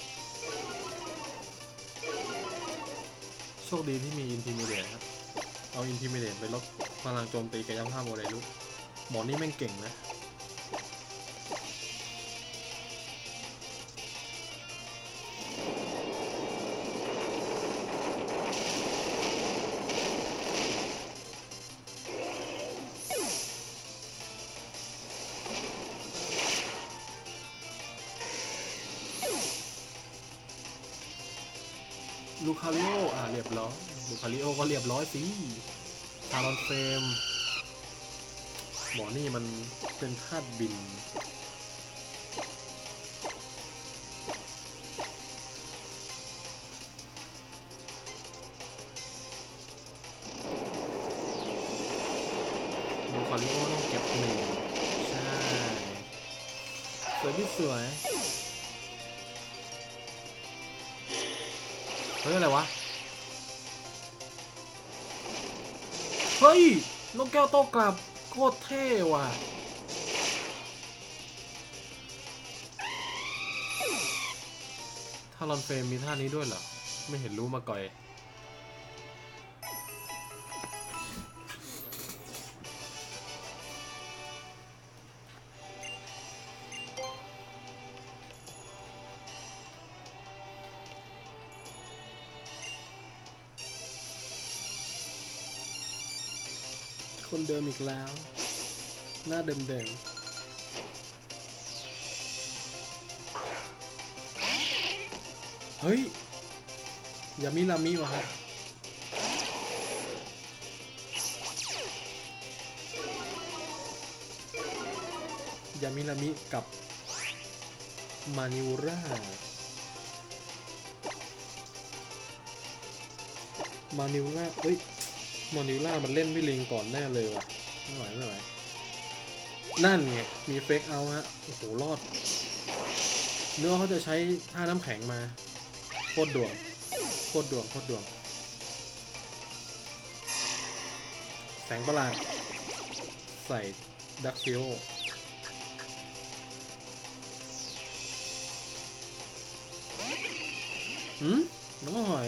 โชคดีที่มีอินทิมิเดตครับเอาอินทิมิเดตไปลดพลังโจมตีกายภาพโมเดลุหมอนี่แม่งเก่งนะลูคาริโอเรียบร้อยลูคาริโอก็เรียบร้อยสิทารอนเฟมหมอนี่มันเป็นธาตุบินลูคาริโอต้องเก็บหนึ่งใช่สวยที่สวยเฮ้ยอะไรวะเฮ้ยนกแก้วโต้กลับโคตรเท่ว่ะทารอนเฟรมมีท่านี้ด้วยเหรอไม่เห็นรู้มาก่อนคนเดิมอีกแล้วหน้าเดิมๆเฮ้ยยามิรามิวะฮะยามิรามิกับมานิวราเฮ้ยมานิวรามันเล่นพี่ลิงก่อนแน่เลยว่ะไม่ไหวนั่นไงมีเฟกเอาฮะโอ้โหรอดเนื้อเขาจะใช้ท่าน้ำแข็งมาโคตรดวงแสงประหลาดใส่ดักซิโอน้องหอย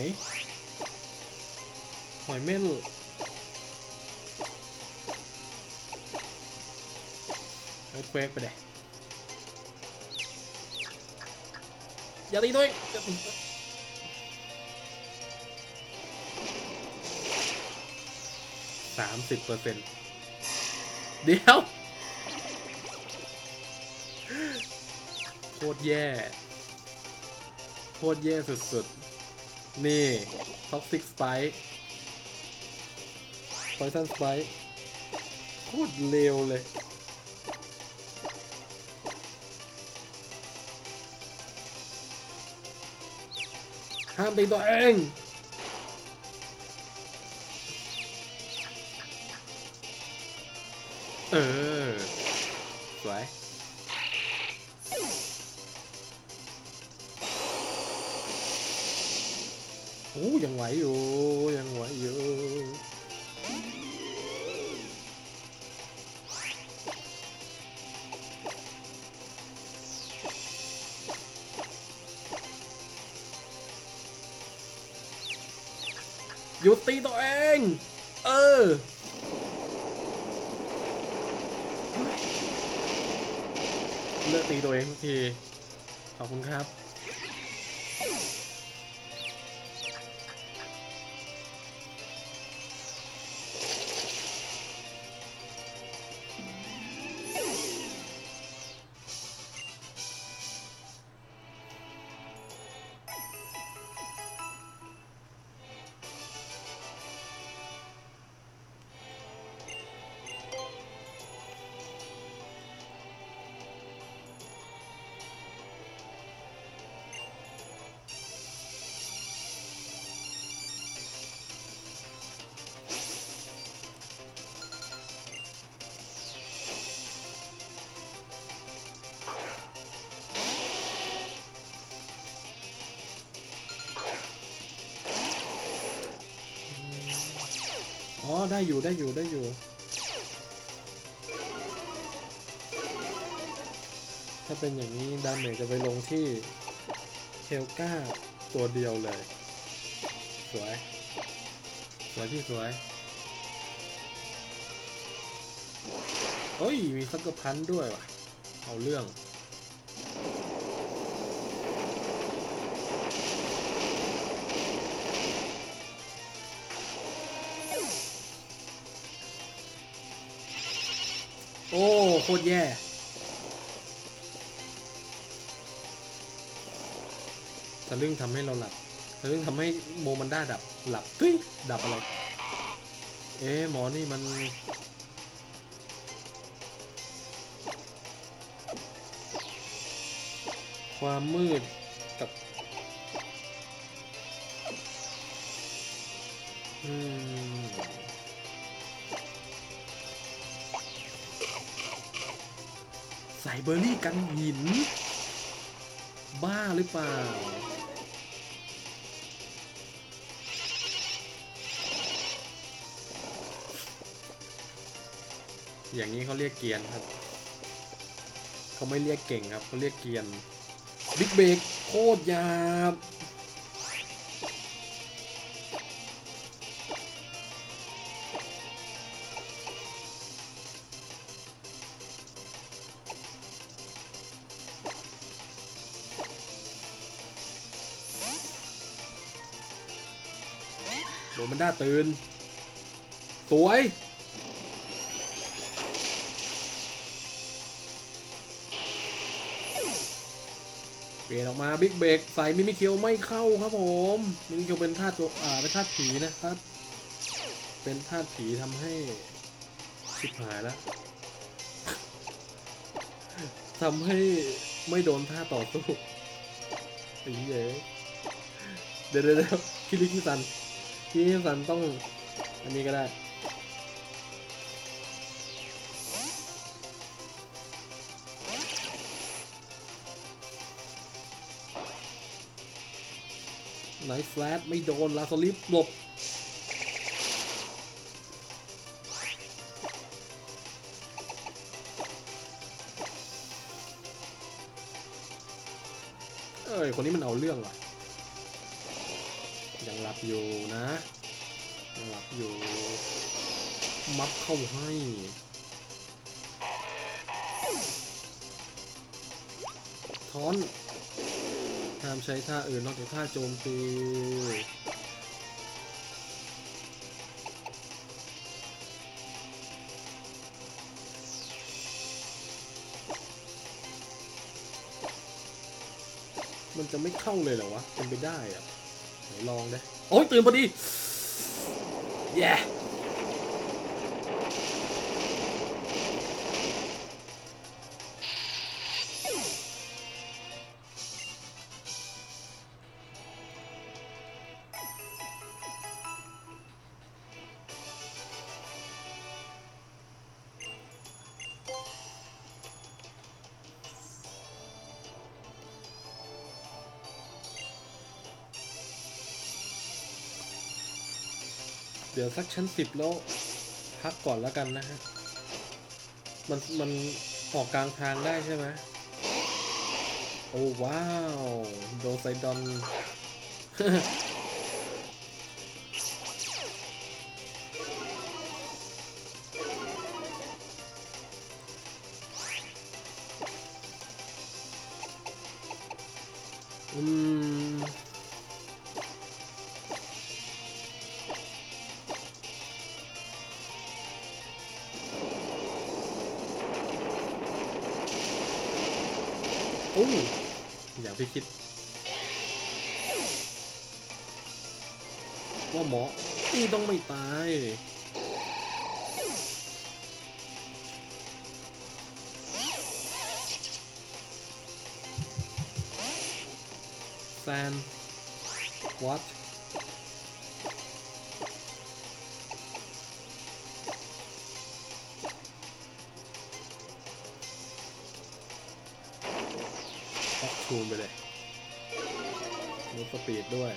เม่นเอาเควกไปเลยอย่าตีด้วย30%เดี๋ยวโคตรแย่สุดๆนี่ท็อกซิกสไปค์พอยซันสไปค์โคตรเลวเลยห้ามตีตัวเองสวยโอ้ยังไหวอยู่หยุดตีตัวเองเลิกตีตัวเองทุกทีขอบคุณครับได้อยู่ถ้าเป็นอย่างนี้ดาเมจจะไปลงที่เฮลก้าตัวเดียวเลยสวยที่สวยเฮ้ยมีซักเกอร์พันด้วยว่ะเอาเรื่องโอ้โคตรแย่ทะลึ่งทำให้เราหลับทะลึ่งทำให้โมมันด้าดับหลับตุ้ยดับอะไรเอ๊ะหมอนี่มันความมืดกับใส่เบอร์รี่กันหินบ้าหรือเปล่าอย่างนี้เขาเรียกเกียนครับเขาไม่เรียกเก่งครับเขาเรียกเกียนบิ๊กเบรกโคตรหยาบโดนมันด้าตื่นสวยเปลี่ยนออกมาบิ๊กเบรกใส่มิมิเคียวไม่เข้าครับผมมิมิเคียวเป็นธาตุตัวเป็นธาตุผีนะครับเป็นธาตุผีทำให้ชิบหายแล้วทำให้ไม่โดนท่าต่อสู้ไอ้เหี้ยเดี๋ยวคิริคิซันต้องอันนี้ก็ได้ไนท์แฟลชไม่โดนลาสลิปหลบเอ้ยคนนี้มันเอาเรื่องว่ะยังหลับอยู่นะยังหลับอยู่มัดเข้าให้ท้อนห้ามใช้ท่าอื่นนอกจากท่าโจมตีมันจะไม่เข้าเลยเหรอวะเป็นไปได้อะไหนลองได้โอ้ยตื่นพอดีแย่เดี๋ยวสักชั้น10แล้วพักก่อนแล้วกันนะฮะมันออกกลางทางได้ใช่ไหมโอ้ว้าวโดไซดอน โอ้อย่างที่คิดว่าหมอนี่ต้องไม่ตายแซนวัดชูนไปเลยมีสปีดด้วย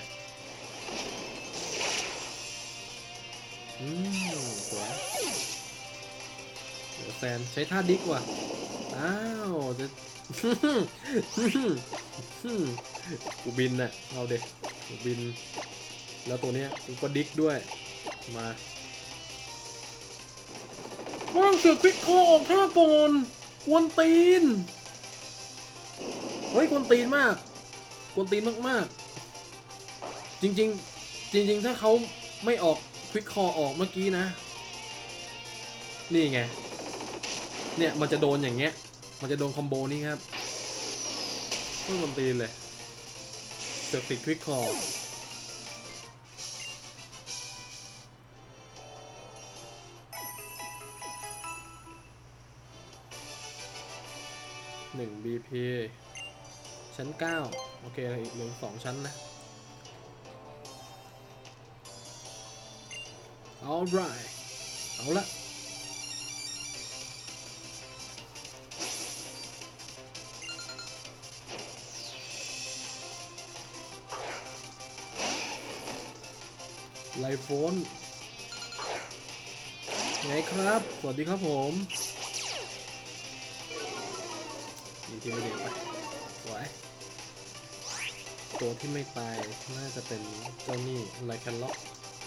สวยเดี๋ยวแซนใช้ท่าดิกว่ะอ้าวจะ กูบินน่ะเอาเด็กกูบินแล้วตัวเนี้ยกูก็ดิกด้วยมาว่างเสือกควิกคอออกท่าก่อนกวนตีนเฮ้ยกวนตีนมากกวนตีนมากๆจริงๆถ้าเขาไม่ออกควิกคอออกเมื่อกี้นะนี่ไงเนี่ยมันจะโดนอย่างเงี้ยมันจะโดนคอมโบนี้ครับก็กวนตีนเลยเสือกติดควิกคอ1 BP ชั้น 9โอเคอีก2 ชั้นนะ alright เอาละไลฟ์โฟนไงครับสวัสดีครับผมนี่ที่ไม่เด็กไปสวยตัวที่ไม่ตายน่าจะเป็นเจ้านี่ไลแคนล็อก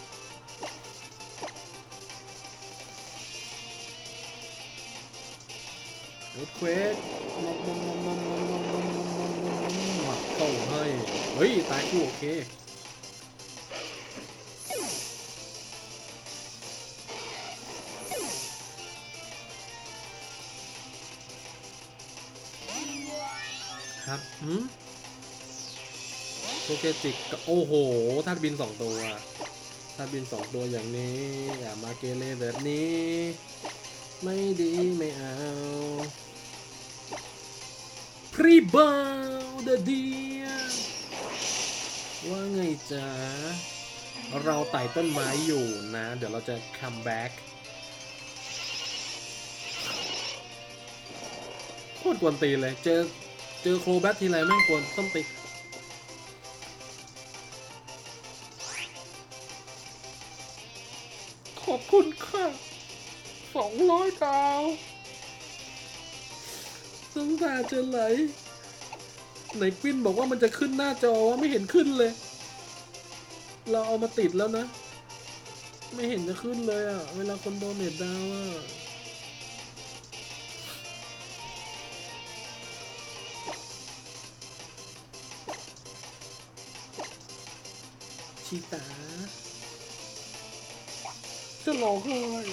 รถเควสมาเข้าให้เฮ้ยตายคู่โอเคครับโปเกจิกโอ้โหธาตุบิน2 ตัวธาตุบิน2 ตัวอย่างนี้อย่ามาเกเรแบบนี้ไม่ดีไม่เอาพรีบาวเดเดียว่าไงจ๊ะเราไต่ต้นไม้อยู่นะเดี๋ยวเราจะคัมแบ็กโคตรกวนตีเลยเจอโครแบททีไรแม่งกวนต้นตีขอบคุณค่ะ200 ดาวน้ำตาจะไหลไหนกวินบอกว่ามันจะขึ้นหน้าจอว่าไม่เห็นขึ้นเลยเราเอามาติดแล้วนะไม่เห็นจะขึ้นเลยอ่ะเวลาคนโดเนทดาวอ่ะชีตาจะหลอกเลย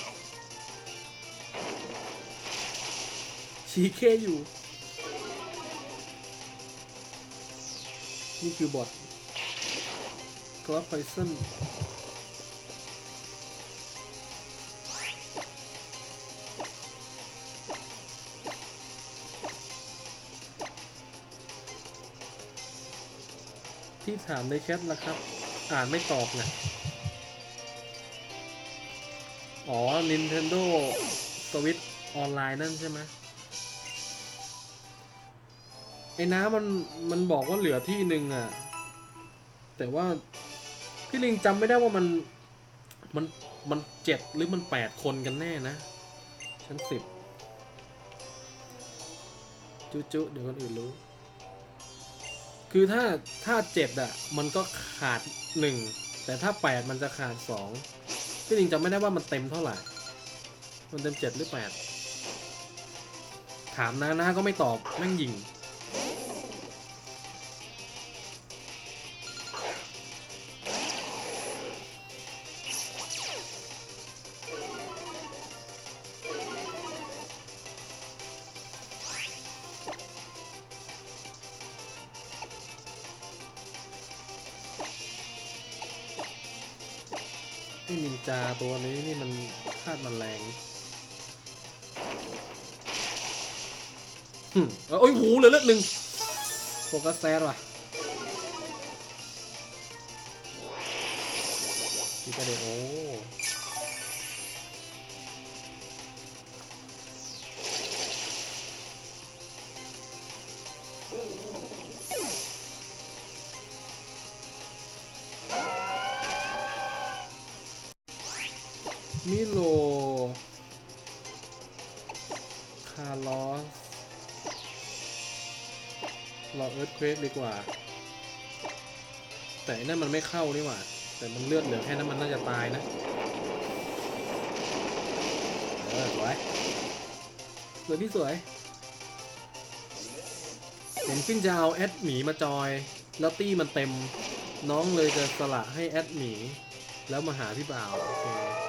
ชีเคอยู่นี่คือบอทกราฟไพซันที่ถามในแชทนะครับอ่านไม่ตอบไงอ๋อ Nintendo Switch ออนไลน์นั่นใช่ไหมไอ้น้ามันบอกว่าเหลือที่หนึ่งอ่ะแต่ว่าพี่ลิงจำไม่ได้ว่ามัน7 หรือมัน8 คนกันแน่นะชั้น10จุเดี๋ยวคนอื่นรู้คือถ้า7อ่ะมันก็ขาด1แต่ถ้า8มันจะขาด2พี่ลิงจำไม่ได้ว่ามันเต็มเท่าไหร่มันเต็ม7 หรือ 8ถามนะก็ไม่ตอบแม่งยิงนินจาตัวนี้นี่มันคาดมันแรงโอ้ยหูเหลือเลือด1โฟกัสแซดว่ะพี่ก็เดโอมิโลคาร์ลอสรอเอิร์ธเควกดีกว่าแต่นั่นมันไม่เข้านี่หว่าแต่มันเลือดเหลือแค่นั้นมันน่าจะตายนะสวยสวยพี่สวยเห็นขึ้นจะเอาแอดหมีมาจอยแล้วตี้มันเต็มน้องเลยจะสละให้แอดหมีแล้วมาหาพี่บ่าวโอเค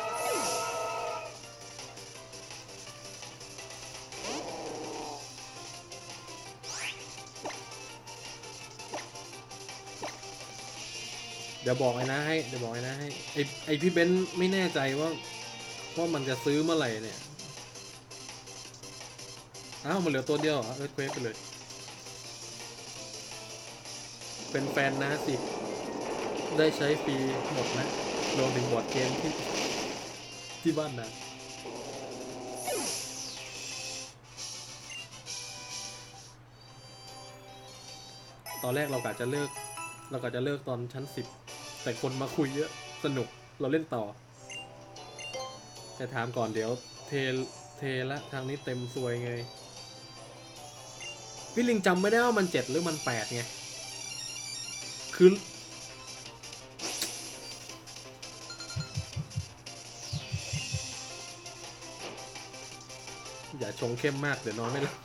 เดี๋ยวบอกไอ้นะให้ไอพี่เบนซ์ไม่แน่ใจว่ามันจะซื้อเมื่อไหร่เนี่ยอ้าวมันเหลือตัวเดียวเหรอเควสไปเลยเป็นแฟนนะสิได้ใช้ฟรีหมดนะรวมถึงบอร์ดเกมที่บ้านนะตอนแรกเรากะจะเลิกตอนชั้น10แต่คนมาคุยเยอะสนุกเราเล่นต่อแต่ถามก่อนเดี๋ยวเทละทางนี้เต็มซวยไงพี่ลิงจำไม่ได้ว่ามัน7หรือมัน8ไงคืออย่าชงเข้มมากเดี๋ยวนอนไม่หลับ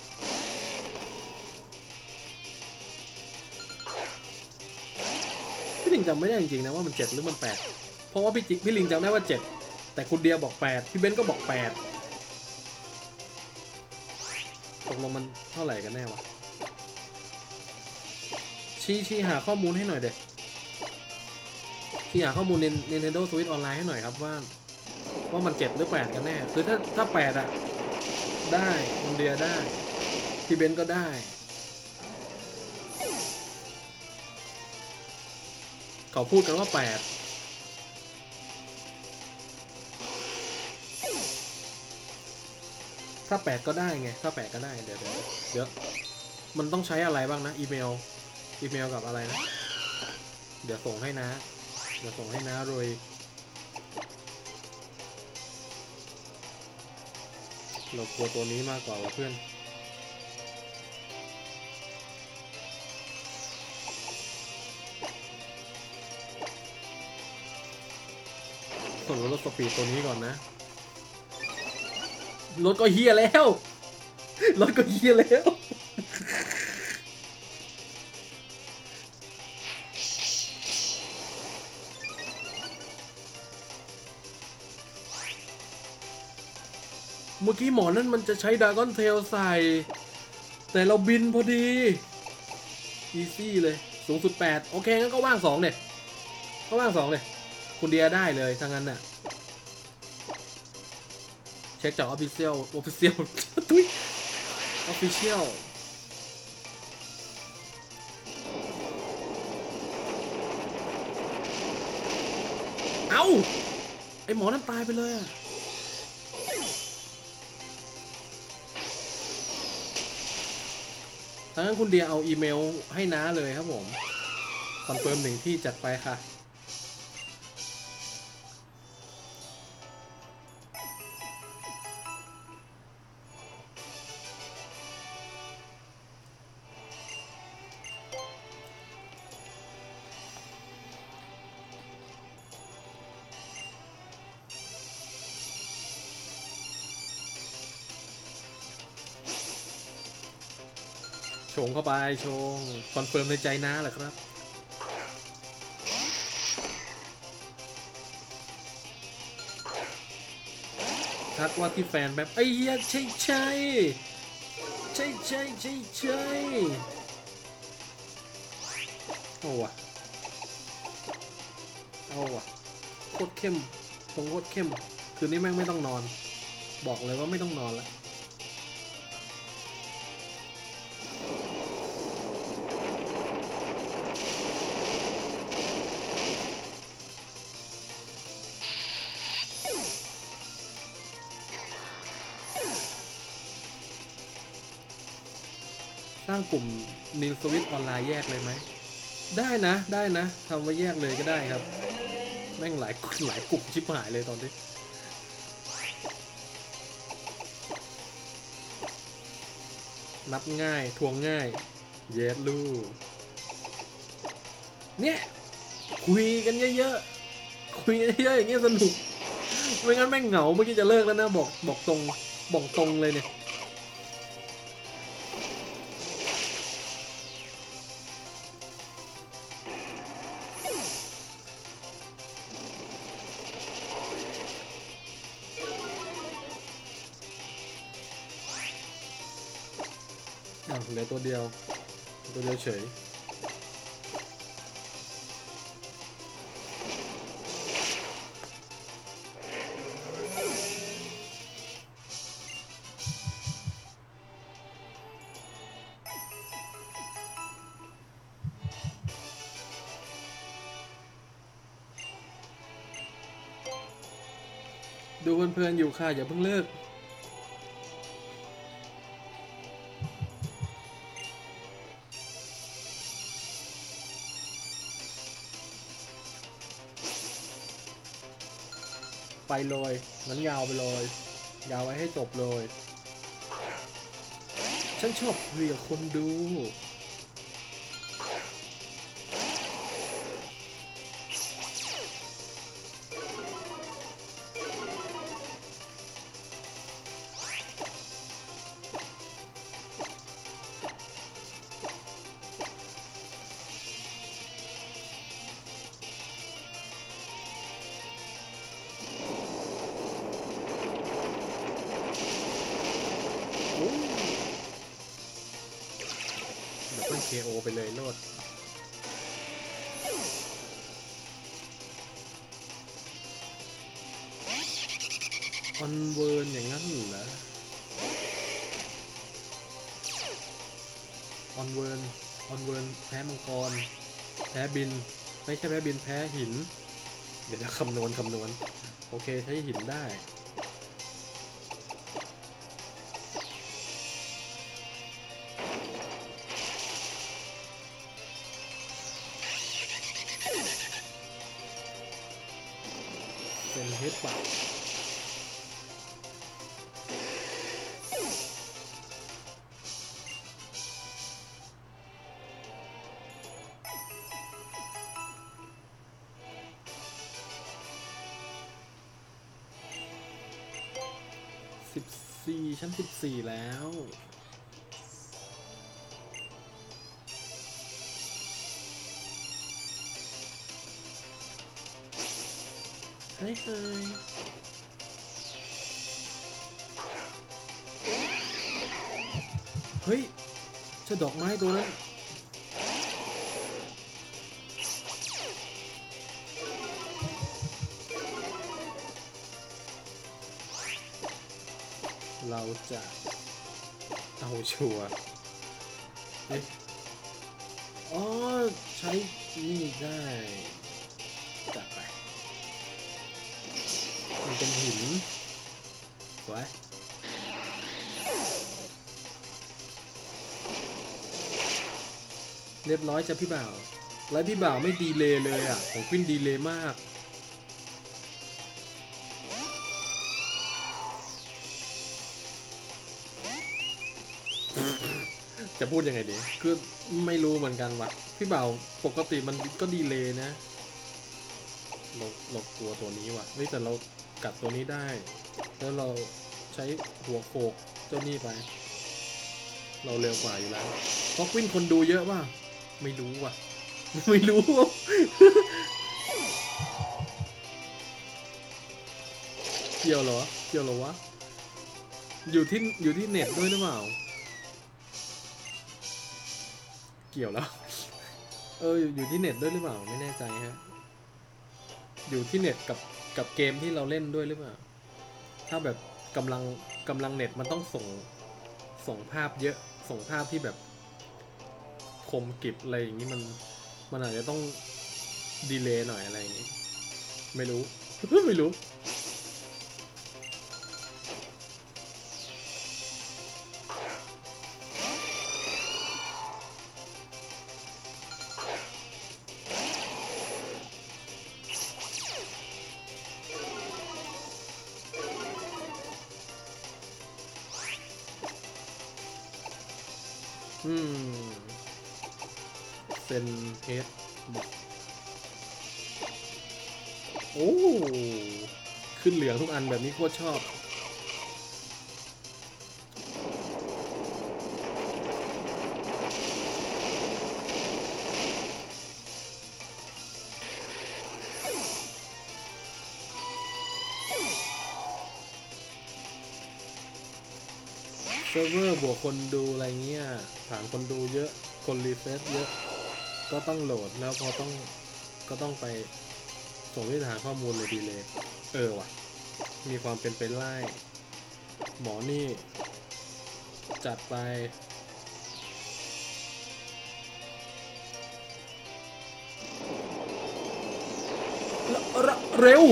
พี่ลิงจำไม่ได้จริงๆนะว่ามัน7หรือมัน8เพราะว่าพี่ลิงจำได้ว่า7แต่คุณเดียบอก8พี่เบนก็บอก8ตกลงมันเท่าไหร่กันแน่วะชี้หาข้อมูลให้หน่อยเด็กชี้หาข้อมูลใน Nintendo Switch ออนไลน์ให้หน่อยครับว่ามัน7หรือ8กันแน่คือถ้า8อะได้คุณเดียได้พี่เบนก็ได้เขาพูดกันว่า8ถ้า8ก็ได้ไงถ้า8ก็ได้เดี๋ยวมันต้องใช้อะไรบ้างนะอีเมลกับอะไรนะเดี๋ยวส่งให้นะโดยเรากลัวตัวนี้มากกว่าเพื่อนส่งรถสปีดตัวนี้ก่อนนะรถก็เฮียแล้วเมื่อกี้หมอนั่นมันจะใช้ดราก้อนเทลใส่แต่เราบินพอดีอีซี่เลยสูงสุด8โอเคงั้นก็ว่าง2เนี่ยคุณเดียได้เลยทั้งนั้นน่ะเช็คจาก Official ตุ้ย Official เอ้าไอหมอนั่นตายไปเลยอะถ้างั้นคุณเดียเอาอีเมลให้น้าเลยครับผมคอนเฟิร์ม1ที่จัดไปค่ะชงเข้าไปคอนเฟิร์มในใจน้าแหละครับทักว่าที่แฟนแบบไอ้เหี้ยใช่เอาวะโคตรเข้มโคตรเข้มคืนนี้แม่งไม่ต้องนอนบอกเลยว่าไม่ต้องนอนละสร้างกลุ่มนิวสวิตออนไลน์แยกเลยไหมได้นะทำไว้แยกเลยก็ได้ครับแม่งหลายกลุ่มชิบหายเลยตอนนี้นับง่ายทวงง่ายเยสลูเนี่ยคุยกันเยอะอย่างเงี้ยสนุกไม่งั้นแม่งเหงาเมื่อกี้จะเลิกแล้วนะบอกตรงบอกตรงเลยเนี่ยเหลือตัวเดียวเฉยดูเพลินๆอยู่ค่ะอย่าเพิ่งเลิกไปเลยงั้นยาวไปเลยยาวไว้ให้จบเลยฉันชอบคุยกับคนดูเดี๋ยวเพิ่ง KO ไปเลยโลดออนเวิร์นอย่างนั้นเหรอออนเวิร์นแพ้มังกรแพ้บินไม่ใช่แพ้บินแพ้หินเดี๋ยวจะคำนวณโอเคใช้หินได้เป็นเฮดบัต14ชั้น14แล้วเฮ้ยเฮ้ยเจ้าดอกไม้ตัวนั้นเราจะเอาชัวร์เอ๊ะอ๋อใช้นี่ได้จัดไปมันเป็นหินสวยเรียบร้อยจ้ะพี่บ่าวไลฟ์พี่บ่าวไม่ดีเลยเลยอ่ะของควินดีเลยมากจะพูดยังไงดีคือไม่รู้เหมือนกันว่ะพี่บ่าวปกติมันก็ดีเลยนะเรากลัวตัวนี้ว่ะเฮ้ยแต่เรากัดตัวนี้ได้แล้วเราใช้หัวโขกเจ้านี่ไปเราเร็วกว่าอยู่แล้วเพราะควินคนดูเยอะว่ะไม่รู้ว่ะไม่รู้เกี่ยวเหรอวะอยู่ที่เน็ตด้วยหรือเปล่าเกี่ยวแล้วอยู่ที่เน็ตด้วยหรือเปล่าไม่แน่ใจฮะอยู่ที่เน็ตกับเกมที่เราเล่นด้วยหรือเปล่าถ้าแบบกำลังเน็ตมันต้องส่งภาพเยอะส่งภาพที่แบบคมกริบอะไรอย่างนี้มันอาจจะต้องดีเลย์หน่อยอะไรอย่างนี้ไม่รู้ ไม่รู้เซนเฮดบอกโอ้ขึ้นเหลืองทุกอันแบบนี้โคตรชอบเซิร์ฟเวอร์บวกคนดูอะไรเงี้ยฐานคนดูเยอะคนรีเฟรชเยอะก็ต้องโหลดแล้วพอก็ต้องไปส่งที่ฐานข้อมูลเลยดีเลยว่ะมีความเป็นไปได้หมอนี่จัดไปเร็ว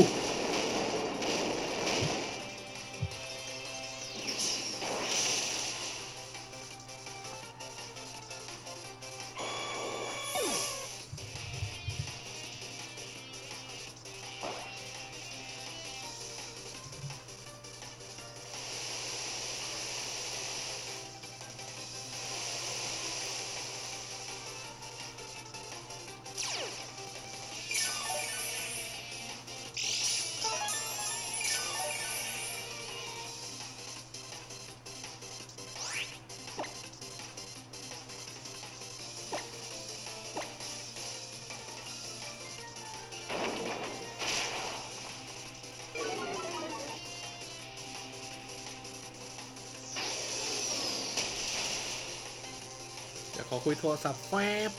เดี๋ยวขอคุยโทรศัพท์แป๊บ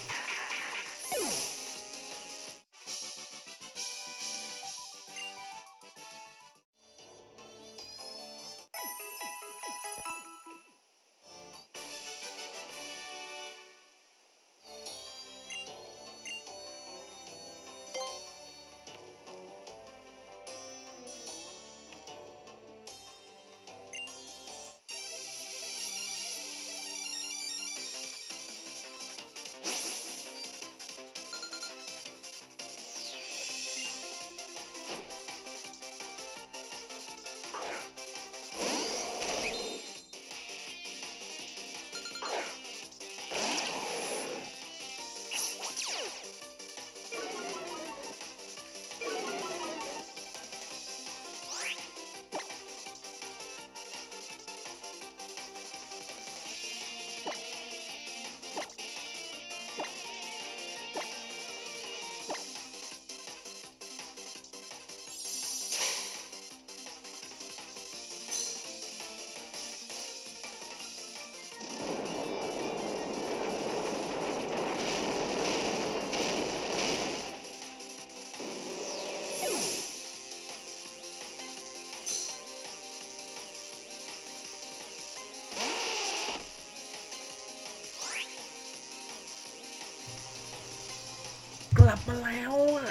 กลับมาแล้วอ่ะ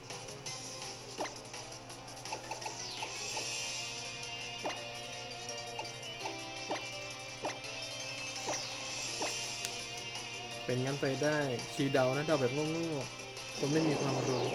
เป็นงั้นไปได้ชีเดานะเดาแบบโง่ๆคนไม่มีความรู้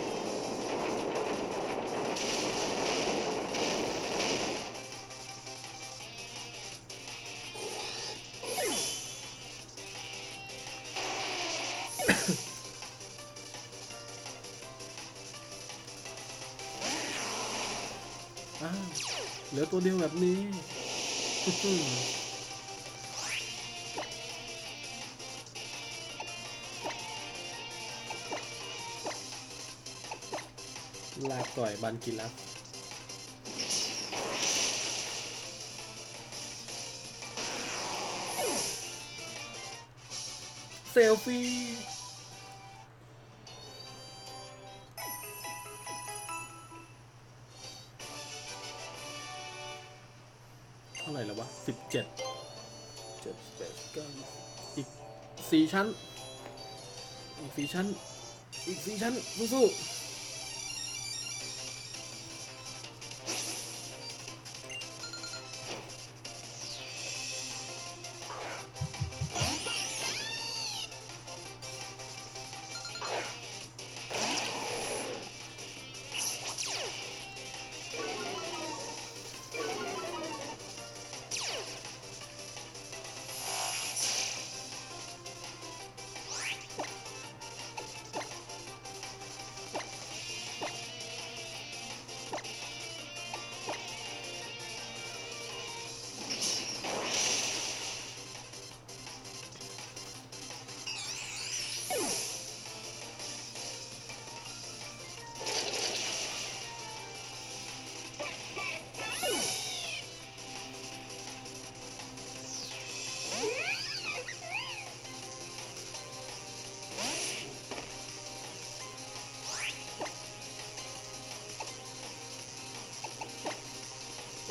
อ้าวเหลือตัวเดียวแบบนี้ลาก่อยบันกิลัสเซลฟี่เท่าไหร่แล้ววะ17 7 8 9อีก4 ชั้นอีก4 ชั้นอีก4 ชั้นสู้ๆ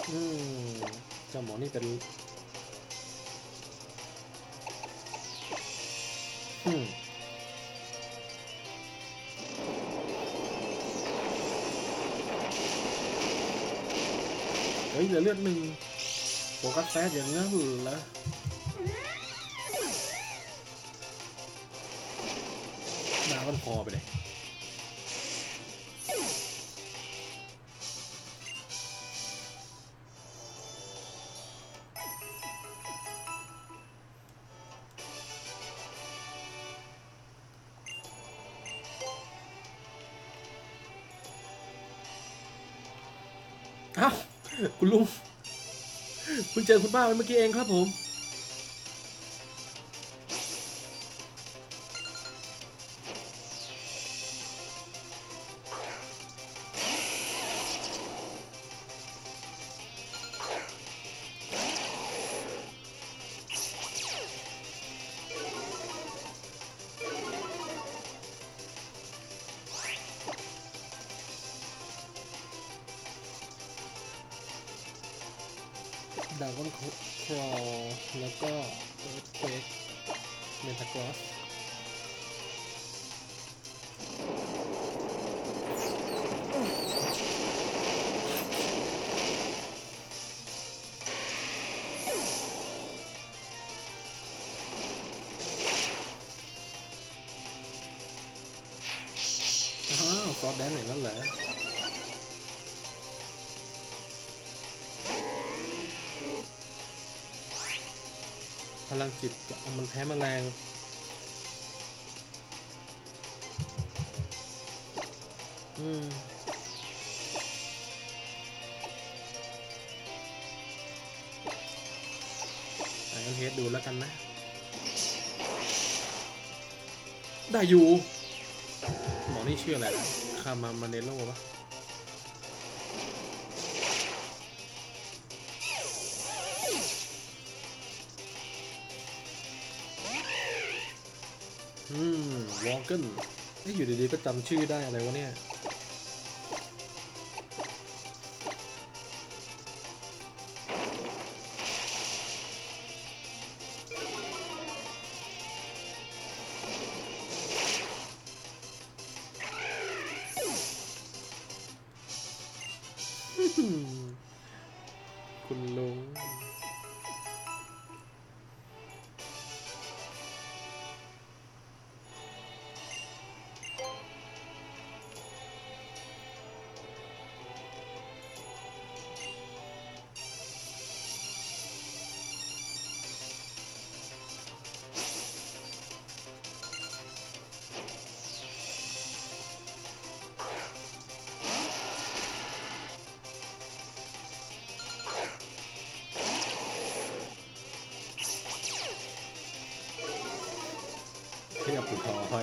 อืมเจ้าหมอนี่เป็นอืมเฮ้ยเหลือเลือดหนึ่งโฟกัสแฟสอย่างนั้นเหรอมามันพอไปเลยอ้าวคุณลุงคุณเจอคุณป้าเมื่อกี้เองครับผมดาวน์ครอแล้วก็เอิร์ธเควกเมตากรอสอ้าวซอสแดนอย่างนั้นเหรอพลังจิตมันแพ้แมลงอืมไอออนเฮดดูแล้วกันนะได้อยู่หมอนี่ชื่ออะไรนะคามาเนโร่ปะวอลเกนนี่อยู่ดีๆก็จำชื่อได้อะไรวะเนี่ยคุณลุงเทียบผู้ทอย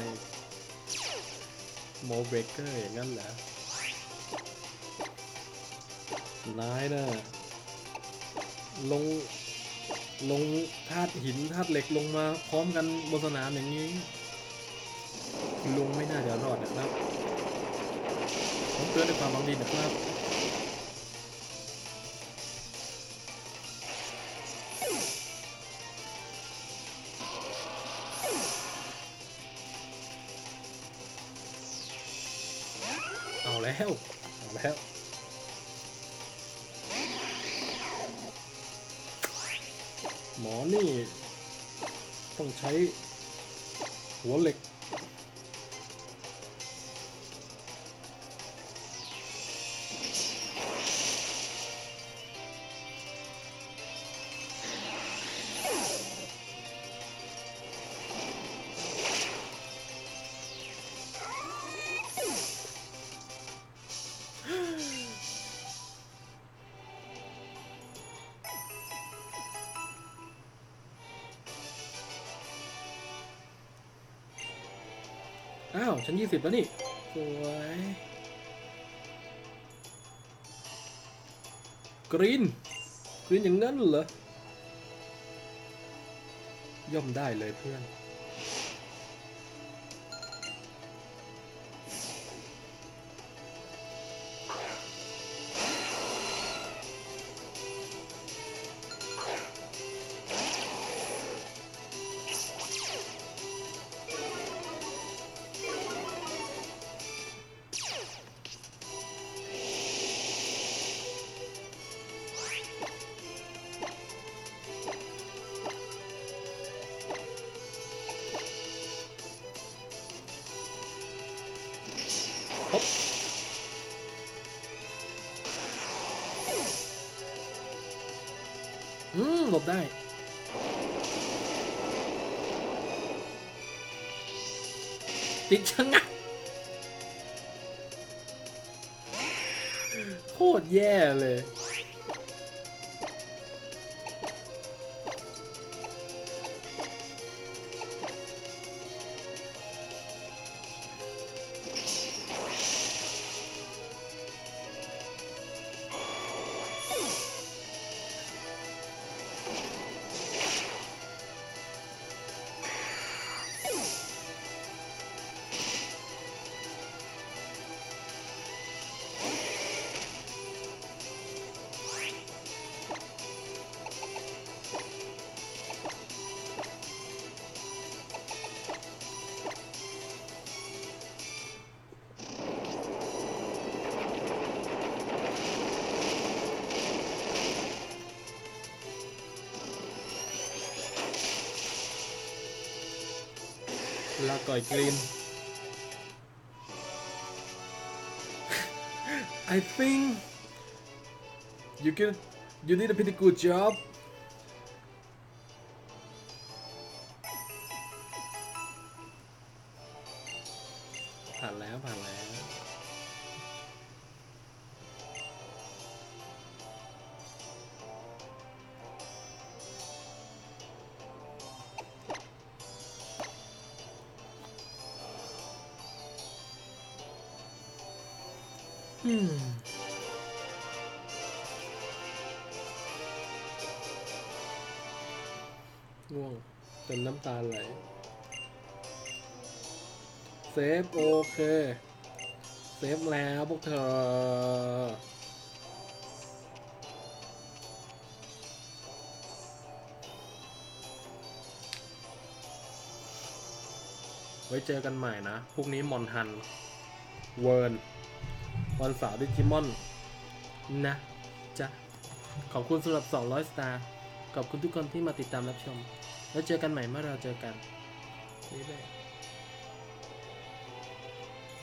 โมเบรกเกอร์อย่างนั้นเหรอนายน่ะลงลงธาตุหินธาตุเหล็กลงมาพร้อมกันบนสนามอย่างนี้คุณลุงไม่น่าจะรอดนะครับผมเตือนด้วยความหวังดีนะครับเอาแล้วเอาแล้วหมอนี่ต้องใช้หัวเหล็กอ้าวฉัน20แล้วนี่สวยกรีนอย่างนั้นเหรอย่อมได้เลยเพื่อนบหลบได้ติดชะงักโคตรแย่เลยลาก่อยกรีน I think you did a pretty good job ผ่านแล้วผ่านแล้วง่วงจนน้ำตาไหลเซฟโอเคเซฟแล้วพวกเธอไว้เจอกันใหม่นะพรุ่งนี้มอนฮันเวิร์นวันเสาร์ดิจิมอนนะจ๊ะขอบคุณสำหรับ200 สตาร์ขอบคุณทุกคนที่มาติดตามรับชมแล้วเจอกันใหม่เมื่อเราเจอกันบ๊ายบาย